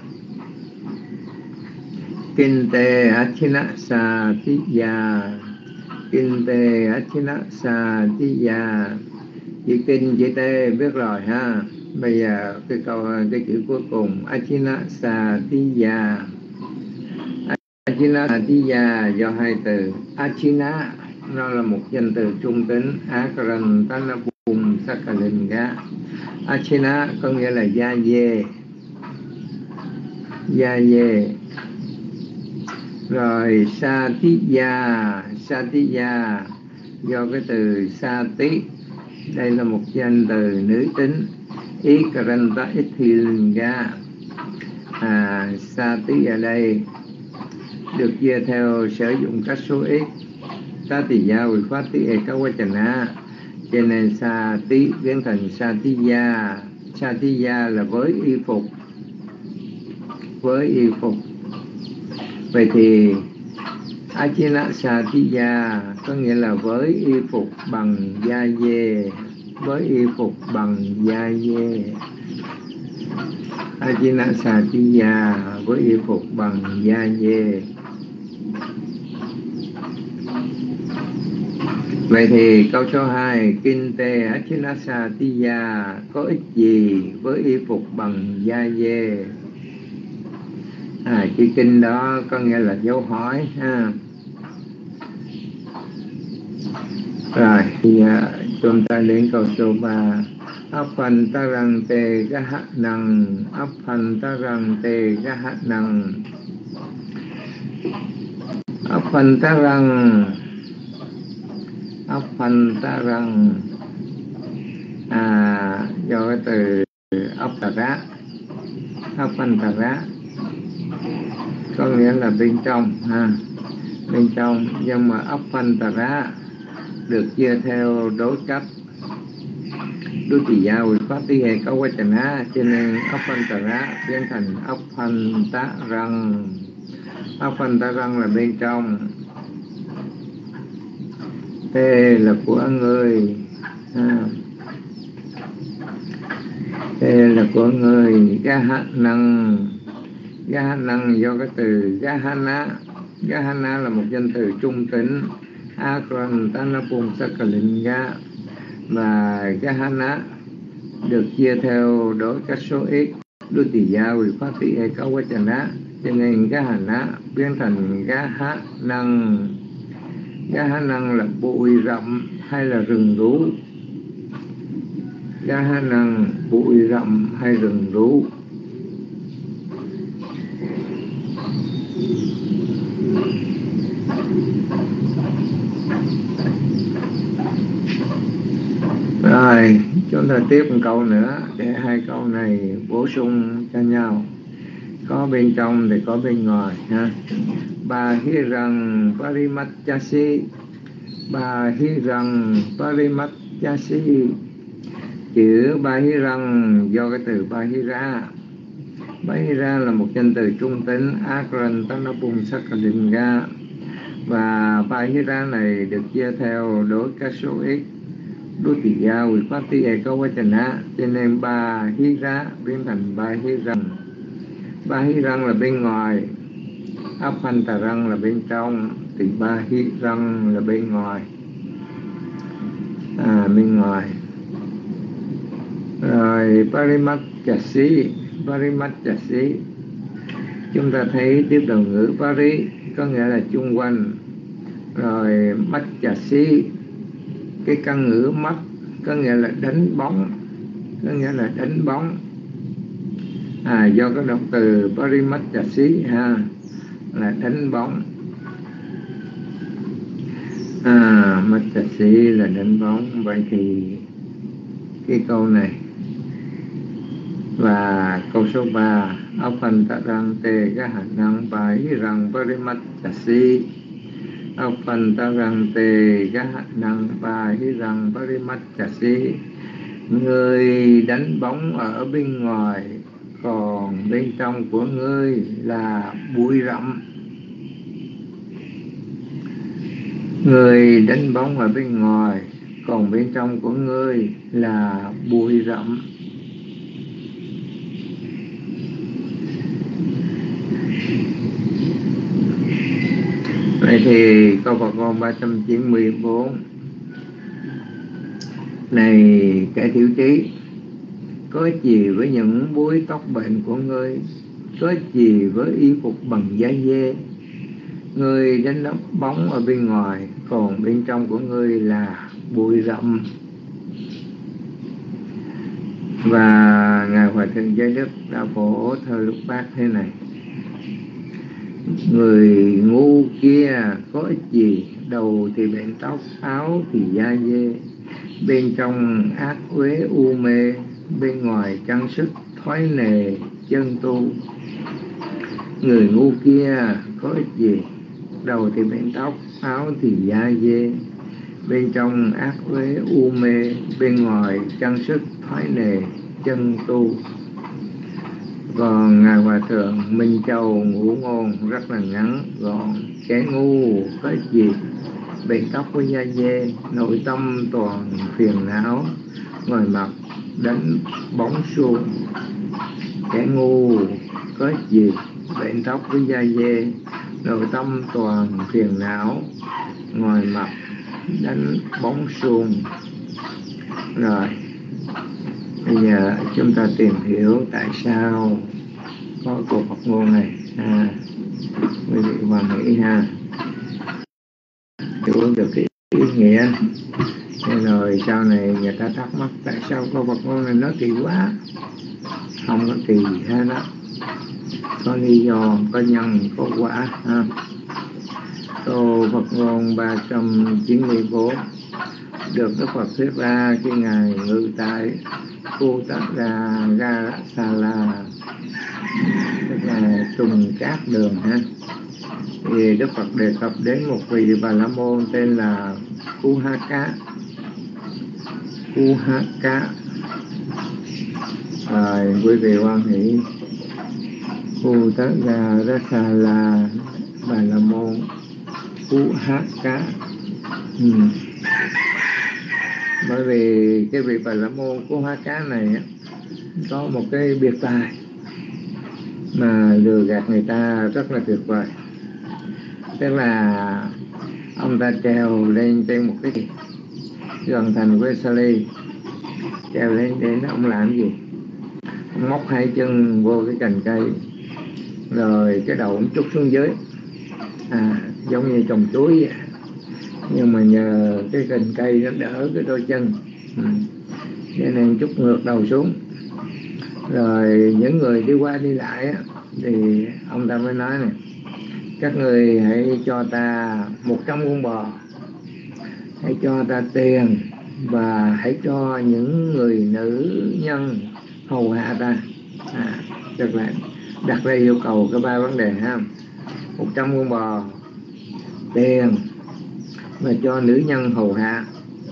Kinh tê achina sa tiya, kinh tê achina sa tiya. Chữ kinh chữ tê biết rồi ha. Bây giờ cái câu cái chữ cuối cùng achina sa tiya. Achina sa tiya do hai từ. Achina nó là một danh từ trung tính, akaran tanapum sakalinga. Achina có nghĩa là gia dê, gia dê. Rồi Satiya, Satiya do cái từ Sati, đây là một danh từ nữ tính, Ikaranta Ithilinga. À, Sati ở đây được chia theo sử dụng các số ít, Tatiya Vipatti Ekawachana, cho nên Sati biến thành Satiya. Satiya là với y phục, với y phục. Vậy thì Achina Satiya có nghĩa là với y phục bằng da dê, với y phục bằng da dê. Achina Satiya với y phục bằng da dê. Vậy thì câu số hai, kinh tê Achina Satiya có ích gì với y phục bằng da dê. À, chữ kinh đó có nghĩa là dấu hỏi ha. Rồi thì uh, chúng ta đến câu số ba. Appantarang te gahanang, appantarang te gahanang. Appantarang, appantarang à, do cái từ appara, appantara có nghĩa là bên trong ha, bên trong. Nhưng mà appantara được chia theo đối cách Dutiya Vipatti Ekawachana, cho nên appantara biến thành appantarang. Appantarang là bên trong, tê là của người ha. Tê là của người. Gahanang, Gahanang do cái từ Gahana. Gahana là một danh từ trung tính, Akran Tanapum Sakalinga. Và Gahana được chia theo đối các số ít. Đôi tỷ gia vì phát thị hay câu quay trần á, cho nên cái hành á biến thành gá hát năng. Gá hát năng là bụi rậm hay là rừng rú. Gá hát năng bụi rậm hay rừng rú. Rồi, chúng ta tiếp một câu nữa để hai câu này bổ sung cho nhau. Có bên trong thì có bên ngoài ha. Bahirang parimachasi. Bahirang parimachasi. Chữ Bahirang do cái từ Bahira. Bahira là một danh từ trung tính Akrantanapunsakalinga. Và Bahira này được chia theo đối các số ít. Đôi tỷ gia vì phát tí e câu quá trình á, cho nên Bahira biến thành Bahirang. Bahirang là bên ngoài, Aphantarang là bên trong, thì Bahirang là bên ngoài. À, bên ngoài. Rồi Parimachasi. Parimachasi, chúng ta thấy tiếp đầu ngữ Pari có nghĩa là chung quanh. Rồi Machasi, cái căn ngữ mắt có nghĩa là đánh bóng, có nghĩa là đánh bóng. À, do cái động từ Parimachasi ha, là đánh bóng. À, Machasi là đánh bóng. Vậy thì cái câu này và câu số ba, Aphantarang te gahanang bahirang parimachasi. Aphantarang te gahanang bahirang parimachasi. Ngươi đánh bóng ở bên ngoài, còn bên trong của ngươi là bụi rậm. Ngươi đánh bóng ở bên ngoài, còn bên trong của ngươi là bụi rậm. Vậy thì câu Phật ngôn ba trăm chín mươi bốn. Này kẻ thiếu trí, có gì với những búi tóc bệnh của ngươi, có gì với y phục bằng da dê. Ngươi đánh bóng ở bên ngoài, còn bên trong của ngươi là bụi rậm. Và Ngài Hòa Thượng Giới Đức đã phổ thơ lục bát thế này: người ngu kia có ích gì, đầu thì bệnh tóc, áo thì da dê, bên trong ác uế u mê, bên ngoài trang sức thoái nề chân tu. Người ngu kia có ích gì, đầu thì bệnh tóc, áo thì da dê, bên trong ác uế u mê, bên ngoài trang sức thoái nề chân tu. Còn Ngài Hòa Thượng Minh Châu ngũ ngôn rất là ngắn gọn: kẻ ngu có ích gì, bệnh tóc với da dê, nội tâm toàn phiền não, ngoài mặt đánh bóng suông. Kẻ ngu có ích gì, bệnh tóc với da dê, nội tâm toàn phiền não, ngoài mặt đánh bóng suông. Rồi bây giờ chúng ta tìm hiểu tại sao có câu Phật ngôn này ha, quý vị hoàn nghĩ ha, hiểu được cái ý nghĩa. Thế rồi sau này người ta thắc mắc tại sao câu Phật ngôn này nó kỳ quá. Không có kỳ gì hết đó, có lý do, có nhân, có quả ha. Câu Phật ngôn ba trăm chín mươi bốn được Đức Phật thuyết ra khi Ngài ngự tại Uttara Garasala, tức là trùng cát đường ha. Thì Đức Phật đề cập đến một vị Bà La Môn tên là Kuhaka. Kuhaka. Rồi quý vị quan hỷ Uttara Garasala Bà La Môn Kuhaka. Ừ. Bởi vì cái vị Bà La Môn Kuhaka này có một cái biệt tài mà lừa gạt người ta rất là tuyệt vời. Tức là ông ta trèo lên trên một cái gần thành Vesali, treo lên đến ông làm gì? Ông móc hai chân vô cái cành cây, rồi cái đầu ông trút xuống dưới, à, giống như trồng chuối vậy. Nhưng mà nhờ cái cành cây nó đỡ cái đôi chân, ừ. Cho nên trút ngược đầu xuống. Rồi những người đi qua đi lại á, thì ông ta mới nói này: các người hãy cho ta một trăm con bò, hãy cho ta tiền, và hãy cho những người nữ nhân hầu hạ ta. À, tức là đặt ra yêu cầu có ba vấn đề ha: một trăm con bò, tiền, và cho nữ nhân hầu hạ.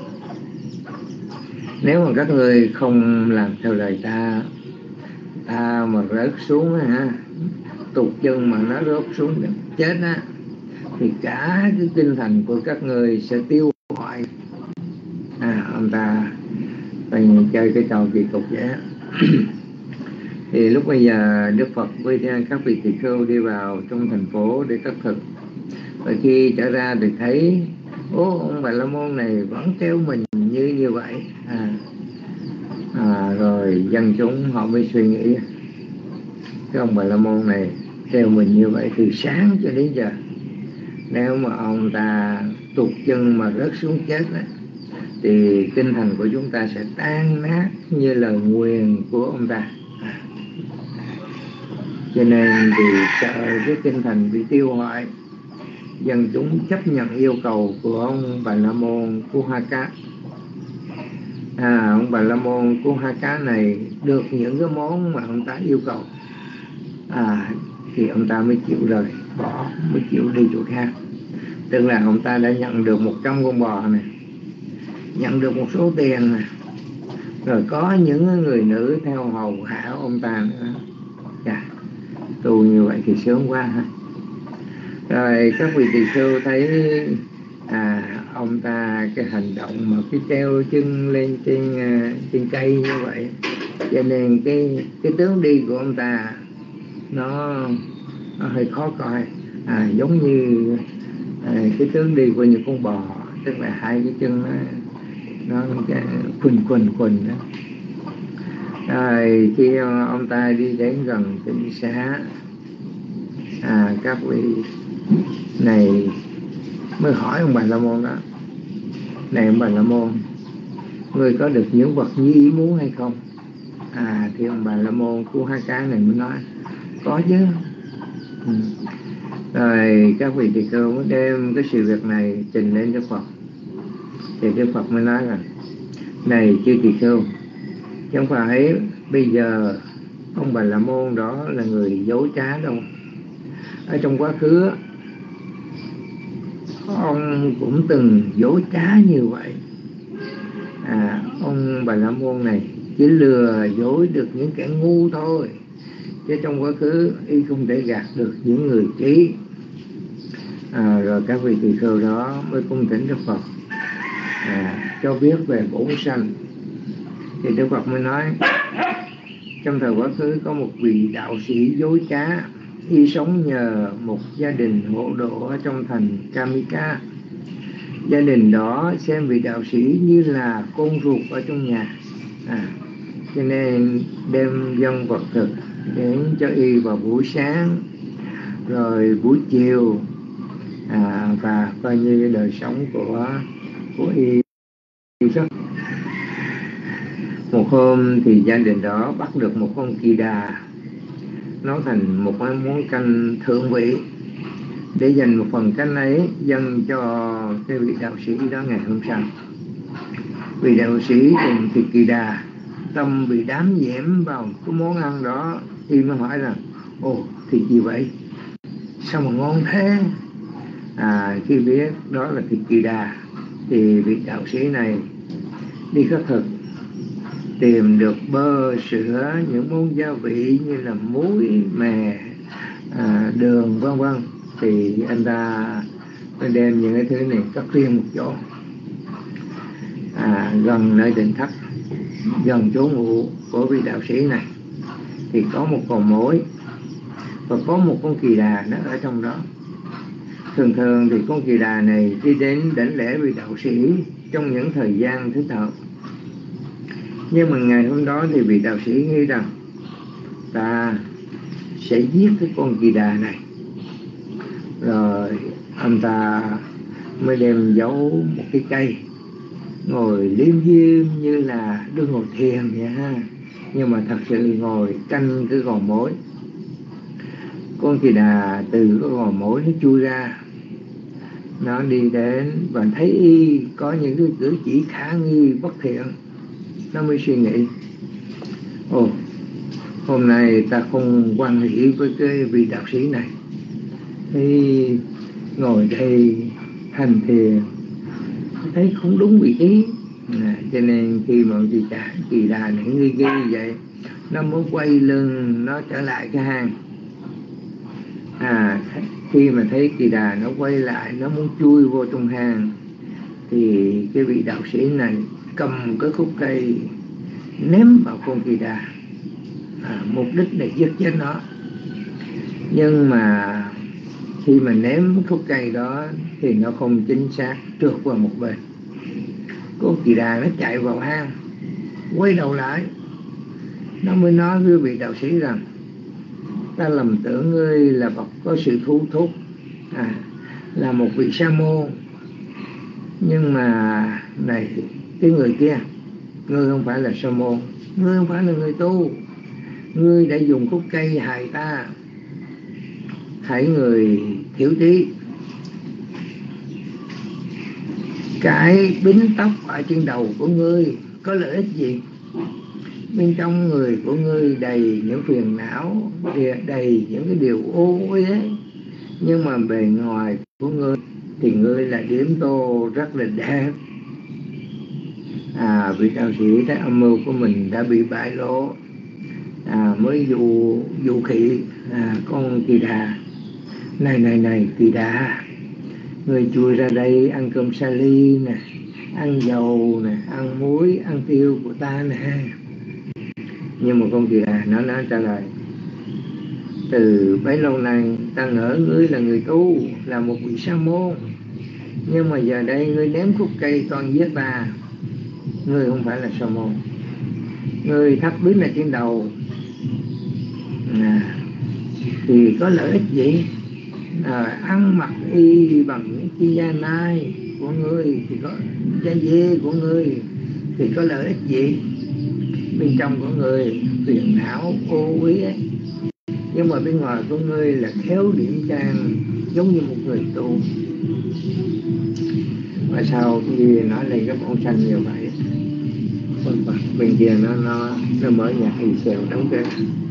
Nếu mà các người không làm theo lời ta, ta mà rớt xuống ha, tụt chân mà nó rớt xuống chết á, thì cả cái tinh thần của các người sẽ tiêu hoại. À, ông ta phải chơi cái trò kỳ cục vậy. Thì lúc bây giờ Đức Phật với các vị tỳ khưu đi vào trong thành phố để cất thực. Và khi trở ra thì thấy ô, ông Bà La Môn này vẫn treo mình như như vậy. À, à, rồi dân chúng họ mới suy nghĩ: cái ông Bà La Môn này treo mình như vậy từ sáng cho đến giờ, nếu mà ông ta tụt chân mà rớt xuống chết ấy, thì tinh thần của chúng ta sẽ tan nát như lời nguyền của ông ta. À, cho nên vì sợ cái tinh thần bị tiêu hoại, dân chúng chấp nhận yêu cầu của ông Bà La Môn Kuhaka. À, ông Bà La Môn Kuhaka này được những cái món mà ông ta yêu cầu, à, thì ông ta mới chịu rời bỏ, mới chịu đi chỗ khác. Tức là ông ta đã nhận được một trăm con bò này, nhận được một số tiền này, rồi có những người nữ theo hầu hạ ông ta nữa. Dạ, tu như vậy thì sướng quá ha. Rồi các vị tỳ khưu thấy à, ông ta cái hành động mà cái treo chân lên trên trên cây như vậy, cho nên cái cái tướng đi của ông ta nó, nó hơi khó coi, à, giống như à, cái tướng đi của những con bò, tức là hai cái chân nó nó cái quỳnh quỳnh quỳnh đó. Rồi khi ông ta đi đến gần tỉnh xá, à, các vị này mới hỏi ông Bà La Môn đó: này ông Bà La Môn, ngươi có được những vật như ý muốn hay không? À, thì ông Bà La Môn Kuhaka này mới nói: có chứ. Ừ. Rồi các vị tỳ khưu mới đem cái sự việc này trình lên Đức Phật. Thì Đức Phật mới nói là: này chư tỳ khưu, chẳng phải bây giờ ông Bà La Môn đó là người dối trá đâu. Ở trong quá khứ ông cũng từng dối trá như vậy. À, ông Bà La Môn này chỉ lừa dối được những kẻ ngu thôi, chứ trong quá khứ y không thể gạt được những người trí. À, rồi các vị tỳ khưu đó mới cung thỉnh Đức Phật à, cho biết về bổn sanh. Thì Đức Phật mới nói: trong thời quá khứ có một vị đạo sĩ dối trá, y sống nhờ một gia đình hộ độ ở trong thành Kamika. Gia đình đó xem vị đạo sĩ như là con ruột ở trong nhà, à, cho nên đem dân vật thực đến cho y vào buổi sáng, rồi buổi chiều, à, và coi như đời sống của của y rất. Một hôm thì gia đình đó bắt được một con kỳ đà, nấu thành một món canh thượng vị, để dành một phần canh ấy dâng cho cái vị đạo sĩ đó ngày hôm sau. Vị đạo sĩ cùng thịt kỳ đà, tâm bị đám nhiễm vào cái món ăn đó, thì mới hỏi rằng: ồ, thịt gì vậy? Sao mà ngon thế? À, khi biết đó là thịt kỳ đà, thì vị đạo sĩ này đi khất thực, tìm được bơ, sữa, những món gia vị như là muối, mè, à, đường, vân vân, thì anh ta đem những cái thứ này cất riêng một chỗ, à, gần nơi định thất, gần chỗ ngủ của vị đạo sĩ này, thì có một cầu mối và có một con kỳ đà nó ở trong đó. Thường thường thì con kỳ đà này đi đến đảnh lễ vị đạo sĩ trong những thời gian thích hợp. Nhưng mà ngày hôm đó thì vị đạo sĩ nghĩ rằng ta sẽ giết cái con kỳ đà này. Rồi ông ta mới đem giấu một cái cây, ngồi liêm diêm như là đương ngồi thiền vậy ha, nhưng mà thật sự ngồi canh cái gò mối. Con kỳ đà từ cái gò mối nó chui ra, nó đi đến và thấy y có những cái cử chỉ khả nghi bất thiện, nó mới suy nghĩ: ồ, hôm nay ta không quan hệ với cái vị đạo sĩ này, thì ngồi đây hành thiền thấy không đúng vị trí. À, cho nên khi mà chị trả kỳ đà này nghi nghi như vậy, nó mới quay lưng nó trở lại cái hang. À, khi mà thấy kỳ đà nó quay lại, nó muốn chui vô trong hang, thì cái vị đạo sĩ này cầm cái khúc cây ném vào con kỳ đà, à, mục đích để giết chết nó. Nhưng mà khi mà ném khúc cây đó thì nó không chính xác, trượt vào một bên. Con kỳ đà nó chạy vào hang, quay đầu lại, nó mới nói với vị đạo sĩ rằng: ta lầm tưởng ngươi là bậc có sự thu thúc, à, là một vị sa môn, nhưng mà này, cái người kia, ngươi không phải là sa môn, ngươi không phải là người tu, ngươi đã dùng khúc cây hại ta. Hãy người thiếu trí, cái bính tóc ở trên đầu của ngươi có lợi ích gì? Bên trong người của ngươi đầy những phiền não, đầy những cái điều ô uế, nhưng mà bề ngoài của ngươi thì ngươi là điểm tô rất là đẹp. À, vị đạo sĩ thấy âm mưu của mình đã bị bại lộ, à, mới dụ dụ khỉ à, con kỳ đà: này này này kỳ đà, người chui ra đây ăn cơm sa ly nè, ăn dầu nè, ăn muối, ăn tiêu của ta nè. Nhưng mà con kỳ đà nó nói trả lời: từ bấy lâu nay ta ngỡ ngươi là người tu, là một vị sa môn, nhưng mà giờ đây ngươi ném khúc cây toàn giết ta. Ngươi không phải là sa môn, ngươi thắp bính ở trên đầu, à, thì có lợi ích gì? À, ăn mặc y bằng những chi da nai của ngươi thì có, da dê của ngươi thì có lợi ích gì? Bên trong của ngươi phiền não ô uế ấy, nhưng mà bên ngoài của ngươi là khéo điểm trang, giống như một người tu. Và sau khi nói lên cái bóng xanh như vậy, bên kia nó nó nó mở nhạc thì xèo đóng cái.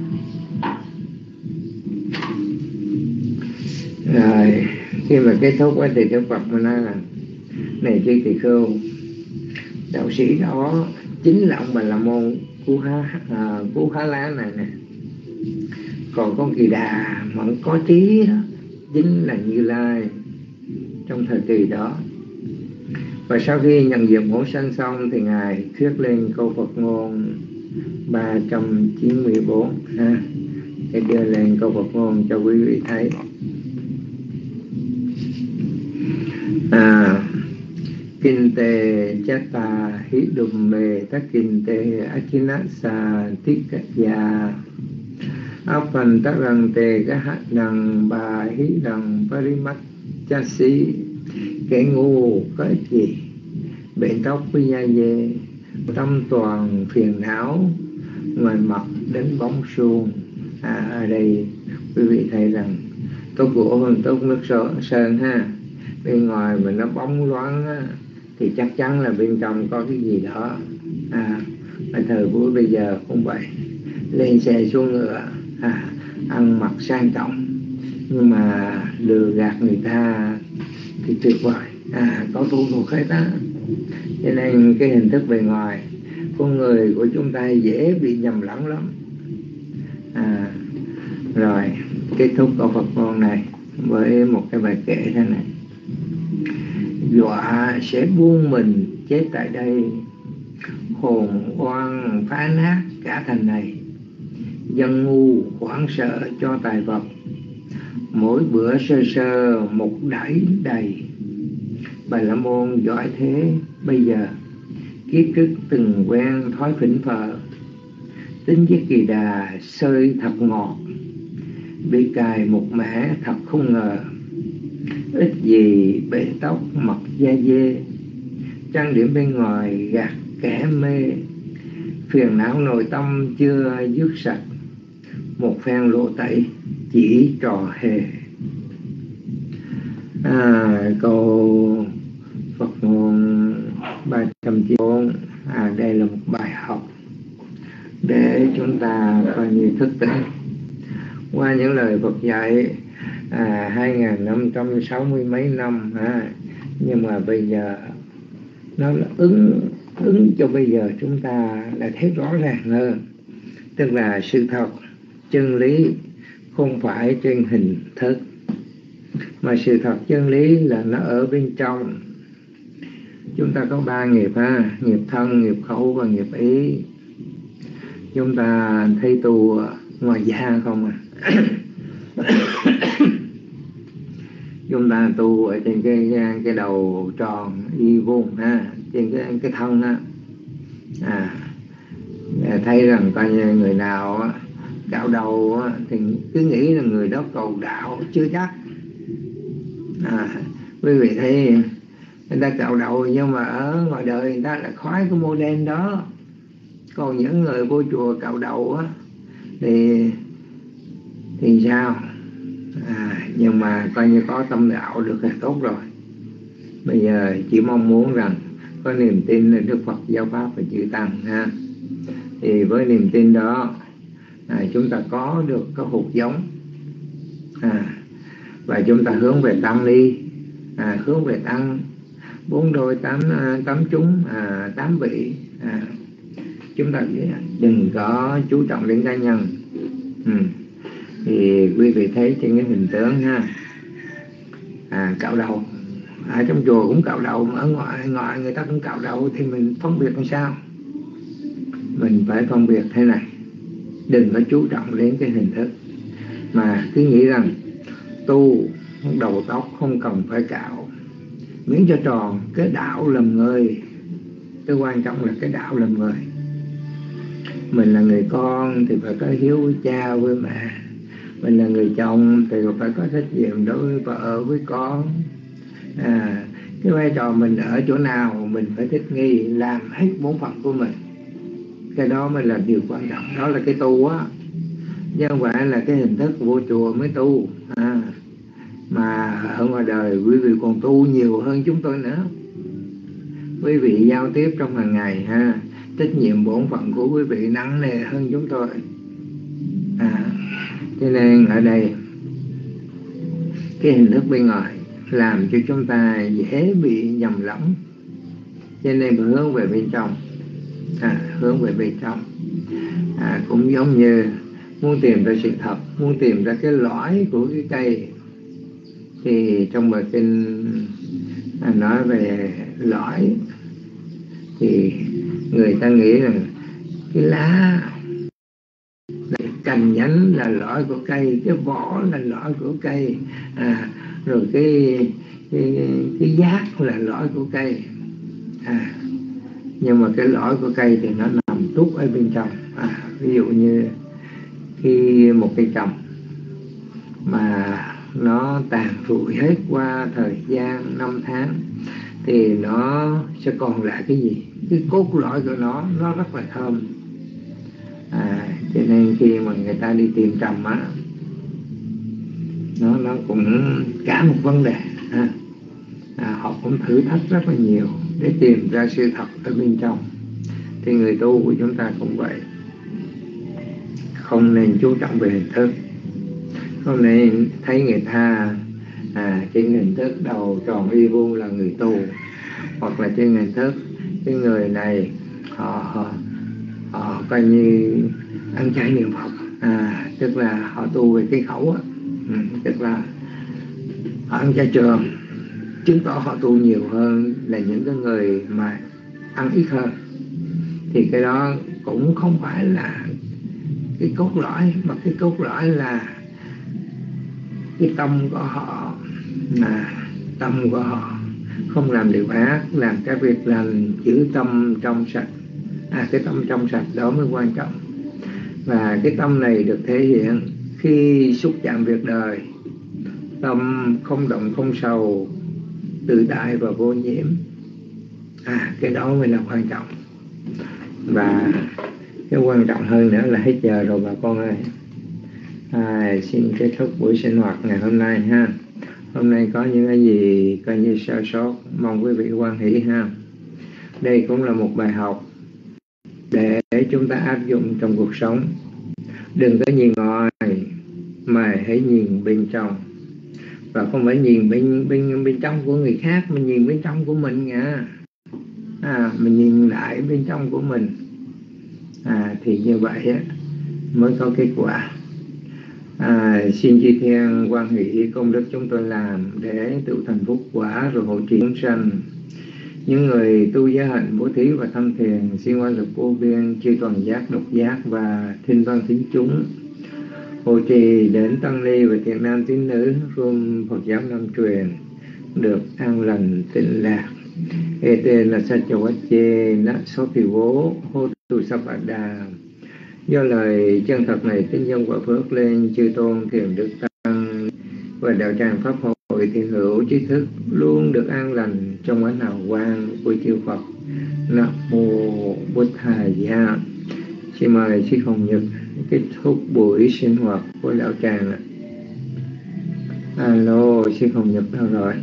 Rồi khi mà kết thúc á thì Đức Phật mới nói là: này Tri Tỳ Khưu, đạo sĩ đó chính là ông Bà La Môn Cú Há à, Cú Há Lá này nè. Còn con kỳ đà vẫn có trí đó, chính là Như Lai trong thời kỳ đó. Và sau khi nhận diện bổn sanh xong thì ngài thuyết lên câu Phật ngôn ba trăm chín mươi tư ha, để đưa lên câu Phật ngôn cho quý vị thấy. À, kinh tê chata hí đùm mê tắc kinh tê achinasa tikaya apan tắc răng tê cá hát đằng bà hí đằng parimat chasi. Kẻ ngu có ích gì, bệnh tóc với da dê, tâm toàn phiền não, ngoài mặt đến bóng suông. À, ở đây quý vị thấy rằng tốt gỗ hơn tốt nước sơn ha. Bên ngoài mà nó bóng loáng á, thì chắc chắn là bên trong có cái gì đó. À, ở thời buổi bây giờ cũng vậy, lên xe xuống ngựa, à, ăn mặc sang trọng, nhưng mà lừa gạt người ta thì tuyệt vời, à, có thủ thuộc hết á. Cho nên cái hình thức bề ngoài con người của chúng ta dễ bị nhầm lẫn lắm. À, rồi kết thúc câu Phật ngôn này với một cái bài kệ thế này: dọa sẽ buông mình chết tại đây, hồn oan phá nát cả thành này, dân ngu hoảng sợ cho tài vật, mỗi bữa sơ sơ một đẩy đầy. Bà La Môn giỏi thế, bây giờ kiếp trước từng quen thói phỉnh phờ, tính giết kỳ đà sơi thật ngọt, bị cài một mẻ thật không ngờ. Ít gì bể tóc mặc da dê, trang điểm bên ngoài gạt kẻ mê. Phiền não nội tâm chưa dứt sạch, một phen lộ tẩy chỉ trò hề. À, câu Phật ngôn ba trăm chín mươi bốn. À, đây là một bài học để chúng ta coi như thức tỉnh qua những lời Phật dạy à, hai nghìn năm trăm sáu mươi mấy năm à, nhưng mà bây giờ nó là ứng ứng cho bây giờ chúng ta đã thấy rõ ràng hơn. Tức là sự thật, chân lý không phải trên hình thức, mà sự thật chân lý là nó ở bên trong. Chúng ta có ba nghiệp ha, nghiệp thân, nghiệp khẩu và nghiệp ý. Chúng ta thấy tu ngoài da không à? Chúng ta tu ở trên cái cái đầu tròn y vuông ha, trên cái cái thân á, à, thấy rằng coi như người nào á, cạo đầu á, thì cứ nghĩ là người đó cầu đạo, chưa chắc. À, quý vị thấy người ta cạo đầu nhưng mà ở ngoài đời người ta lại khoái cái mô đen đó. Còn những người vô chùa cạo đầu á thì thì sao? À, nhưng mà coi như có tâm đạo được là tốt rồi. Bây giờ chỉ mong muốn rằng có niềm tin là Đức Phật giáo pháp và chư tăng ha. Thì với niềm tin đó à, chúng ta có được cái hột giống à, và chúng ta hướng về tăng đi, à, hướng về tăng bốn đôi tám tám chúng à, tám vị à, chúng ta đừng có chú trọng đến cá nhân. Ừ. Thì quý vị thấy trên cái hình tướng ha, à, cạo đầu ở trong chùa cũng cạo đầu, mà ở ngoài ngoài người ta cũng cạo đầu, thì mình phân biệt làm sao? Mình phải phân biệt thế này, đừng có chú trọng đến cái hình thức, mà cứ nghĩ rằng tu đầu tóc không cần phải cạo, miễn cho tròn. Cái đạo làm người, cái quan trọng là cái đạo làm người. Mình là người con thì phải có hiếu với cha với mẹ, mình là người chồng thì phải có trách nhiệm đối với vợ với con. À, cái vai trò mình ở chỗ nào mình phải thích nghi, làm hết bổn phận của mình. Cái đó mới là điều quan trọng, đó là cái tu á, chứ không phải là cái hình thức vô chùa mới tu. À, mà ở ngoài đời quý vị còn tu nhiều hơn chúng tôi nữa. Quý vị giao tiếp trong hàng ngày ha, trách nhiệm bổn phận của quý vị nặng nề hơn chúng tôi. À, cho nên ở đây cái hình thức bên ngoài làm cho chúng ta dễ bị nhầm lẫn, cho nên phải hướng về bên trong. À, hướng về bên trong à, cũng giống như muốn tìm ra sự thật, muốn tìm ra cái lõi của cái cây, thì trong bài kinh à, nói về lõi, thì người ta nghĩ rằng cái lá, cái cành nhánh là lõi của cây, cái vỏ là lõi của cây, à, rồi cái cái, cái giác là lõi của cây. À, nhưng mà cái lõi của cây thì nó nằm tút ở bên trong. À, ví dụ như khi một cây trồng mà nó tàn rụi hết qua thời gian năm tháng thì nó sẽ còn lại cái gì? Cái cốt lõi của nó nó rất là thơm. À, cho nên khi mà người ta đi tìm trầm á, nó nó cũng cả một vấn đề. À, à, họ cũng thử thách rất là nhiều để tìm ra sự thật ở bên trong. Thì người tu của chúng ta cũng vậy, không nên chú trọng về hình thức, không nên thấy người ta à, trên hình thức đầu tròn y vuông là người tu, hoặc là trên hình thức cái người này họ họ, họ coi như ăn chay niệm Phật, à, tức là họ tu về cái khẩu á, ừ, tức là họ ăn chay trường, chứng tỏ họ tu nhiều hơn là những cái người mà ăn ít hơn. Thì cái đó cũng không phải là cái cốt lõi, mà cái cốt lõi là cái tâm của họ, là tâm của họ không làm điều ác, làm cái việc lành, giữ tâm trong sạch. À, cái tâm trong sạch đó mới quan trọng. Và cái tâm này được thể hiện khi xúc chạm việc đời, tâm không động không sầu, tự tại và vô nhiễm. À, cái đó mới là quan trọng. Và cái quan trọng hơn nữa là hết giờ rồi bà con ơi. À, xin kết thúc buổi sinh hoạt ngày hôm nay ha. Hôm nay có những cái gì coi như sơ sót, mong quý vị hoan hỷ ha. Đây cũng là một bài học để chúng ta áp dụng trong cuộc sống. Đừng có nhìn ngoài mà hãy nhìn bên trong. Và không phải nhìn bên bên bên trong của người khác, mình nhìn bên trong của mình nha. À, mình nhìn lại bên trong của mình. À, thì như vậy á, mới có kết quả. À, xin chư thiên quan hỷ công đức chúng tôi làm để tự thành phúc quả rồi hộ trì chúng sanh. Những người tu giới hạnh bố thí và thâm thiền xin oai lực vô biên chư toàn giác độc giác và thinh văn thính chúng hộ trì đến tăng ni và thiện nam tín nữ room Phật giáo Nam truyền được an lành tịnh lạc. Ete là sa chầu chê na số thì vố hô tu sa bà đà. Do lời chân thật này tín nhân quả phước lên chư tôn thiền đức tăng và đạo tràng pháp hội thiện hữu trí thức luôn được an lành trong ánh hào quang của chư Phật. Nam mô Bụt Thà Gia. Xin mời sư Hồng Nhật kết thúc buổi sinh hoạt của đạo tràng. Alo, sư Hồng Nhật đâu rồi?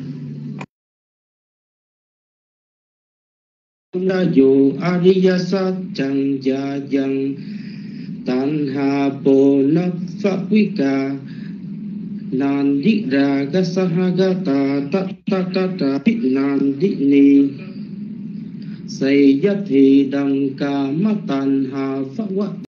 Na yo Ariya Satchang Jayang Tanha Pona Phapika Nandi Raga Sahagata Tatatata Nandi Ni Sayyati Damka Matanha Phawat